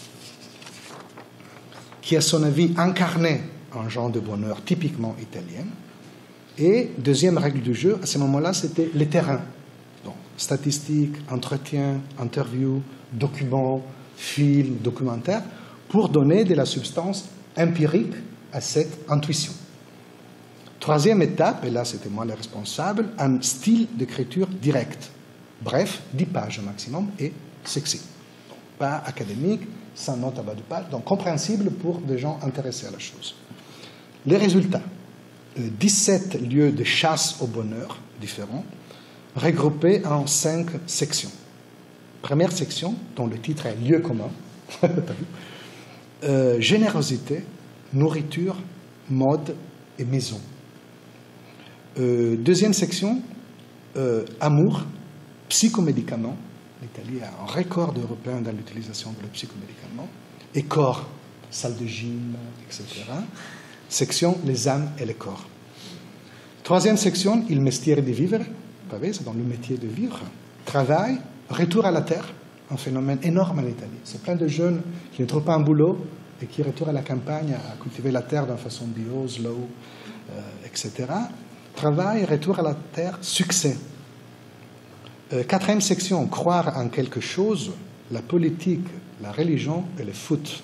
qui, à son avis, incarnait un genre de bonheur typiquement italien. Et deuxième règle du jeu, à ce moment-là, c'était les terrains. Donc, statistiques, entretiens, interviews, documents, films, documentaires, pour donner de la substance empirique à cette intuition. Troisième étape, et là c'était moi le responsable, un style d'écriture direct. Bref, dix pages au maximum et sexy. Donc, pas académique, sans note à bas de page, donc compréhensible pour des gens intéressés à la chose. Les résultats. dix-sept lieux de chasse au bonheur différents, regroupés en cinq sections. Première section, dont le titre est Lieu commun, euh, générosité, nourriture, mode et maison. Euh, deuxième section, euh, amour, psychomédicaments. L'Italie a un record européen dans l'utilisation de psychomédicaments. Et corps, salle de gym, et cetera. Section, les âmes et les corps. Troisième section, il mestiere di vivere, c'est dans le métier de vivre. Travail, retour à la terre, un phénomène énorme en Italie. C'est plein de jeunes qui ne trouvent pas un boulot et qui retournent à la campagne à cultiver la terre d'une façon bio, slow, euh, et cetera. Travail, retour à la terre, succès. Euh, quatrième section, croire en quelque chose, la politique, la religion et le foot.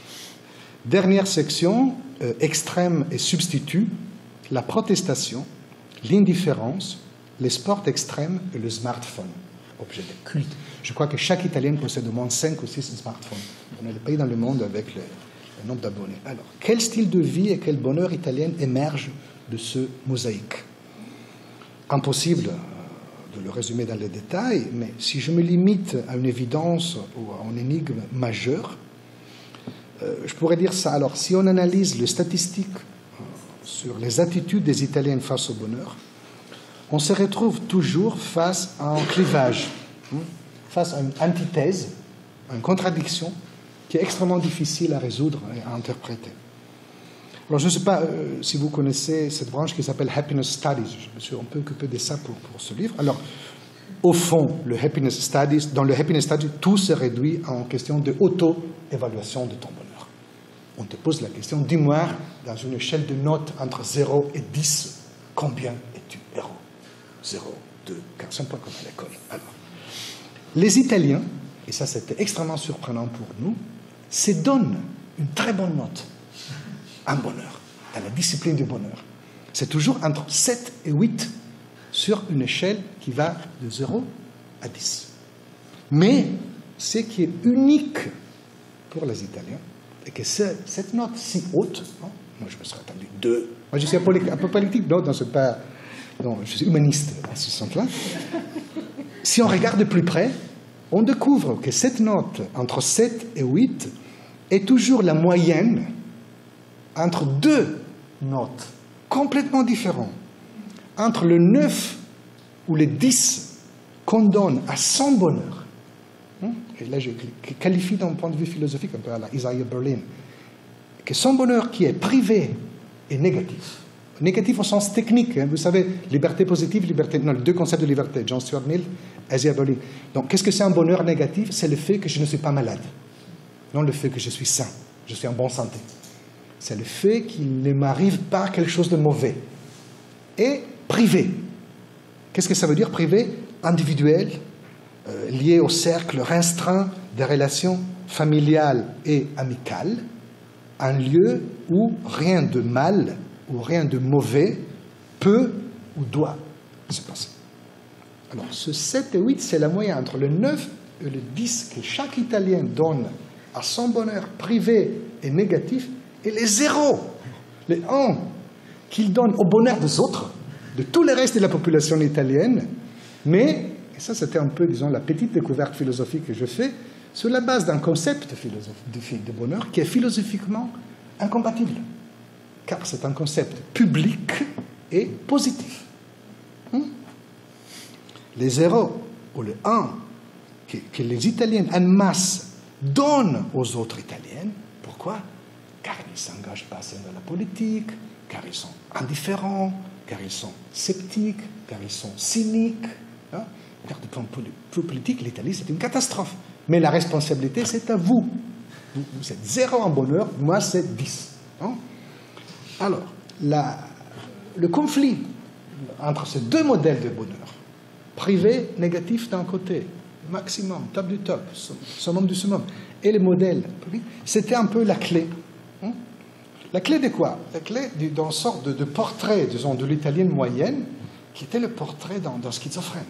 Dernière section, euh, extrême et substitut, la protestation, l'indifférence, les sports extrêmes et le smartphone, objet de culte. Je crois que chaque Italien possède au moins cinq ou six smartphones. On est le pays dans le monde avec le, le nombre d'abonnés. Alors, quel style de vie et quel bonheur italien émerge de ce mosaïque? Impossible de le résumer dans les détails, mais si je me limite à une évidence ou à une énigme majeure, euh, je pourrais dire ça. Alors, si on analyse les statistiques euh, sur les attitudes des Italiens face au bonheur, on se retrouve toujours face à un clivage, hein, face à une antithèse, à une contradiction qui est extrêmement difficile à résoudre et à interpréter. Alors, je ne sais pas euh, si vous connaissez cette branche qui s'appelle Happiness Studies. Je me suis un peu occupé de ça pour, pour ce livre. Alors, au fond, le Happiness Studies, dans le Happiness Studies, tout se réduit en question de auto-évaluation de ton bonheur. On te pose la question, dis-moi, dans une échelle de notes entre zéro et dix, combien es-tu heureux? zéro, deux, quatre, cinq points comme à l'école. Alors, les Italiens, et ça c'était extrêmement surprenant pour nous, se donnent une très bonne note. Un bonheur, dans la discipline du bonheur. C'est toujours entre sept et huit sur une échelle qui va de zéro à dix. Mais ce qui est unique pour les Italiens, c'est que cette note si haute, non, moi je me serais attendu deux. Moi je suis un peu politique, non, non, c'est pas, non, je suis humaniste dans ce sens-là. Si on regarde de plus près, on découvre que cette note entre sept et huit est toujours la moyenne entre deux notes complètement différentes, entre le neuf ou le dix qu'on donne à son bonheur. Et là, je qualifie d'un point de vue philosophique, un peu à la Isaiah Berlin, que son bonheur qui est privé est négatif. Négatif au sens technique, hein, vous savez, liberté positive, liberté... Non, les deux concepts de liberté, John Stuart Mill, Isaiah Berlin. Donc, qu'est-ce que c'est un bonheur négatif? C'est le fait que je ne suis pas malade, non le fait que je suis sain, je suis en bonne santé. C'est le fait qu'il ne m'arrive pas quelque chose de mauvais. Et privé. Qu'est-ce que ça veut dire privé? Individuel, euh, lié au cercle restreint des relations familiales et amicales, un lieu où rien de mal ou rien de mauvais peut ou doit se passer. Alors, ce sept et huit, c'est la moyenne entre le neuf et le dix que chaque Italien donne à son bonheur privé et négatif, et les zéros, les un, qu'il donne au bonheur des autres, de tout le reste de la population italienne, mais, et ça c'était un peu, disons, la petite découverte philosophique que je fais, sur la base d'un concept de, de bonheur qui est philosophiquement incompatible, car c'est un concept public et positif. Hmm? Les zéros ou le un que, que les Italiens en masse donnent aux autres Italiennes, pourquoi? Car ils ne s'engagent pas assez dans la politique, car ils sont indifférents, car ils sont sceptiques, car ils sont cyniques. Hein? Car du point de vue politique, l'Italie, c'est une catastrophe. Mais la responsabilité, c'est à vous. Vous êtes zéro en bonheur, moi, c'est dix. Hein? Alors, la, le conflit entre ces deux modèles de bonheur, privé, négatif d'un côté, maximum, top du top, summum du summum, et le modèle public, c'était un peu la clé. Hein? La clé de quoi? La clé d'une sorte de, de portrait, disons, de l'italienne moyenne, qui était le portrait d'un schizophrène.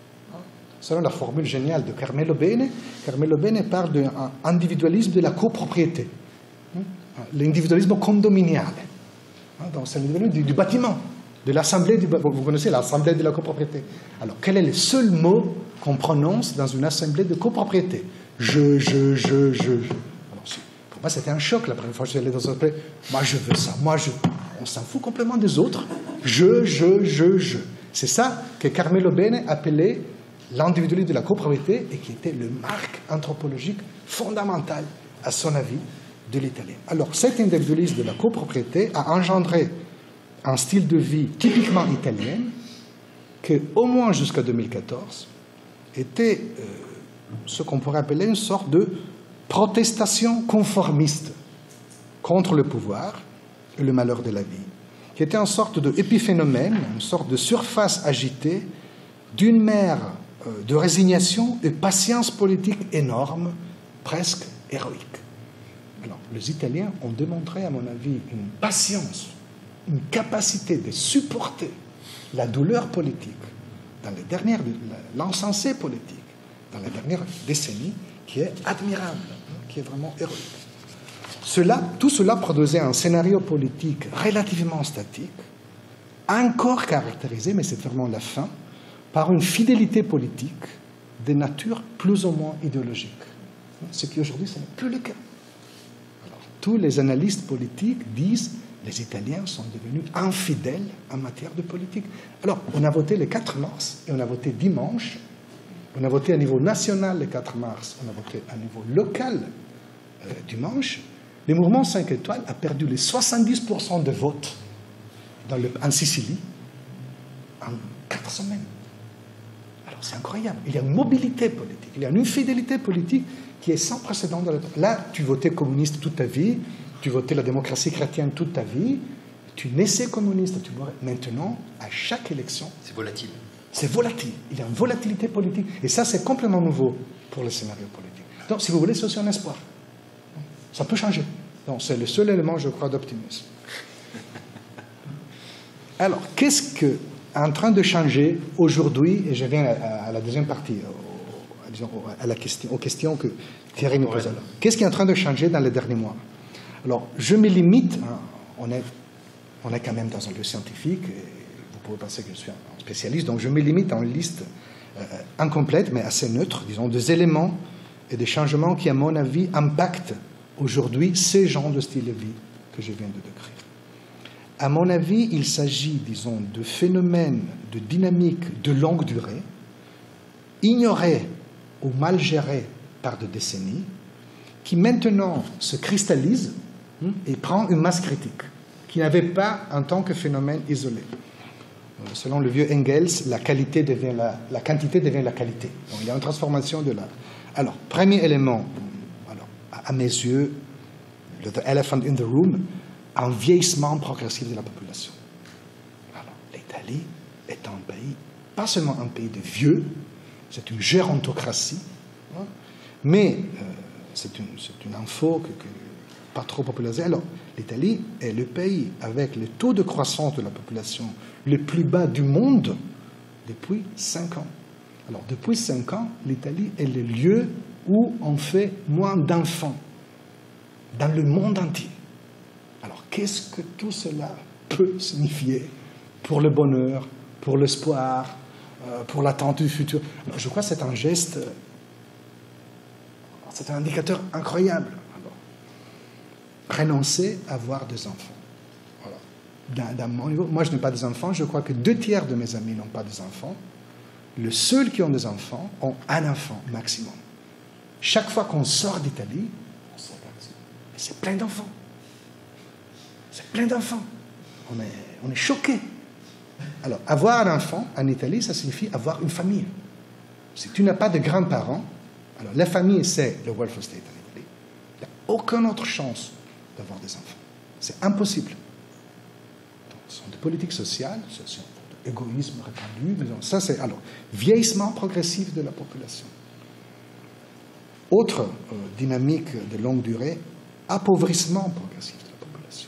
Selon la formule géniale de Carmelo Bene, Carmelo Bene parle d'un individualisme de la copropriété, l'individualisme condominial. Donc c'est l'individualisme du, du bâtiment, de l'assemblée, du, vous connaissez l'assemblée de la copropriété. Alors quel est le seul mot qu'on prononce dans une assemblée de copropriété? Je, je, je, je. Alors, pour moi c'était un choc la première fois que je suis allé dans une assemblée. Moi je veux ça, moi je. On s'en fout complètement des autres. Je, je, je, je. C'est ça que Carmelo Bene appelait l'individualisme de la copropriété et qui était le marque anthropologique fondamental, à son avis, de l'italien. Alors, cet individualisme de la copropriété a engendré un style de vie typiquement italien que, au moins jusqu'à deux mille quatorze, était euh, ce qu'on pourrait appeler une sorte de protestation conformiste contre le pouvoir et le malheur de la vie, qui était une sorte d'épiphénomène, une sorte de surface agitée d'une mer de résignation et patience politique énorme, presque héroïque. Alors, les Italiens ont démontré, à mon avis, une patience, une capacité de supporter la douleur politique dans les dernières, l'encensé politique dans les dernières décennies, qui est admirable, qui est vraiment héroïque. Cela, tout cela produisait un scénario politique relativement statique, encore caractérisé, mais c'est vraiment la fin, par une fidélité politique de nature plus ou moins idéologique. Ce qui aujourd'hui, ce n'est plus le cas. Alors, tous les analystes politiques disent que les Italiens sont devenus infidèles en matière de politique. Alors, on a voté le quatre mars et on a voté dimanche. On a voté à niveau national le quatre mars, on a voté à niveau local euh, dimanche. Le mouvement cinq étoiles a perdu les soixante-dix pour cent de votes dans le, en Sicile en quatre semaines. Alors c'est incroyable. Il y a une mobilité politique, il y a une fidélité politique qui est sans précédent dans le temps. Là, tu votais communiste toute ta vie, tu votais la démocratie chrétienne toute ta vie, tu naissais communiste, tu mourrais. Maintenant, à chaque élection... C'est volatile. C'est volatile. Il y a une volatilité politique. Et ça, c'est complètement nouveau pour le scénario politique. Donc, si vous voulez, c'est aussi un espoir. Ça peut changer. Donc, c'est le seul élément, je crois, d'optimisme. Alors, qu'est-ce qui est en train de changer aujourd'hui? Et je viens à, à la deuxième partie, au, à, disons, à la question, aux questions que Thierry nous pose. Qu'est-ce qui est en train de changer dans les derniers mois? Alors, je me limite, hein, on, est, on est quand même dans un lieu scientifique, et vous pouvez penser que je suis un spécialiste, donc je me limite à une liste euh, incomplète, mais assez neutre, disons, des éléments et des changements qui, à mon avis, impactent aujourd'hui ces genres de style de vie que je viens de décrire. À mon avis, il s'agit, disons, de phénomènes de dynamique de longue durée, ignorés ou mal gérés par des décennies, qui maintenant se cristallisent et prennent une masse critique, qui n'avait pas en tant que phénomène isolé. Selon le vieux Engels, la qualité devient la, la quantité devient la qualité. Donc il y a une transformation de la... Alors, premier élément, alors, à mes yeux, le the elephant in the room, un vieillissement progressif de la population. Alors, l'Italie est un pays, pas seulement un pays de vieux, c'est une gérontocratie, hein, mais euh, c'est une, c'est une info que, que pas trop popularisée. Alors, l'Italie est le pays avec le taux de croissance de la population le plus bas du monde depuis cinq ans. Alors, depuis cinq ans, l'Italie est le lieu où on fait moins d'enfants dans le monde entier. Alors, qu'est-ce que tout cela peut signifier pour le bonheur, pour l'espoir, euh, pour l'attente du futur. Alors, je crois que c'est un geste, euh, c'est un indicateur incroyable. Alors, renoncer à avoir des enfants. Voilà. D'un mon niveau, moi je n'ai pas des enfants, je crois que deux tiers de mes amis n'ont pas des enfants. Les seuls qui ont des enfants ont un enfant maximum. Chaque fois qu'on sort d'Italie, on sort et c'est plein d'enfants. C'est plein d'enfants. On est, on est choqués. Alors, avoir un enfant en Italie, ça signifie avoir une famille. Si tu n'as pas de grands-parents, alors la famille, c'est le welfare state en Italie. Il n'y a aucune autre chance d'avoir des enfants. C'est impossible. Donc, ce sont des politiques sociales, ce sont de l'égoïsme répandu. Mais donc, ça, c'est alors vieillissement progressif de la population. Autre euh, dynamique de longue durée, appauvrissement progressif de la population.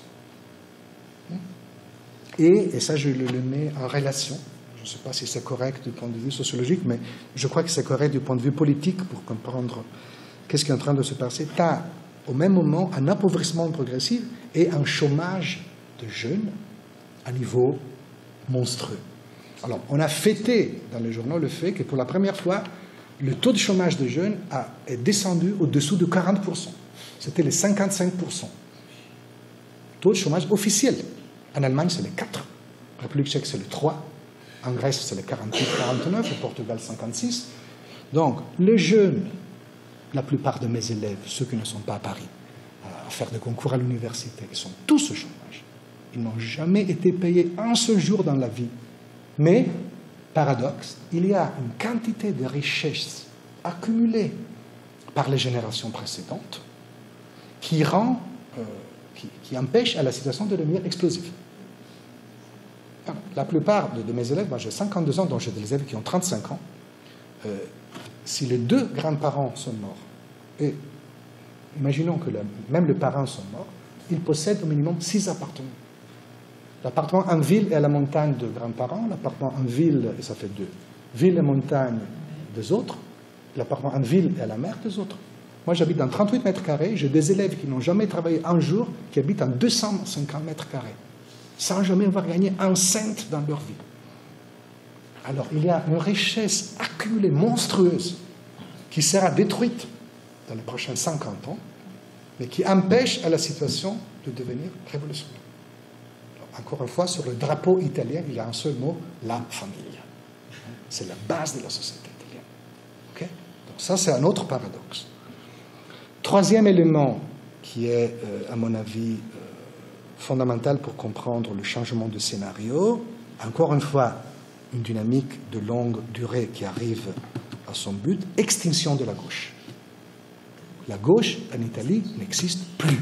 Et, et ça, je le, le mets en relation. Je ne sais pas si c'est correct du point de vue sociologique, mais je crois que c'est correct du point de vue politique pour comprendre qu'est-ce qui est en train de se passer. Tu as au même moment un appauvrissement progressif et un chômage de jeunes à niveau monstrueux. Alors, on a fêté dans les journaux le fait que pour la première fois, le taux de chômage des jeunes a, est descendu au-dessous de quarante pour cent. C'était les cinquante-cinq pour cent. Taux de chômage officiel. En Allemagne, c'est les quatre. En République tchèque, c'est les trois. En Grèce, c'est les quarante-huit quarante-neuf. Au Portugal, cinquante-six. Donc, les jeunes, la plupart de mes élèves, ceux qui ne sont pas à Paris, à faire des concours à l'université, ils sont tous au chômage. Ils n'ont jamais été payés un seul jour dans la vie. Mais, paradoxe, il y a une quantité de richesses accumulées par les générations précédentes qui rend, euh, qui, qui empêche à la situation de devenir explosive. Alors, la plupart de, de mes élèves, moi j'ai cinquante-deux ans, donc j'ai des élèves qui ont trente-cinq ans, euh, si les deux grands-parents sont morts, et imaginons que le, même les parents sont morts, ils possèdent au minimum six appartements. L'appartement en ville et à la montagne de grands-parents, l'appartement en ville, et ça fait deux, ville et montagne des autres, l'appartement en ville et à la mer des autres. Moi, j'habite dans trente-huit mètres carrés, j'ai des élèves qui n'ont jamais travaillé un jour, qui habitent en deux cent cinquante mètres carrés, sans jamais avoir gagné un cent dans leur vie. Alors, il y a une richesse accumulée, monstrueuse, qui sera détruite dans les prochains cinquante ans, mais qui empêche à la situation de devenir révolutionnaire. Encore une fois, sur le drapeau italien, il y a un seul mot, la famille. C'est la base de la société italienne. Okay? Donc ça, c'est un autre paradoxe. Troisième élément qui est, euh, à mon avis, euh, fondamental pour comprendre le changement de scénario, encore une fois, une dynamique de longue durée qui arrive à son but, extinction de la gauche. La gauche, en Italie, n'existe plus.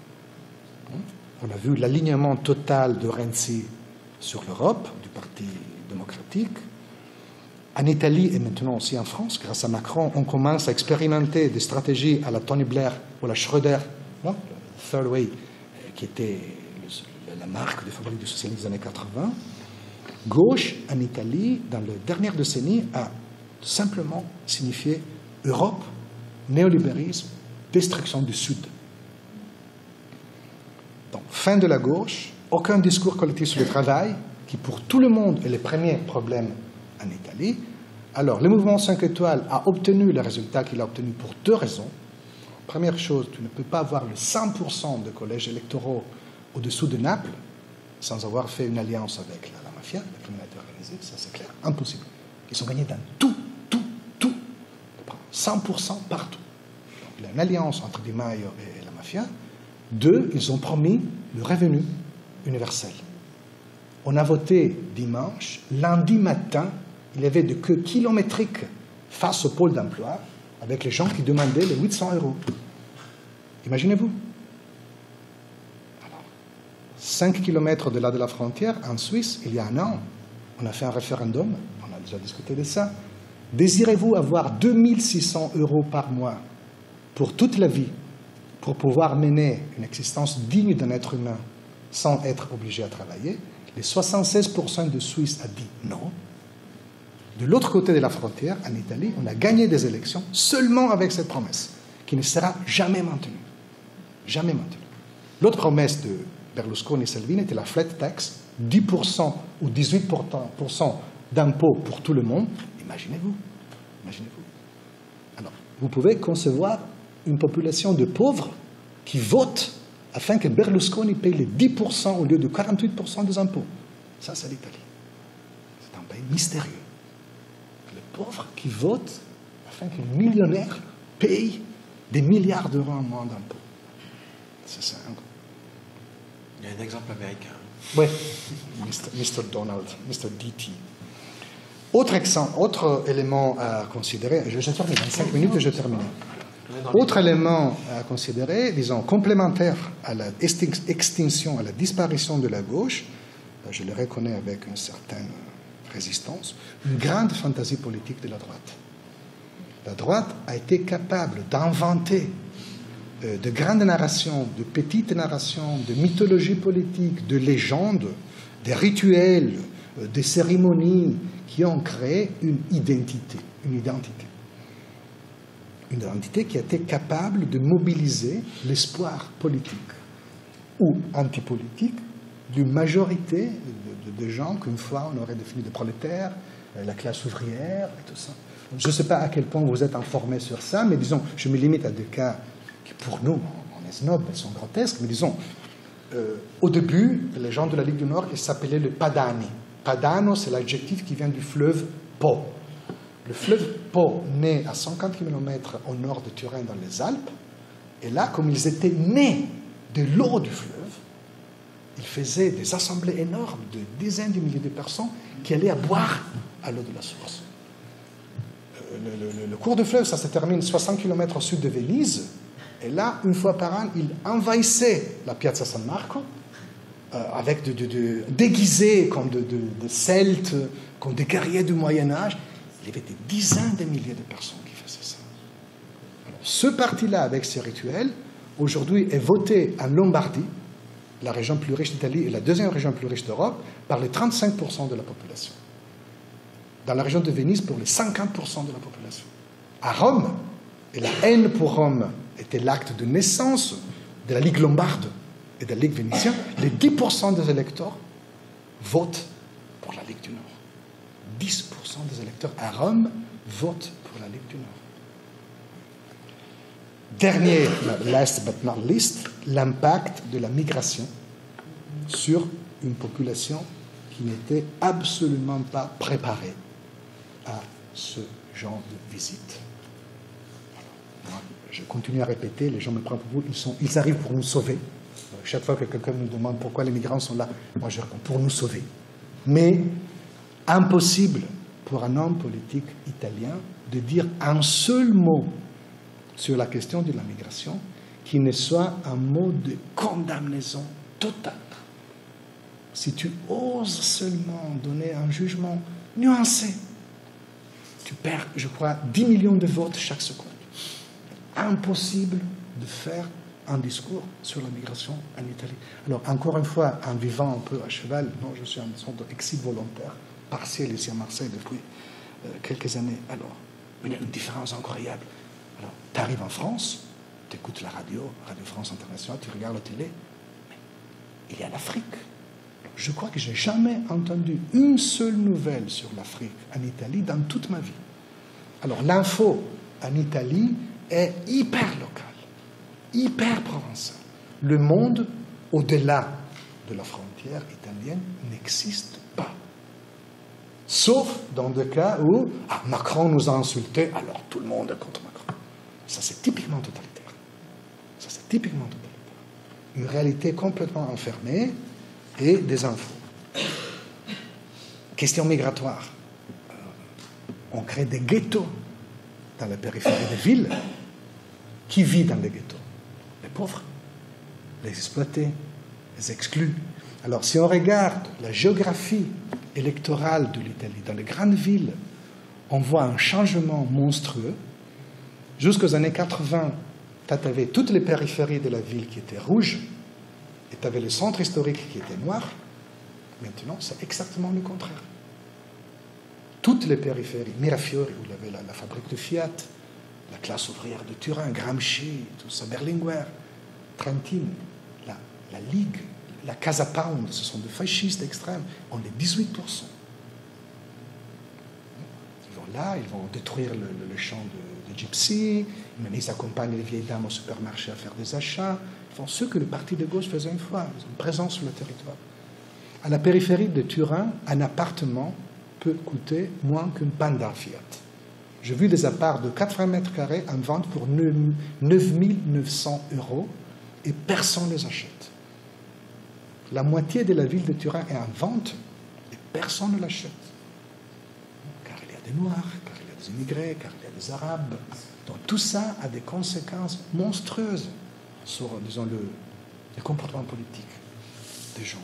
On a vu l'alignement total de Renzi sur l'Europe, du Parti démocratique. En Italie et maintenant aussi en France, grâce à Macron, on commence à expérimenter des stratégies à la Tony Blair ou la Schröder, non, le Third Way, qui était le, la marque de fabrique du socialisme des années quatre-vingts. Gauche, en Italie, dans la dernière décennie, a simplement signifié Europe, néolibéralisme, destruction du Sud. Donc, fin de la gauche, aucun discours collectif sur le travail, qui pour tout le monde est le premier problème en Italie. Alors, le mouvement cinq étoiles a obtenu le résultat qu'il a obtenu pour deux raisons. Première chose, tu ne peux pas avoir le cent pour cent de collèges électoraux au-dessous de Naples sans avoir fait une alliance avec la, la mafia, la criminalité organisée, ça c'est clair, impossible. Ils ont gagné dans tout, tout, tout, cent pour cent partout. Donc, il y a une alliance entre Di Maio et la mafia. Deux, ils ont promis le revenu universel. On a voté dimanche. Lundi matin, il y avait des queues kilométriques face au pôle d'emploi avec les gens qui demandaient les huit cents euros. Imaginez-vous. Alors, cinq kilomètres de là de la frontière, en Suisse, il y a un an, on a fait un référendum, on a déjà discuté de ça. Désirez-vous avoir deux mille six cents euros par mois pour toute la vie, pour pouvoir mener une existence digne d'un être humain sans être obligé à travailler? Les soixante-seize pour cent de Suisses a dit non. De l'autre côté de la frontière, en Italie, on a gagné des élections seulement avec cette promesse, qui ne sera jamais maintenue. Jamais maintenue. L'autre promesse de Berlusconi et Salvini était la flat tax, dix pour cent ou dix-huit pour cent d'impôts pour tout le monde. Imaginez-vous, imaginez-vous. Alors, vous pouvez concevoir une population de pauvres qui votent afin que Berlusconi paye les dix pour cent au lieu de quarante-huit pour cent des impôts. Ça, c'est l'Italie. C'est un pays mystérieux. Les pauvres qui votent afin que les millionnaires payent des milliards d'euros en moins d'impôts. C'est ça. Hein? Il y a un exemple américain. Oui, mister Donald, mister D T. Autre, exemple, autre élément à considérer, je, je termine, dans cinq minutes et je termine. Autre élément à considérer, disons, complémentaire à la extinction, à la disparition de la gauche, je le reconnais avec une certaine résistance, une grande fantaisie politique de la droite. La droite a été capable d'inventer euh, de grandes narrations, de petites narrations, de mythologies politiques, de légendes, des rituels, euh, des cérémonies qui ont créé une identité, une identité. Une identité qui a été capable de mobiliser l'espoir politique ou antipolitique d'une majorité de, de, de gens qu'une fois on aurait défini de prolétaires, la classe ouvrière et tout ça. Je ne sais pas à quel point vous êtes informés sur ça, mais disons, je me limite à des cas qui pour nous, on est snobs, elles sont grotesques, mais disons, euh, au début, les gens de la Ligue du Nord, ils s'appelaient le Padani. Padano, c'est l'adjectif qui vient du fleuve Po. Le fleuve Po naît à cinquante kilomètres au nord de Turin dans les Alpes, et là, comme ils étaient nés de l'eau du fleuve, ils faisaient des assemblées énormes de dizaines de milliers de personnes qui allaient à boire à l'eau de la source. Le, le, le cours du fleuve, ça se termine soixante kilomètres au sud de Venise, et là, une fois par an, ils envahissaient la Piazza San Marco, euh, avec de, de, de, déguisés comme de, de, de Celtes, comme des guerriers du Moyen-Âge. Il y avait des dizaines de milliers de personnes qui faisaient ça. Alors, ce parti-là, avec ses rituels, aujourd'hui est voté en Lombardie, la région plus riche d'Italie et la deuxième région plus riche d'Europe, par les trente-cinq pour cent de la population. Dans la région de Venise, pour les cinquante pour cent de la population. À Rome, et la haine pour Rome était l'acte de naissance de la Ligue lombarde et de la Ligue vénitienne, les dix pour cent des électeurs votent pour la Ligue du Nord. dix pour cent des électeurs à Rome votent pour la Ligue du Nord. Dernier, last but not least, l'impact de la migration sur une population qui n'était absolument pas préparée à ce genre de visite. Alors, moi, je continue à répéter, les gens me prennent pour vous, ils, sont, ils arrivent pour nous sauver. Chaque fois que quelqu'un me demande pourquoi les migrants sont là, moi je réponds pour nous sauver. Mais impossible pour un homme politique italien de dire un seul mot sur la question de la migration qui ne soit un mot de condamnation totale. Si tu oses seulement donner un jugement nuancé, tu perds, je crois, dix millions de votes chaque seconde. Impossible de faire un discours sur la migration en Italie. Alors, encore une fois, en vivant un peu à cheval, non, je suis en sorte d'exil volontaire, partiel ici à Marseille depuis euh, quelques années. Alors, il y a une différence incroyable. Alors, tu arrives en France, tu écoutes la radio, Radio France Internationale, tu regardes la télé, mais il y a l'Afrique. Je crois que je n'ai jamais entendu une seule nouvelle sur l'Afrique en Italie dans toute ma vie. Alors, l'info en Italie est hyper locale, hyper provençale. Le monde, au-delà de la frontière italienne, n'existe pas. Sauf dans des cas où ah, Macron nous a insultés, alors tout le monde est contre Macron. Ça, c'est typiquement totalitaire. Ça, c'est typiquement totalitaire. Une réalité complètement enfermée et des infos. Question migratoire. Euh, on crée des ghettos dans la périphérie des villes. Qui vit dans les ghettos? Les pauvres, les exploités, les exclus. Alors, si on regarde la géographie électorale de l'Italie, dans les grandes villes, on voit un changement monstrueux. Jusqu'aux années quatre-vingts, tu avais toutes les périphéries de la ville qui étaient rouges, et tu avais le centre historique qui était noir. Maintenant, c'est exactement le contraire. Toutes les périphéries, Mirafiori, où il y avait la, la fabrique de Fiat, la classe ouvrière de Turin, Gramsci, tout ça, Berlinguer, Trentino, la, la Ligue, la Casa Pound, ce sont des fascistes extrêmes, ont les dix-huit pour cent. Ils vont là, ils vont détruire le, le, le champ de, de Gypsy, ils accompagnent les vieilles dames au supermarché à faire des achats. Ils font ce que le parti de gauche faisait une fois, ils ont une présence sur le territoire. À la périphérie de Turin, un appartement peut coûter moins qu'une Panda Fiat. J'ai vu des apparts de quatre-vingts mètres carrés en vente pour neuf mille neuf cents euros et personne ne les achète. La moitié de la ville de Turin est en vente et personne ne l'achète. Car il y a des Noirs, car il y a des immigrés, car il y a des Arabes. Donc tout ça a des conséquences monstrueuses sur, disons, le, le comportement politique des gens.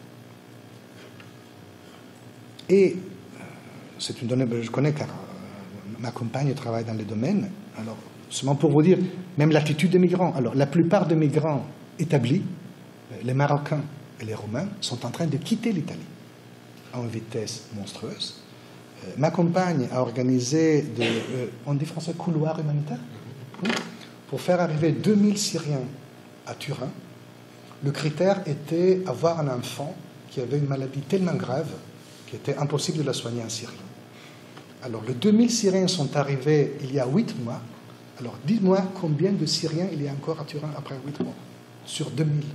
Et euh, c'est une donnée que je connais car euh, ma compagne travaille dans le domaine. Alors, seulement pour vous dire, même l'attitude des migrants. Alors, la plupart des migrants établis, les Marocains et les Roumains, sont en train de quitter l'Italie à une vitesse monstrueuse. Euh, ma compagne a organisé, de, euh, on dit français, couloir humanitaire, oui, pour faire arriver deux mille Syriens à Turin. Le critère était avoir un enfant qui avait une maladie tellement grave qu'il était impossible de la soigner en Syrie. Alors, les deux mille Syriens sont arrivés il y a huit mois. Alors, dites-moi combien de Syriens il y a encore à Turin après huit mois? Sur deux mille.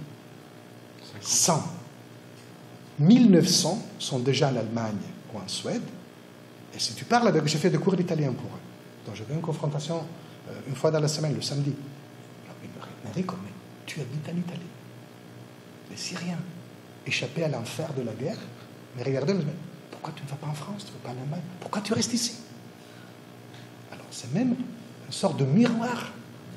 cent. mille neuf cents sont déjà en Allemagne ou en Suède. Et si tu parles avec... J'ai fait des cours d'italien pour eux. Donc, j'avais une confrontation euh, une fois dans la semaine, le samedi. Alors, il me dit, mais tu habites en Italie. Les Syriens, échappés à l'enfer de la guerre, mais regardez, pourquoi tu ne vas pas en France, tu ne vas pas en Allemagne? Pourquoi tu restes ici? Alors, c'est même une sorte de miroir.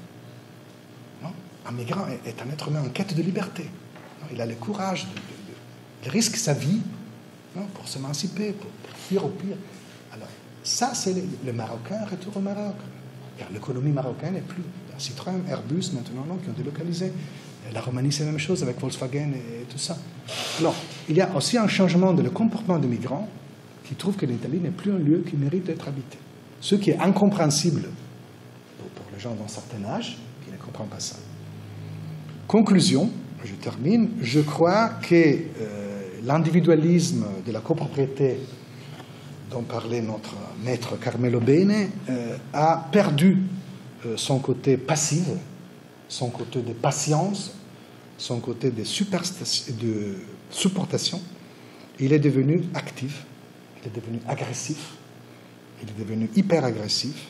Non? Un migrant est un être humain en quête de liberté. Non? Il a le courage, de, de, de, il risque sa vie, non? Pour s'émanciper, pour, pour fuir au pire. Alors, ça, c'est le, le Marocain retour au Maroc. Car l'économie marocaine n'est plus. Citroën, Airbus, maintenant, non, qui ont délocalisé. La Roumanie, c'est la même chose avec Volkswagen et, et tout ça. Alors, il y a aussi un changement de le comportement des migrants qui trouvent que l'Italie n'est plus un lieu qui mérite d'être habité. Ce qui est incompréhensible pour, pour les gens d'un certain âge qui ne comprennent pas ça. Conclusion, je termine, je crois que euh, l'individualisme de la copropriété dont parlait notre maître Carmelo Bene euh, a perdu euh, son côté passif, son côté de patience, son côté de, de supportation. Il est devenu actif, il est devenu agressif, il est devenu hyper agressif.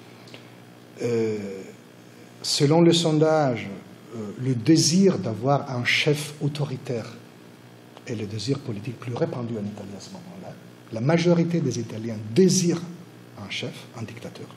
Euh, selon le sondage, euh, le désir d'avoir un chef autoritaire est le désir politique plus répandu en Italie à ce moment-là. La majorité des Italiens désirent un chef, un dictateur.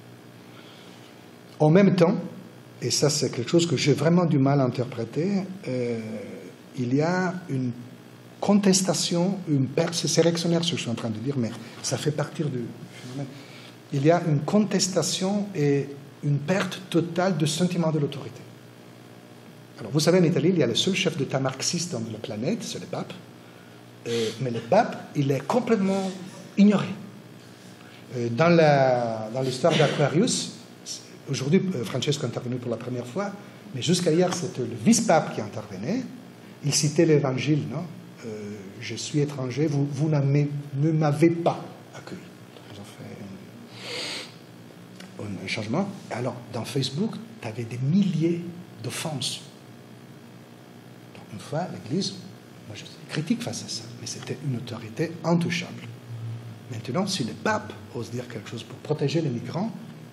En même temps, et ça c'est quelque chose que j'ai vraiment du mal à interpréter, euh, il y a une contestation, une perte, c'est réactionnaire ce que je suis en train de dire, mais ça fait partie du phénomène. Il y a une contestation et une perte totale de sentiment de l'autorité. Alors vous savez, en Italie, il y a le seul chef d'État marxiste dans la planète, c'est le pape, euh, mais le pape, il est complètement ignoré. Euh, dans, la, dans l'histoire d'Aquarius, aujourd'hui, Francesco est intervenu pour la première fois, mais jusqu'à hier, c'était le vice-pape qui intervenait. Il citait l'évangile, non euh, je suis étranger, vous, vous ne m'avez pas accueilli. Ils ont fait un, un changement. Alors, dans Facebook, tu avais des milliers d'offenses. Donc, une fois, l'Église, moi je suis critique face à ça, mais c'était une autorité intouchable. Maintenant, si le pape ose dire quelque chose pour protéger les migrants,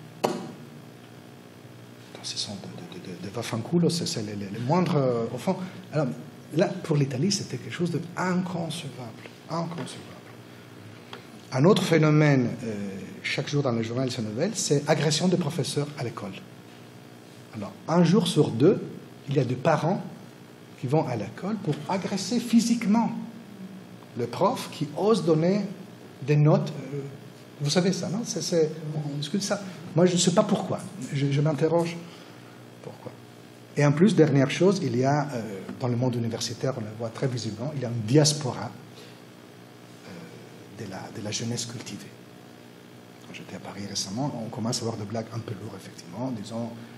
ce sont de, de, de, de Vafanculo, c'est les, les, les moindres euh, au fond. Alors là, pour l'Italie, c'était quelque chose d'inconcevable, inconcevable. Un autre phénomène, euh, chaque jour dans le journal de nouvelles, c'est agression des professeurs à l'école. Alors, un jour sur deux, il y a des parents qui vont à l'école pour agresser physiquement le prof qui ose donner des notes. Euh, vous savez ça, non? c'est, c'est, On discute ça. Moi, je ne sais pas pourquoi. Je, je m'interroge pourquoi. Et en plus, dernière chose, il y a, euh, dans le monde universitaire, on le voit très visiblement, il y a une diaspora euh, de, la, de la jeunesse cultivée. Quand j'étais à Paris récemment, on commence à avoir des blagues un peu lourdes, effectivement, disons,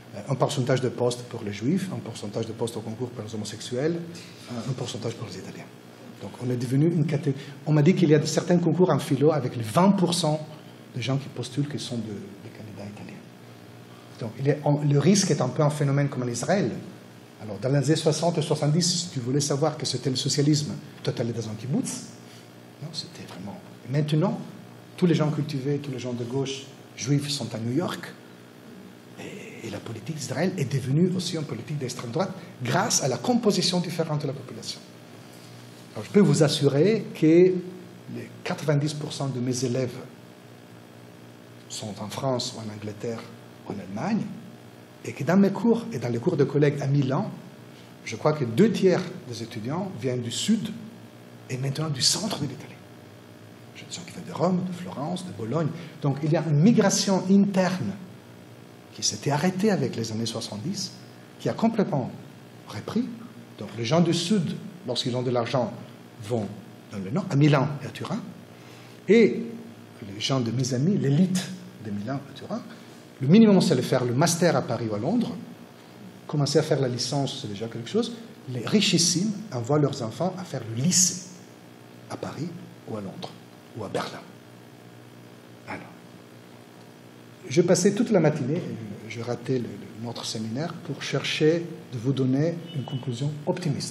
un pourcentage de postes pour les juifs, un pourcentage de postes au concours pour les homosexuels, un pourcentage pour les italiens. Donc on est devenu une catégorie. On m'a dit qu'il y a certains concours en philo avec les vingt pour cent des gens qui postulent qui sont de, des candidats italiens. Donc il est, on, le risque est un peu un phénomène comme en Israël. Alors dans les années soixante et soixante-dix, si tu voulais savoir que c'était le socialisme, toi tu allais dans un kibbutz. Non, c'était vraiment... Et maintenant, tous les gens cultivés, tous les gens de gauche juifs sont à New York. Et, et la politique d'Israël est devenue aussi une politique d'extrême droite grâce à la composition différente de la population. Alors, je peux vous assurer que les quatre-vingt-dix pour cent de mes élèves sont en France ou en Angleterre ou en Allemagne, et que dans mes cours et dans les cours de collègues à Milan, je crois que deux tiers des étudiants viennent du sud et maintenant du centre de l'Italie. J'ai des gens qui viennent de Rome, de Florence, de Bologne. Donc il y a une migration interne qui s'était arrêtée avec les années soixante-dix, qui a complètement repris. Donc les gens du sud, lorsqu'ils ont de l'argent, vont dans le nord, à Milan et à Turin. Et les gens de mes amis, l'élite de Milan et à Turin, le minimum, c'est de faire le master à Paris ou à Londres. Commencer à faire la licence, c'est déjà quelque chose. Les richissimes envoient leurs enfants à faire le lycée à Paris ou à Londres ou à Berlin. Alors, je passais toute la matinée, je ratais le, le, notre séminaire, pour chercher de vous donner une conclusion optimiste.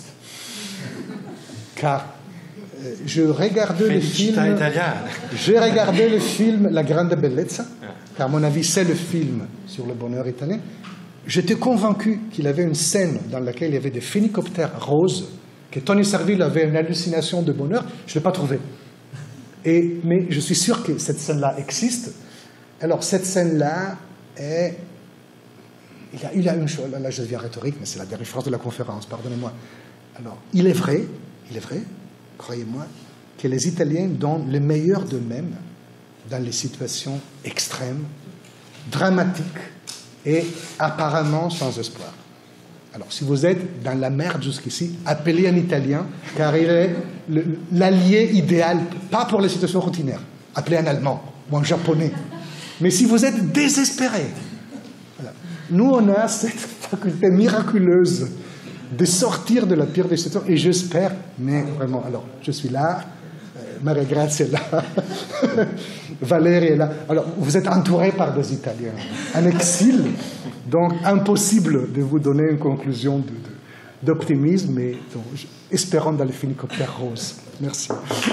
Car euh, je regardais le film... J'ai regardé le film La Grande Bellezza, car à mon avis, c'est le film sur le bonheur italien. J'étais convaincu qu'il avait une scène dans laquelle il y avait des phénicoptères roses, que Tony Serville avait une hallucination de bonheur. Je ne l'ai pas trouvé. Et, mais je suis sûr que cette scène-là existe. Alors, cette scène-là est... Il y a, il y a une chose... Là, je deviens rhétorique, mais c'est la dernière phrase de la conférence, pardonnez-moi. Alors, il est vrai, il est vrai, croyez-moi, que les Italiens donnent le meilleur d'eux-mêmes dans les situations extrêmes, dramatiques et apparemment sans espoir. Alors, si vous êtes dans la merde jusqu'ici, appelez un Italien, car il est l'allié idéal, pas pour les situations routinières. Appelez un Allemand ou un Japonais. Mais si vous êtes désespéré, voilà. Nous, on a cette faculté miraculeuse de sortir de la pire des situations, et j'espère, mais vraiment, alors, je suis là, Maria Grazia est là, Valérie est là. Alors, vous êtes entouré par des Italiens, en exil, donc impossible de vous donner une conclusion de, de, d'optimisme, mais donc, espérons dans les phénicoptères roses. Merci.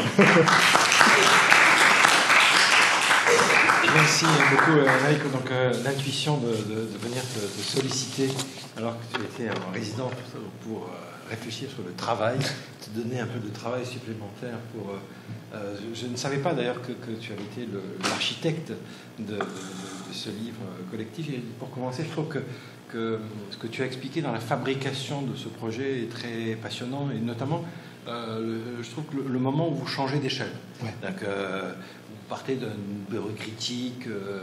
Merci beaucoup, Enrico. Donc, euh, l'intuition de, de, de venir te, te solliciter alors que tu étais en résidence pour euh, réfléchir sur le travail, te donner un peu de travail supplémentaire pour... Euh, euh, je, je ne savais pas d'ailleurs que, que tu avais été le, l'architecte de, de, de, de ce livre collectif. Et pour commencer, je trouve que, que ce que tu as expliqué dans la fabrication de ce projet est très passionnant, et notamment, euh, le, je trouve que le, le moment où vous changez d'échelle. Ouais. Donc, euh, vous partez d'une bureau critique, euh,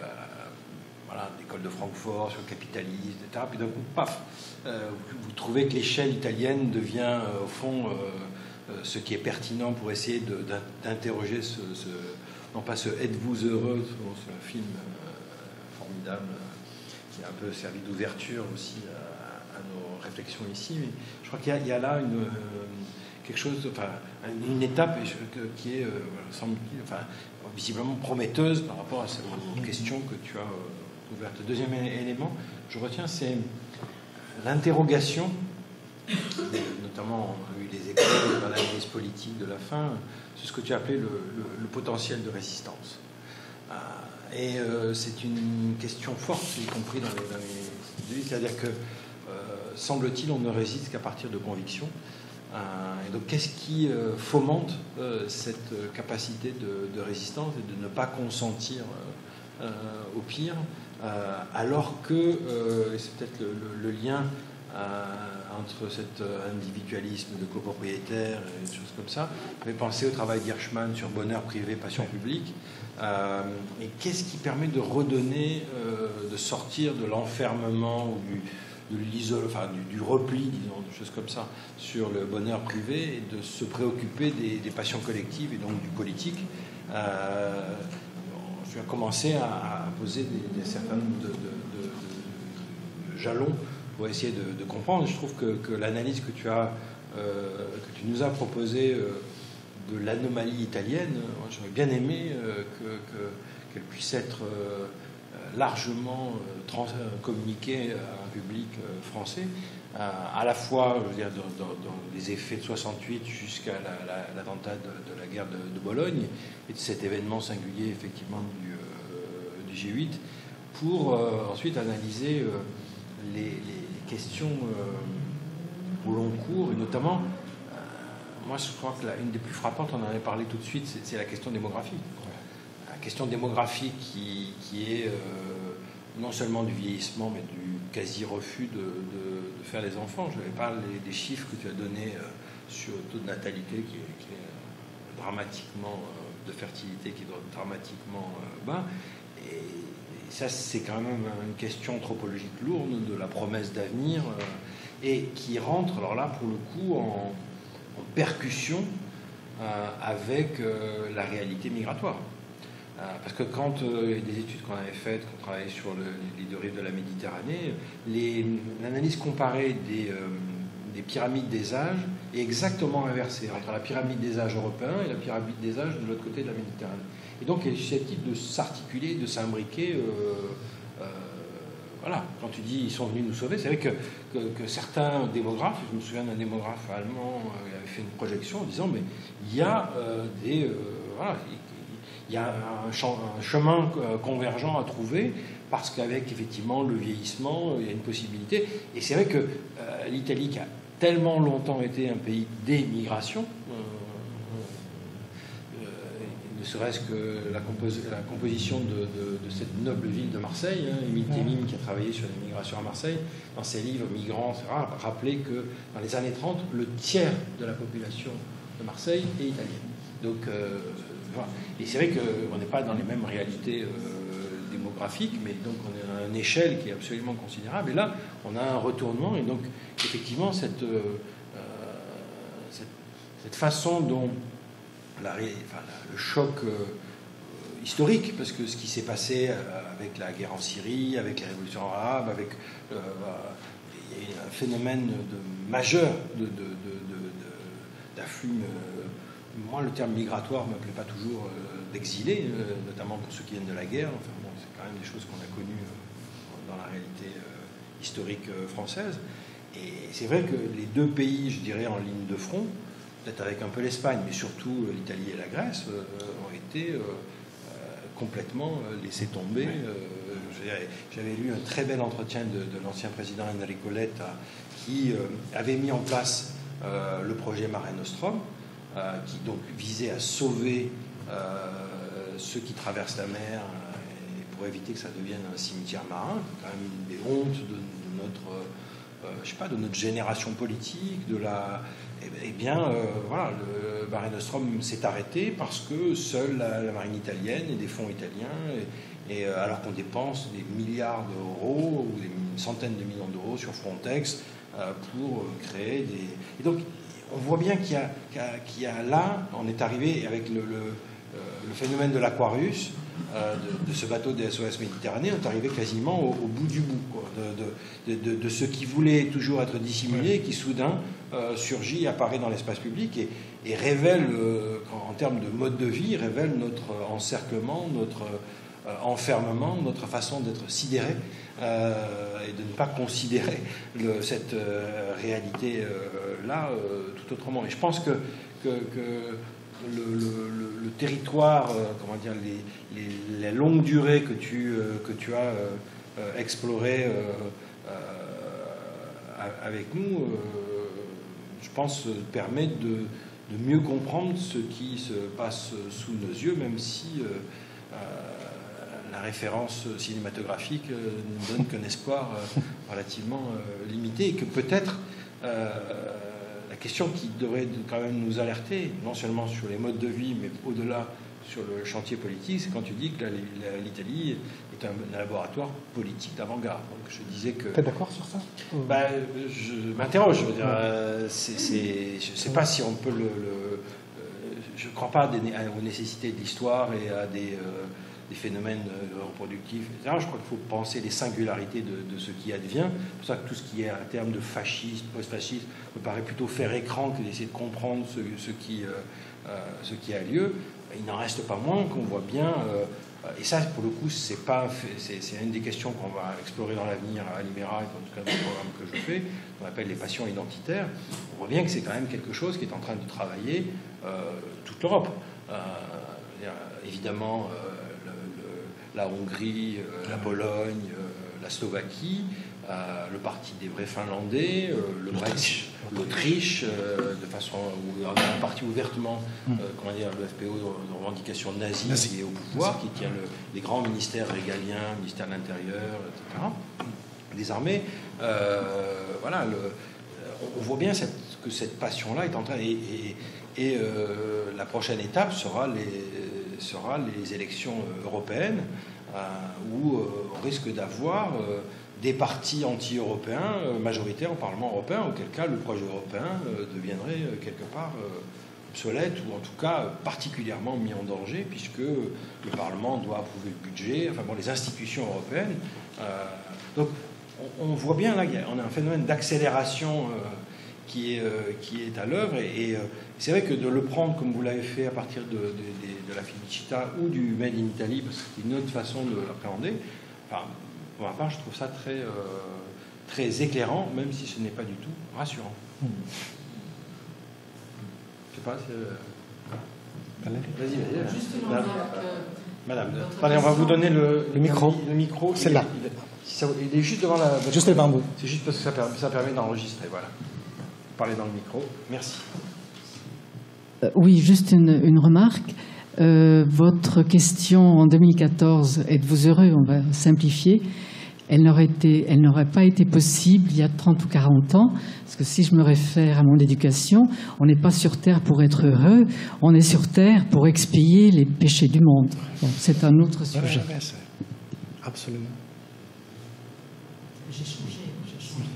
voilà, d'école de Francfort sur le capitalisme, et cetera. Puis d'un coup, paf, euh, vous, vous trouvez que l'échelle italienne devient, euh, au fond, euh, euh, ce qui est pertinent pour essayer de, d'interroger ce, ce, non pas ce êtes-vous heureux, c'est un film euh, formidable euh, qui a un peu servi d'ouverture aussi à, à nos réflexions ici. Mais je crois qu'il y a, il y a là une, euh, quelque chose, enfin, une étape qui est, euh, semble, enfin, visiblement prometteuse par rapport à cette question que tu as euh, ouverte. Le deuxième élément, je retiens, c'est l'interrogation, notamment on a eu les écoles dans l'analyse politique de la fin, c'est ce que tu as appelé le, le, le potentiel de résistance. Euh, et euh, c'est une question forte, y compris dans les, dans les c'est-à-dire que, euh, semble-t-il, on ne résiste qu'à partir de convictions. Euh, et donc, qu'est-ce qui euh, fomente euh, cette euh, capacité de, de résistance et de ne pas consentir euh, euh, au pire, euh, alors que, euh, et c'est peut-être le, le, le lien euh, entre cet individualisme de copropriétaire et des choses comme ça, je vais penser au travail d'Hirschman sur bonheur privé, passion publique, euh, et qu'est-ce qui permet de redonner, euh, de sortir de l'enfermement ou du de l'isole, enfin du, du repli, disons, de choses comme ça, sur le bonheur privé, et de se préoccuper des, des passions collectives et donc du politique. Euh, je vais commencer à, à poser des, des certain nombre de, de, de, jalons pour essayer de, de comprendre. Je trouve que, que l'analyse que tu as, euh, que tu nous as proposée euh, de l'anomalie italienne, j'aurais bien aimé euh, que, que, qu'elle puisse être euh, largement euh, trans, communiquée à un public euh, français, euh, à la fois, je veux dire, dans, dans, dans les effets de soixante-huit jusqu'à la, la, l'attentat de, de la guerre de, de Bologne, et de cet événement singulier, effectivement, du, euh, du G huit, pour euh, ensuite analyser euh, les, les questions euh, au long cours, et notamment, euh, moi je crois que la, une des plus frappantes, on en avait parlé tout de suite, c'est, c'est la question démographique. La question démographique qui, qui est euh, non seulement du vieillissement, mais du quasi-refus de, de, de faire les enfants. Je n'avais pas les, des chiffres que tu as donnés euh, sur le taux de natalité qui est, qui est euh, dramatiquement, euh, de fertilité qui est dramatiquement euh, bas. Et, et ça, c'est quand même une question anthropologique lourde de la promesse d'avenir euh, et qui rentre, alors là, pour le coup, en, en percussion euh, avec euh, la réalité migratoire. Parce que quand euh, des études qu'on avait faites, qu'on travaillait sur le, les deux rives de la Méditerranée, les, l'analyse comparée des, euh, des pyramides des âges est exactement inversée entre la pyramide des âges européens et la pyramide des âges de l'autre côté de la Méditerranée. Et donc elle est susceptible de s'articuler, de s'imbriquer. Euh, euh, voilà, quand tu dis ils sont venus nous sauver, c'est vrai que, que, que certains démographes, je me souviens d'un démographe allemand qui avait fait une projection en disant mais il y a euh, des... Euh, voilà, il y a un, champ, un chemin convergent à trouver parce qu'avec effectivement le vieillissement, il y a une possibilité. Et c'est vrai que euh, l'Italie, qui a tellement longtemps été un pays d'émigration, euh, euh, ne serait-ce que la, compos- la composition de, de, de cette noble ville de Marseille, hein, Émile Thémine, qui a travaillé sur l'immigration à Marseille, dans ses livres Migrants, et cetera, a rappelé que dans les années trente, le tiers de la population de Marseille est italienne. Donc, euh, et c'est vrai qu'on n'est pas dans les mêmes réalités euh, démographiques, mais donc on est à une échelle qui est absolument considérable. Et là, on a un retournement, et donc effectivement, cette, euh, cette, cette façon dont la, enfin, la, le choc euh, historique, parce que ce qui s'est passé avec la guerre en Syrie, avec les révolutions arabes, avec euh, il y a un phénomène de, majeur de, de, de, de, d'afflux. Euh, Moi, le terme migratoire ne m'appelait pas toujours euh, d'exilés, euh, notamment pour ceux qui viennent de la guerre. Enfin, bon, c'est quand même des choses qu'on a connues euh, dans la réalité euh, historique euh, française. Et c'est vrai que les deux pays, je dirais, en ligne de front, peut-être avec un peu l'Espagne, mais surtout euh, l'Italie et la Grèce, euh, ont été euh, euh, complètement euh, laissés tomber. Euh, j'avais lu un très bel entretien de, de l'ancien président Enrico Letta qui euh, avait mis en place euh, le projet Mare Nostrum, Euh, qui donc visait à sauver euh, ceux qui traversent la mer euh, et pour éviter que ça devienne un cimetière marin. C'est quand même une des hontes de, de notre, euh, je sais pas, de notre génération politique, de la. Eh bien, euh, voilà, le Mare Nostrum s'est arrêté parce que seule la, la marine italienne et des fonds italiens, et, et euh, alors qu'on dépense des milliards d'euros ou des centaines de millions d'euros sur Frontex euh, pour créer des. Et donc, on voit bien qu'il y, a, qu'il, y a, qu'il y a là, on est arrivé avec le, le, le phénomène de l'Aquarius, euh, de, de ce bateau des S O S Méditerranée, on est arrivé quasiment au, au bout du bout, quoi, de, de, de, de ce qui voulait toujours être dissimulé et qui soudain euh, surgit, apparaît dans l'espace public et, et révèle, euh, en, en termes de mode de vie, révèle notre encerclement, notre euh, enfermement, notre façon d'être sidéré. Euh, et de ne pas considérer le, cette euh, réalité-là euh, euh, tout autrement. Et je pense que, que, que le, le, le territoire, euh, comment dire, les, les, la longue durée que tu, euh, que tu as euh, euh, exploré euh, euh, avec nous, euh, je pense, permet de, de mieux comprendre ce qui se passe sous nos yeux, même si euh, euh, la référence cinématographique euh, ne donne qu'un espoir euh, relativement euh, limité, et que peut-être euh, la question qui devrait quand même nous alerter, non seulement sur les modes de vie, mais au-delà sur le chantier politique, c'est quand tu dis que la, la, l'Italie est un, un laboratoire politique d'avant-garde. Donc je disais que... Tu es d'accord sur ça? Ben, je m'interroge, je veux dire, euh, c'est, c'est, je ne sais pas si on peut le... le je ne crois pas des, aux nécessités de l'histoire et à des... Euh, des phénomènes euh, reproductifs, et cetera. Je crois qu'il faut penser les singularités de, de ce qui advient. C'est pour ça que tout ce qui est à terme de fascisme, post-fascisme, me paraît plutôt faire écran que d'essayer de comprendre ce, ce, qui, euh, euh, ce qui a lieu. Il n'en reste pas moins qu'on voit bien, euh, et ça pour le coup c'est pas, c'est, c'est une des questions qu'on va explorer dans l'avenir à Libera, et en tout cas dans le programme que je fais, qu'on appelle les passions identitaires. On voit bien que c'est quand même quelque chose qui est en train de travailler euh, toute l'Europe. Euh, évidemment euh, le, le, la Hongrie, euh, la Pologne, euh, la Slovaquie, euh, le Parti des vrais Finlandais, euh, le Brexit, l'Autriche, euh, de façon où un parti ouvertement, euh, comment dire, le F P O de revendication nazie qui est au pouvoir, qui tient le, les grands ministères régaliens, ministère de l'Intérieur, et cetera, des armées. Euh, voilà, le, on voit bien cette, que cette passion-là est en train... Et, et, et euh, la prochaine étape sera les, sera les élections européennes, euh, où euh, on risque d'avoir... Euh, des partis anti-européens euh, majoritaires au Parlement européen, auquel cas le projet européen euh, deviendrait euh, quelque part euh, obsolète, ou en tout cas euh, particulièrement mis en danger, puisque le Parlement doit approuver le budget, enfin bon, les institutions européennes. Euh, donc on, on voit bien là, on a un phénomène d'accélération euh, qui, est, euh, qui est à l'œuvre, et, et euh, c'est vrai que de le prendre comme vous l'avez fait à partir de, de, de, de la Felicita ou du Made in Italy, parce que c'est une autre façon de l'appréhender, enfin, pour ma part, je trouve ça très, euh, très éclairant, même si ce n'est pas du tout rassurant. Mmh. Je sais pas si... Euh... Vas-y, vas-y. Justement, Madame, donc, euh, Madame attendez, on va vous donner le, le micro. Le micro, c'est là. Il, si ça, il est juste devant la... Juste devant vous. C'est juste parce que ça permet, ça permet d'enregistrer, voilà. Parlez dans le micro. Merci. Euh, oui, juste une, une remarque. Euh, votre question en deux mille quatorze, êtes-vous heureux? On va simplifier. Elle n'aurait été, elle n'aurait pas été possible il y a trente ou quarante ans, parce que si je me réfère à mon éducation, on n'est pas sur Terre pour être heureux, on est sur Terre pour expier les péchés du monde. Bon, c'est un autre sujet. Ouais, absolument. J'ai changé, j'ai changé.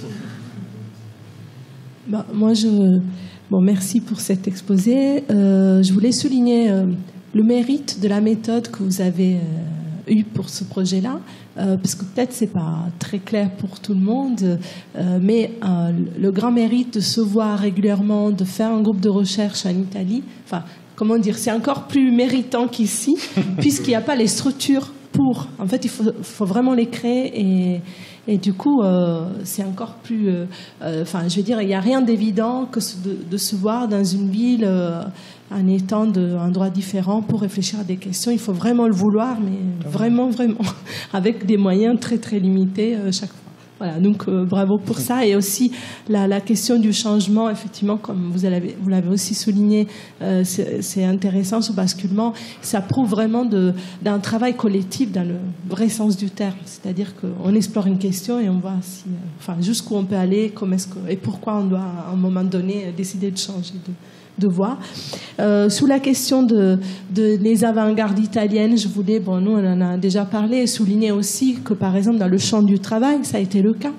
Bah, moi, je... Bon, merci pour cet exposé. Euh, je voulais souligner euh, le mérite de la méthode que vous avez euh, eue pour ce projet-là, euh, parce que peut-être c'est pas très clair pour tout le monde, euh, mais euh, le grand mérite de se voir régulièrement, de faire un groupe de recherche en Italie, enfin, comment dire, c'est encore plus méritant qu'ici, puisqu'il n'y a pas les structures pour. En fait, il faut, faut vraiment les créer et... Et du coup, euh, c'est encore plus... Euh, euh, enfin, je veux dire, il n'y a rien d'évident que de, de se voir dans une ville euh, en étant d'un droit différent pour réfléchir à des questions. Il faut vraiment le vouloir, mais vraiment, vraiment, avec des moyens très, très limités euh, chaque fois. Voilà, donc euh, bravo pour ça. Et aussi la, la question du changement, effectivement, comme vous l'avez vous l'avez aussi souligné, euh, c'est intéressant ce basculement. Ça prouve vraiment d'un travail collectif dans le vrai sens du terme. C'est-à-dire qu'on explore une question et on voit si, euh, enfin, jusqu'où on peut aller, comment est-ce que, et pourquoi on doit à un moment donné décider de changer de, de voie. Euh, sous la question de, de les avant-gardes italiennes, je voulais, bon, nous on en a déjà parlé, souligner aussi que par exemple dans le champ du travail, ça a été le cas.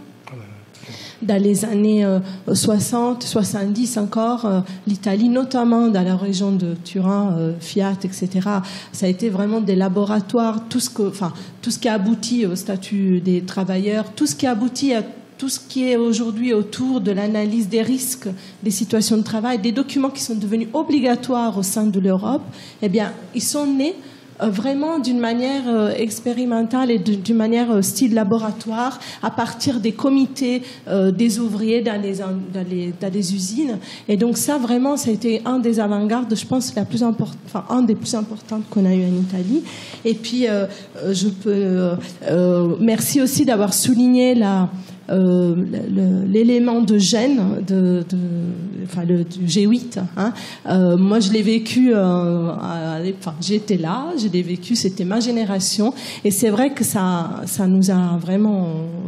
Dans les années euh, soixante, soixante-dix encore, euh, l'Italie, notamment dans la région de Turin, euh, Fiat, et cetera, ça a été vraiment des laboratoires, tout ce, que, enfin, tout ce qui a abouti au statut des travailleurs, tout ce qui a abouti à tout ce qui est aujourd'hui autour de l'analyse des risques des situations de travail, des documents qui sont devenus obligatoires au sein de l'Europe, eh bien, ils sont nés euh, vraiment d'une manière euh, expérimentale et d'une manière euh, style laboratoire, à partir des comités euh, des ouvriers dans les, dans, les, dans les usines. Et donc ça, vraiment, ça a été un des avant-gardes, je pense, la plus import- enfin, un des plus importantes qu'on a eu en Italie. Et puis, euh, je peux... Euh, euh, merci aussi d'avoir souligné la... Euh, l'élément de gène, de, de, enfin le du G huit. Hein. Euh, moi, je l'ai vécu. Euh, à, enfin, j'étais là, je l'ai vécu. C'était ma génération, et c'est vrai que ça, ça nous a vraiment,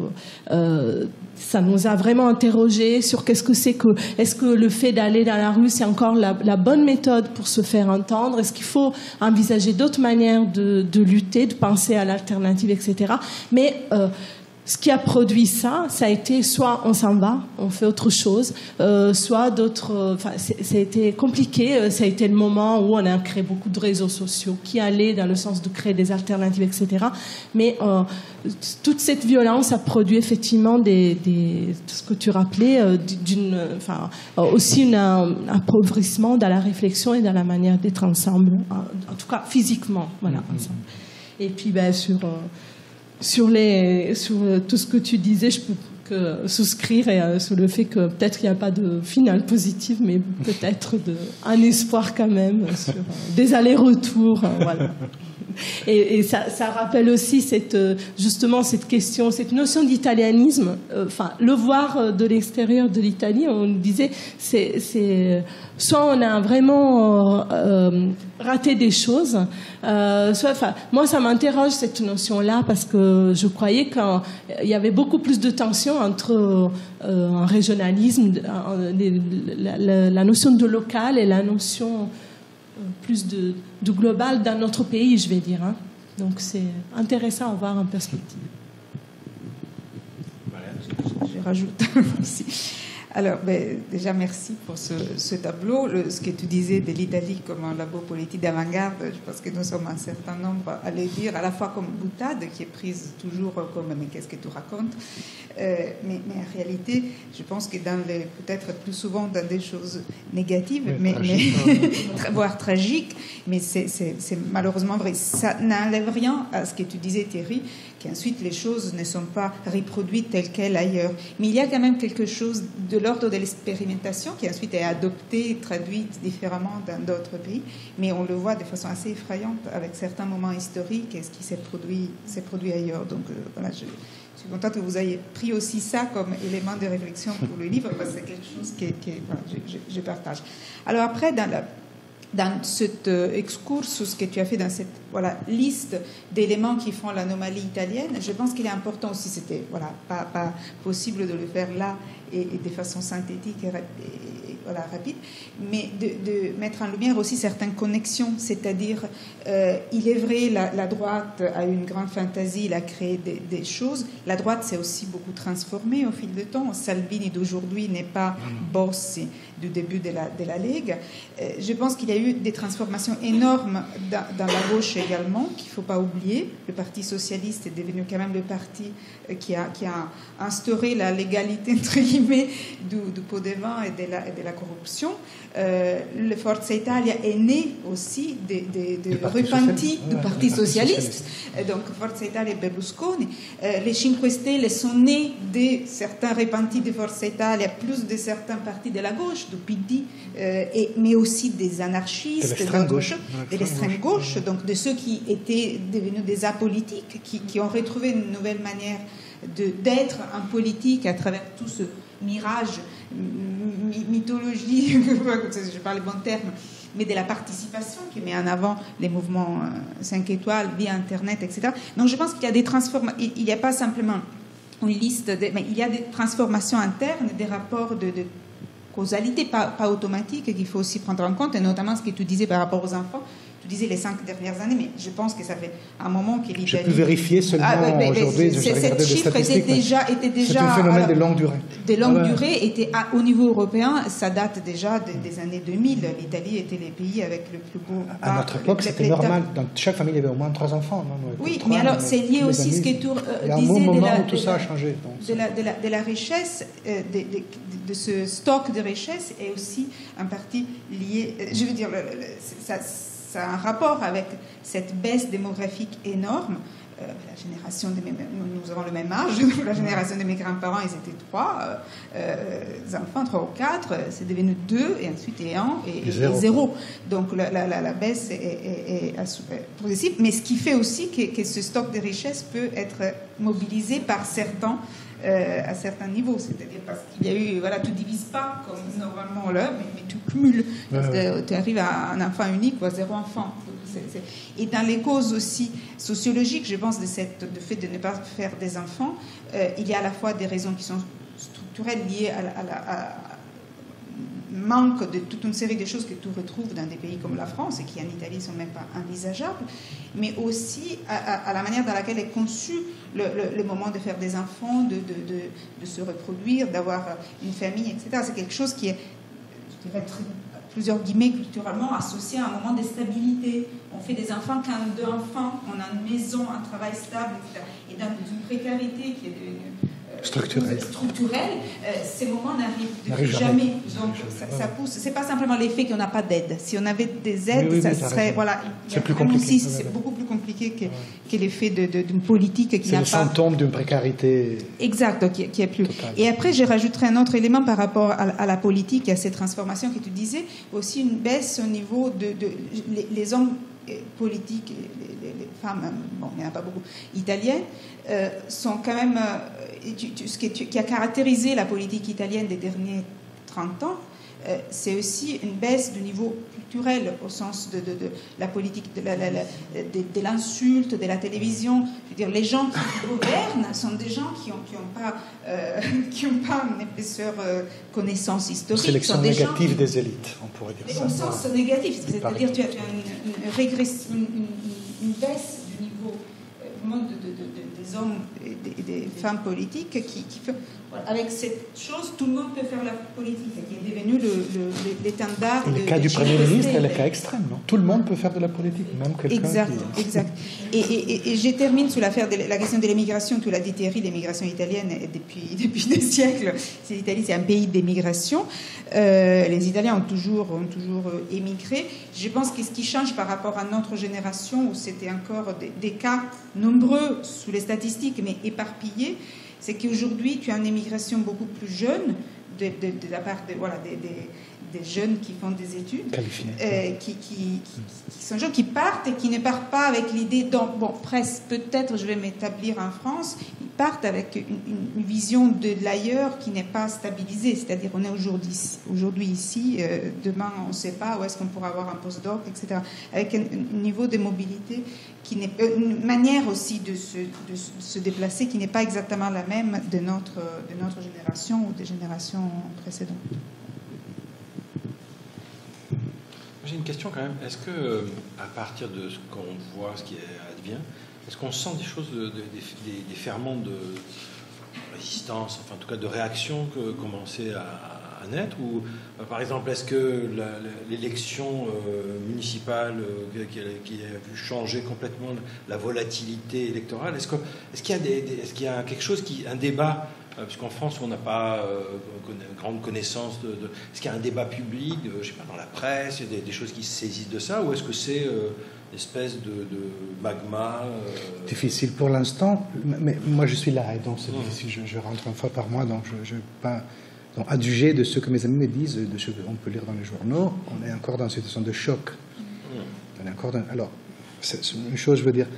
euh, ça nous a vraiment interrogé sur qu'est-ce que c'est que, est-ce que le fait d'aller dans la rue, c'est encore la, la bonne méthode pour se faire entendre? Est-ce qu'il faut envisager d'autres manières de, de lutter, de penser à l'alternative, et cetera. Mais euh, ce qui a produit ça, ça a été soit on s'en va, on fait autre chose, euh, soit d'autres. Enfin, ça a été compliqué. Ça a été le moment où on a créé beaucoup de réseaux sociaux qui allaient dans le sens de créer des alternatives, et cetera. Mais euh, toute cette violence a produit effectivement des, des ce que tu rappelais, euh, d'une, enfin, aussi une, un appauvrissement dans la réflexion et dans la manière d'être ensemble, en, en tout cas physiquement, voilà, ensemble. Et puis, ben, sur euh, Sur, les, sur tout ce que tu disais, je peux que souscrire et, euh, sur le fait que peut-être il n'y a pas de finale positive, mais peut-être de, un espoir quand même sur euh, des allers-retours. Euh, voilà. Et, et ça, ça rappelle aussi cette, justement cette question, cette notion d'italianisme. Euh, enfin, le voir de l'extérieur de l'Italie, on disait, c'est, c'est soit on a vraiment euh, raté des choses, euh, soit, enfin, moi ça m'interroge cette notion-là parce que je croyais qu'il y avait beaucoup plus de tension entre euh, un régionalisme, la, la, la notion de local et la notion plus de, de global dans notre pays, je vais dire. Hein. Donc c'est intéressant à voir en perspective. Je rajoute aussi. Alors, ben, déjà, merci pour ce, ce tableau. Le, ce que tu disais de l'Italie comme un labo politique d'avant-garde, je pense que nous sommes un certain nombre à le dire, à la fois comme boutade, qui est prise toujours comme « mais qu'est-ce que tu racontes euh, ?» mais, mais en réalité, je pense que dans les, peut-être plus souvent dans des choses négatives, mais, mais, mais voire tragiques, mais c'est, c'est, c'est malheureusement vrai. Ça n'enlève rien à ce que tu disais, Thierry, qu'ensuite les choses ne sont pas reproduites telles quelles ailleurs. Mais il y a quand même quelque chose de l'ordre de l'expérimentation qui ensuite est adoptée, traduite différemment dans d'autres pays, mais on le voit de façon assez effrayante avec certains moments historiques et ce qui s'est produit, s'est produit ailleurs. Donc euh, voilà, je, je suis contente que vous ayez pris aussi ça comme élément de réflexion pour le livre, parce que c'est quelque chose qui, qui voilà, je, je, je partage. Alors après, dans la dans cet euh, excurs, ce que tu as fait dans cette voilà, liste d'éléments qui font l'anomalie italienne, je pense qu'il est important aussi, c'était voilà, pas, pas possible de le faire là et, et de façon synthétique et, et voilà, rapide, mais de, de mettre en lumière aussi certaines connexions, c'est-à-dire, euh, il est vrai, la, la droite a une grande fantaisie, il a créé des, des choses, la droite s'est aussi beaucoup transformée au fil du temps, Salvini d'aujourd'hui n'est pas Bossi du début de la, de la Lega. Euh, je pense qu'il y a eu des transformations énormes dans, dans la gauche également, qu'il ne faut pas oublier. Le Parti socialiste est devenu quand même le parti euh, qui, a, qui a instauré la légalité, entre guillemets, du, du pot de vin et de la, et de la corruption. Euh, le Forza Italia est né aussi de, de, de repentis du Parti socialiste. Euh, donc Forza Italia et Berlusconi. Euh, les Cinque Stelle sont nés de certains repentis de Forza Italia, plus de certains partis de la gauche, du P D, euh, et, mais aussi des anarchistes, de l'extrême gauche, de l'extrême gauche, donc de ceux qui étaient devenus des apolitiques, qui, qui ont retrouvé une nouvelle manière de, d'être en politique à travers tout ce mirage, my, mythologie, je parle le bon terme, mais de la participation qui met en avant les mouvements cinq étoiles via Internet, et cetera. Donc je pense qu'il y a des transformations, il n'y a pas simplement une liste, de, mais il y a des transformations internes, des rapports de, de causalité, pas, pas automatique, qu'il faut aussi prendre en compte, et notamment ce que tu disais par rapport aux enfants. Tu disais les cinq dernières années, mais je pense que ça fait un moment que l'Italie... Je peux vérifier seulement ah, mais, mais, aujourd'hui, je regardais des chiffre était déjà, était déjà... C'est un phénomène alors, de longue durée. De longue ouais. durée, était à, au niveau européen, ça date déjà de, des années deux mille. L'Italie était les pays avec le plus beau... À notre époque, c'était normal. Dans chaque famille, il y avait au moins trois enfants. Non oui, trois, mais alors, c'est lié aussi amis, ce que tu euh, il y a un disais... bon moment de la, où tout ça a changé. Donc, de, la, de, la, de la richesse, euh, de, de, de ce stock de richesse est aussi en partie lié... Euh, je veux dire, le, le, ça... Ça a un rapport avec cette baisse démographique énorme. Euh, la génération de mes, nous, nous avons le même âge. La génération de mes grands-parents, ils étaient trois euh, euh, enfants, trois ou quatre. C'est devenu deux, et ensuite et un, et, et, zéro. et zéro. Donc la, la, la, la baisse est, est, est, est progressive. Mais ce qui fait aussi que, que ce stock de richesse peut être mobilisé par certains Euh, à certains niveaux, c'est-à-dire parce qu'il y a eu, voilà, tu ne divises pas comme normalement là, mais, mais tu cumules, parce que tu arrives à un enfant unique ou à zéro enfant. C'est, c'est... Et dans les causes aussi sociologiques, je pense, de cette, de fait de ne pas faire des enfants, euh, il y a à la fois des raisons qui sont structurelles liées à la, à la, à manque de toute une série de choses que tu retrouves dans des pays comme la France et qui en Italie ne sont même pas envisageables, mais aussi à, à, à la manière dans laquelle est conçu le, le, le moment de faire des enfants, de, de, de, de se reproduire, d'avoir une famille, et cetera. C'est quelque chose qui est, je dirais, très, plusieurs guillemets, culturellement associé à un moment de stabilité. On fait des enfants quand on a deux enfants, on a une maison, un travail stable, et cetera. Et dans une précarité qui est de, structurel. structurel, euh, ces moments n'arrivent jamais. jamais. Donc ça, ça pousse. C'est pas simplement l'effet qu'on n'a pas d'aide. Si on avait des aides, oui, oui, ça oui, serait voilà. C'est plus compliqué. Aussi, c'est beaucoup plus compliqué que, que l'effet de, de, d'une politique qui n'a pas. C'est le symptôme d'une précarité. Exact, donc, qui, qui est plus. Totale. Et après, je rajouterai un autre élément par rapport à, à la politique et à ces transformations que tu disais, aussi une baisse au niveau de, de les, les hommes politiques, les, les, les femmes, bon, il n'y en a pas beaucoup, italiennes, euh, sont quand même, euh, tu, tu, ce qui, qui a caractérisé la politique italienne des derniers trente ans, euh, c'est aussi une baisse du niveau culturel au sens de, de, de la politique, de, la, la, la, de, de l'insulte, de la télévision. Je veux dire, les gens qui gouvernent sont des gens qui n'ont qui ont pas, euh, qui ont pas une épaisseur euh, connaissance historique. Sélection des négative qui, des élites, on pourrait dire ça. Au sens négatif, c'est-à-dire tu as, tu as une, une, régression, une, une, une baisse du niveau euh, de, de, de, des hommes et des, des femmes politiques qui, qui fait, voilà, avec cette chose, tout le monde peut faire la politique, qui est devenu le, le, l'étendard. Le de, cas de du Premier ministre est le de... cas extrême, non? Tout le monde peut faire de la politique, même quelqu'un exact, qui... Exact, et, et, et je termine sur l'affaire de la question de l'immigration. Tu l'as dit, Thierry, l'immigration italienne, depuis, depuis des siècles, c'est, l'Italie, c'est un pays d'immigration. Euh, les Italiens ont toujours, ont toujours émigré. Je pense que ce qui change par rapport à notre génération, où c'était encore des, des cas nombreux sous les statistiques, mais éparpillés, c'est qu'aujourd'hui, tu as une immigration beaucoup plus jeune de, de, de la part de, voilà, des, des, des jeunes qui font des études, euh, qui, qui, qui, qui sont jeunes, qui partent et qui ne partent pas avec l'idée, donc, bon, presque, peut-être je vais m'établir en France, ils partent avec une, une, une vision de l'ailleurs qui n'est pas stabilisée, c'est-à-dire on est aujourd'hui, aujourd'hui ici, euh, demain on ne sait pas où est-ce qu'on pourra avoir un postdoc, et cetera, avec un, un niveau de mobilité qui n'est une manière aussi de se, de se déplacer qui n'est pas exactement la même de notre, de notre génération ou des générations précédentes. J'ai une question quand même. Est-ce que, à partir de ce qu'on voit, ce qui advient, est-ce qu'on sent des choses, de, de, des, des ferments de résistance, enfin en tout cas de réaction que commençaient à à naître, ou euh, par exemple est-ce que la, la, l'élection euh, municipale euh, qui, a, qui a vu changer complètement la volatilité électorale, est-ce, que, est-ce qu'il y a des, des, est-ce qu'il y a quelque chose qui, un débat, euh, puisqu'en France on n'a pas euh, une grande connaissance de, de, est-ce qu'il y a un débat public, de, je sais pas, dans la presse, il y a des, des choses qui se saisissent de ça, ou est-ce que c'est euh, une espèce de, de magma euh... Difficile pour l'instant, mais moi je suis là et donc c'est mmh. difficile, je, je rentre une fois par mois, donc je ne pas Donc, adjugé de ce que mes amis me disent, de ce qu'on peut lire dans les journaux, on est encore dans une situation de choc. On est encore dans... Alors, c'est une chose, je veux dire,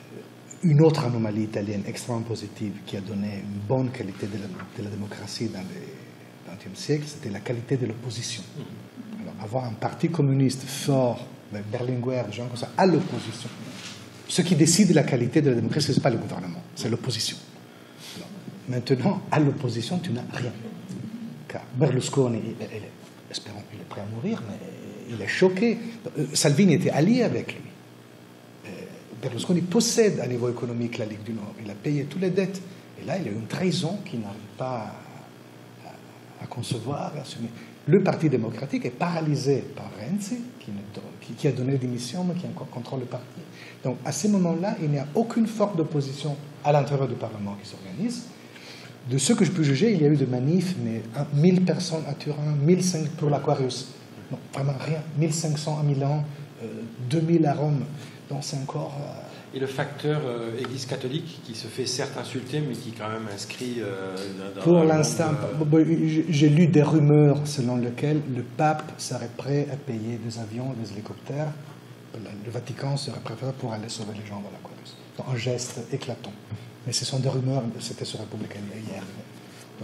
une autre anomalie italienne extrêmement positive qui a donné une bonne qualité de la, de la démocratie dans le vingtième siècle, c'était la qualité de l'opposition. Alors, avoir un parti communiste fort, Berlinguer, des gens comme ça, à l'opposition. Ce qui décide la qualité de la démocratie, ce n'est pas le gouvernement, c'est l'opposition. Alors, maintenant, à l'opposition, tu n'as rien. Berlusconi, il, il, espérons qu'il est prêt à mourir, mais il est choqué. Salvini était allié avec lui. Berlusconi possède à niveau économique la Ligue du Nord. Il a payé toutes les dettes. Et là, il y a une trahison qu'il n'arrive pas à, à concevoir, à assumer. Le Parti démocratique est paralysé par Renzi, qui, qui, qui a donné démission, mais qui contrôle le parti. Donc, à ce moment-là, il n'y a aucune forme d'opposition à l'intérieur du Parlement qui s'organise. De ce que je peux juger, il y a eu de manifs, mais mille personnes à Turin, mille cinq cents pour l'Aquarius. Non, vraiment rien. mille cinq cents à Milan, euh, deux mille à Rome. Donc c'est encore... Euh... Et le facteur euh, Église catholique, qui se fait certes insulter, mais qui est quand même inscrit euh, dans... Pour l'instant, euh... j'ai lu des rumeurs selon lesquelles le pape serait prêt à payer des avions, des hélicoptères. Le Vatican serait prêt pour aller sauver les gens dans l'Aquarius. Donc un geste éclatant. Mais ce sont des rumeurs, c'était sur Républicain hier. Donc,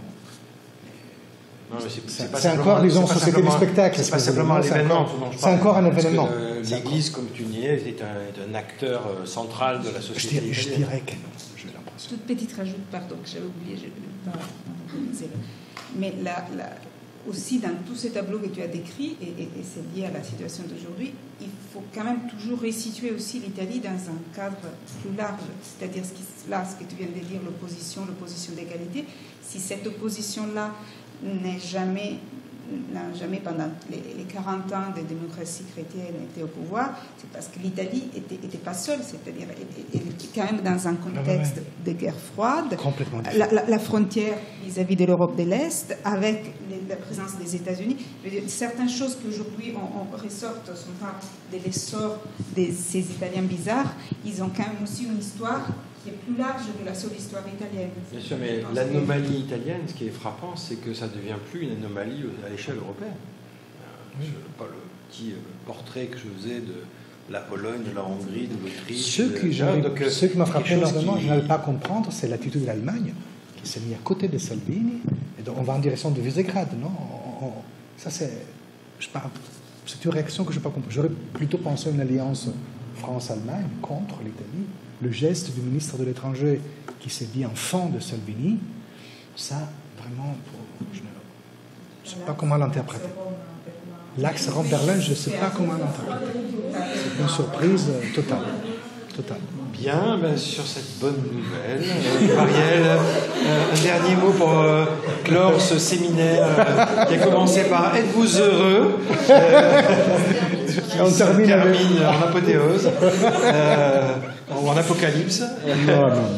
non, mais c'est, c'est, c'est, c'est encore, disons, société du spectacle. C'est pas simplement l'événement. C'est encore un événement. L'Église, comme tu n'y es, est un, est un acteur central de la société. Je dirais, je dirais que non, j'ai l'impression. Toute petite rajoute, pardon, que j'avais oublié, je, pardon, mais la, la, aussi dans tous ces tableaux que tu as décrits, et, et, et c'est lié à la situation d'aujourd'hui, il faut quand même toujours resituer aussi l'Italie dans un cadre plus large, c'est-à-dire ce qui, là, ce que tu viens de dire, l'opposition, l'opposition d'égalité, si cette opposition-là n'est jamais, n'a jamais pendant les, les quarante ans de démocratie chrétienne été au pouvoir, c'est parce que l'Italie n'était était pas seule, c'est-à-dire elle était quand même dans un contexte ouais, ouais. de guerre froide, complètement la, la, la frontière vis-à-vis de l'Europe de l'Est, avec les, la présence des États-Unis. Certaines choses qu'aujourd'hui on, on ressortent sont pas de l'essor de ces Italiens bizarres, ils ont quand même aussi une histoire qui est plus large que la seule histoire italienne. Bien sûr, mais l'anomalie italienne, ce qui est frappant, c'est que ça ne devient plus une anomalie à l'échelle européenne. Euh, je, pas le petit portrait que je faisais de la Pologne, de la Hongrie, de l'Autriche. Ce qui, de, donc, ce qui m'a frappé énormément, qui... je n'arrive pas à comprendre, c'est l'attitude de l'Allemagne, qui s'est mise à côté de Salvini, et donc on va en direction de Visegrad, non on, on, ça, c'est, je parle, c'est une réaction que je n'ai pas compris. J'aurais plutôt pensé à une alliance France-Allemagne contre l'Italie. Le geste du ministre de l'Étranger qui s'est dit enfant de Salvini, ça, vraiment, je ne sais pas comment l'interpréter. L'axe Rome-Berlin, je ne sais pas comment l'interpréter. C'est une surprise totale. totale. Bien, ben, sur cette bonne nouvelle, euh, Marielle, euh, un dernier mot pour euh, clore ce séminaire euh, qui a commencé par « Êtes-vous heureux euh, ?» qui on termine, termine en apothéose, euh, ou en apocalypse. Non, non.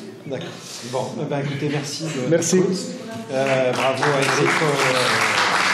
D'accord. Bon, ben, écoutez, merci. De merci. Euh, bravo à Enrico.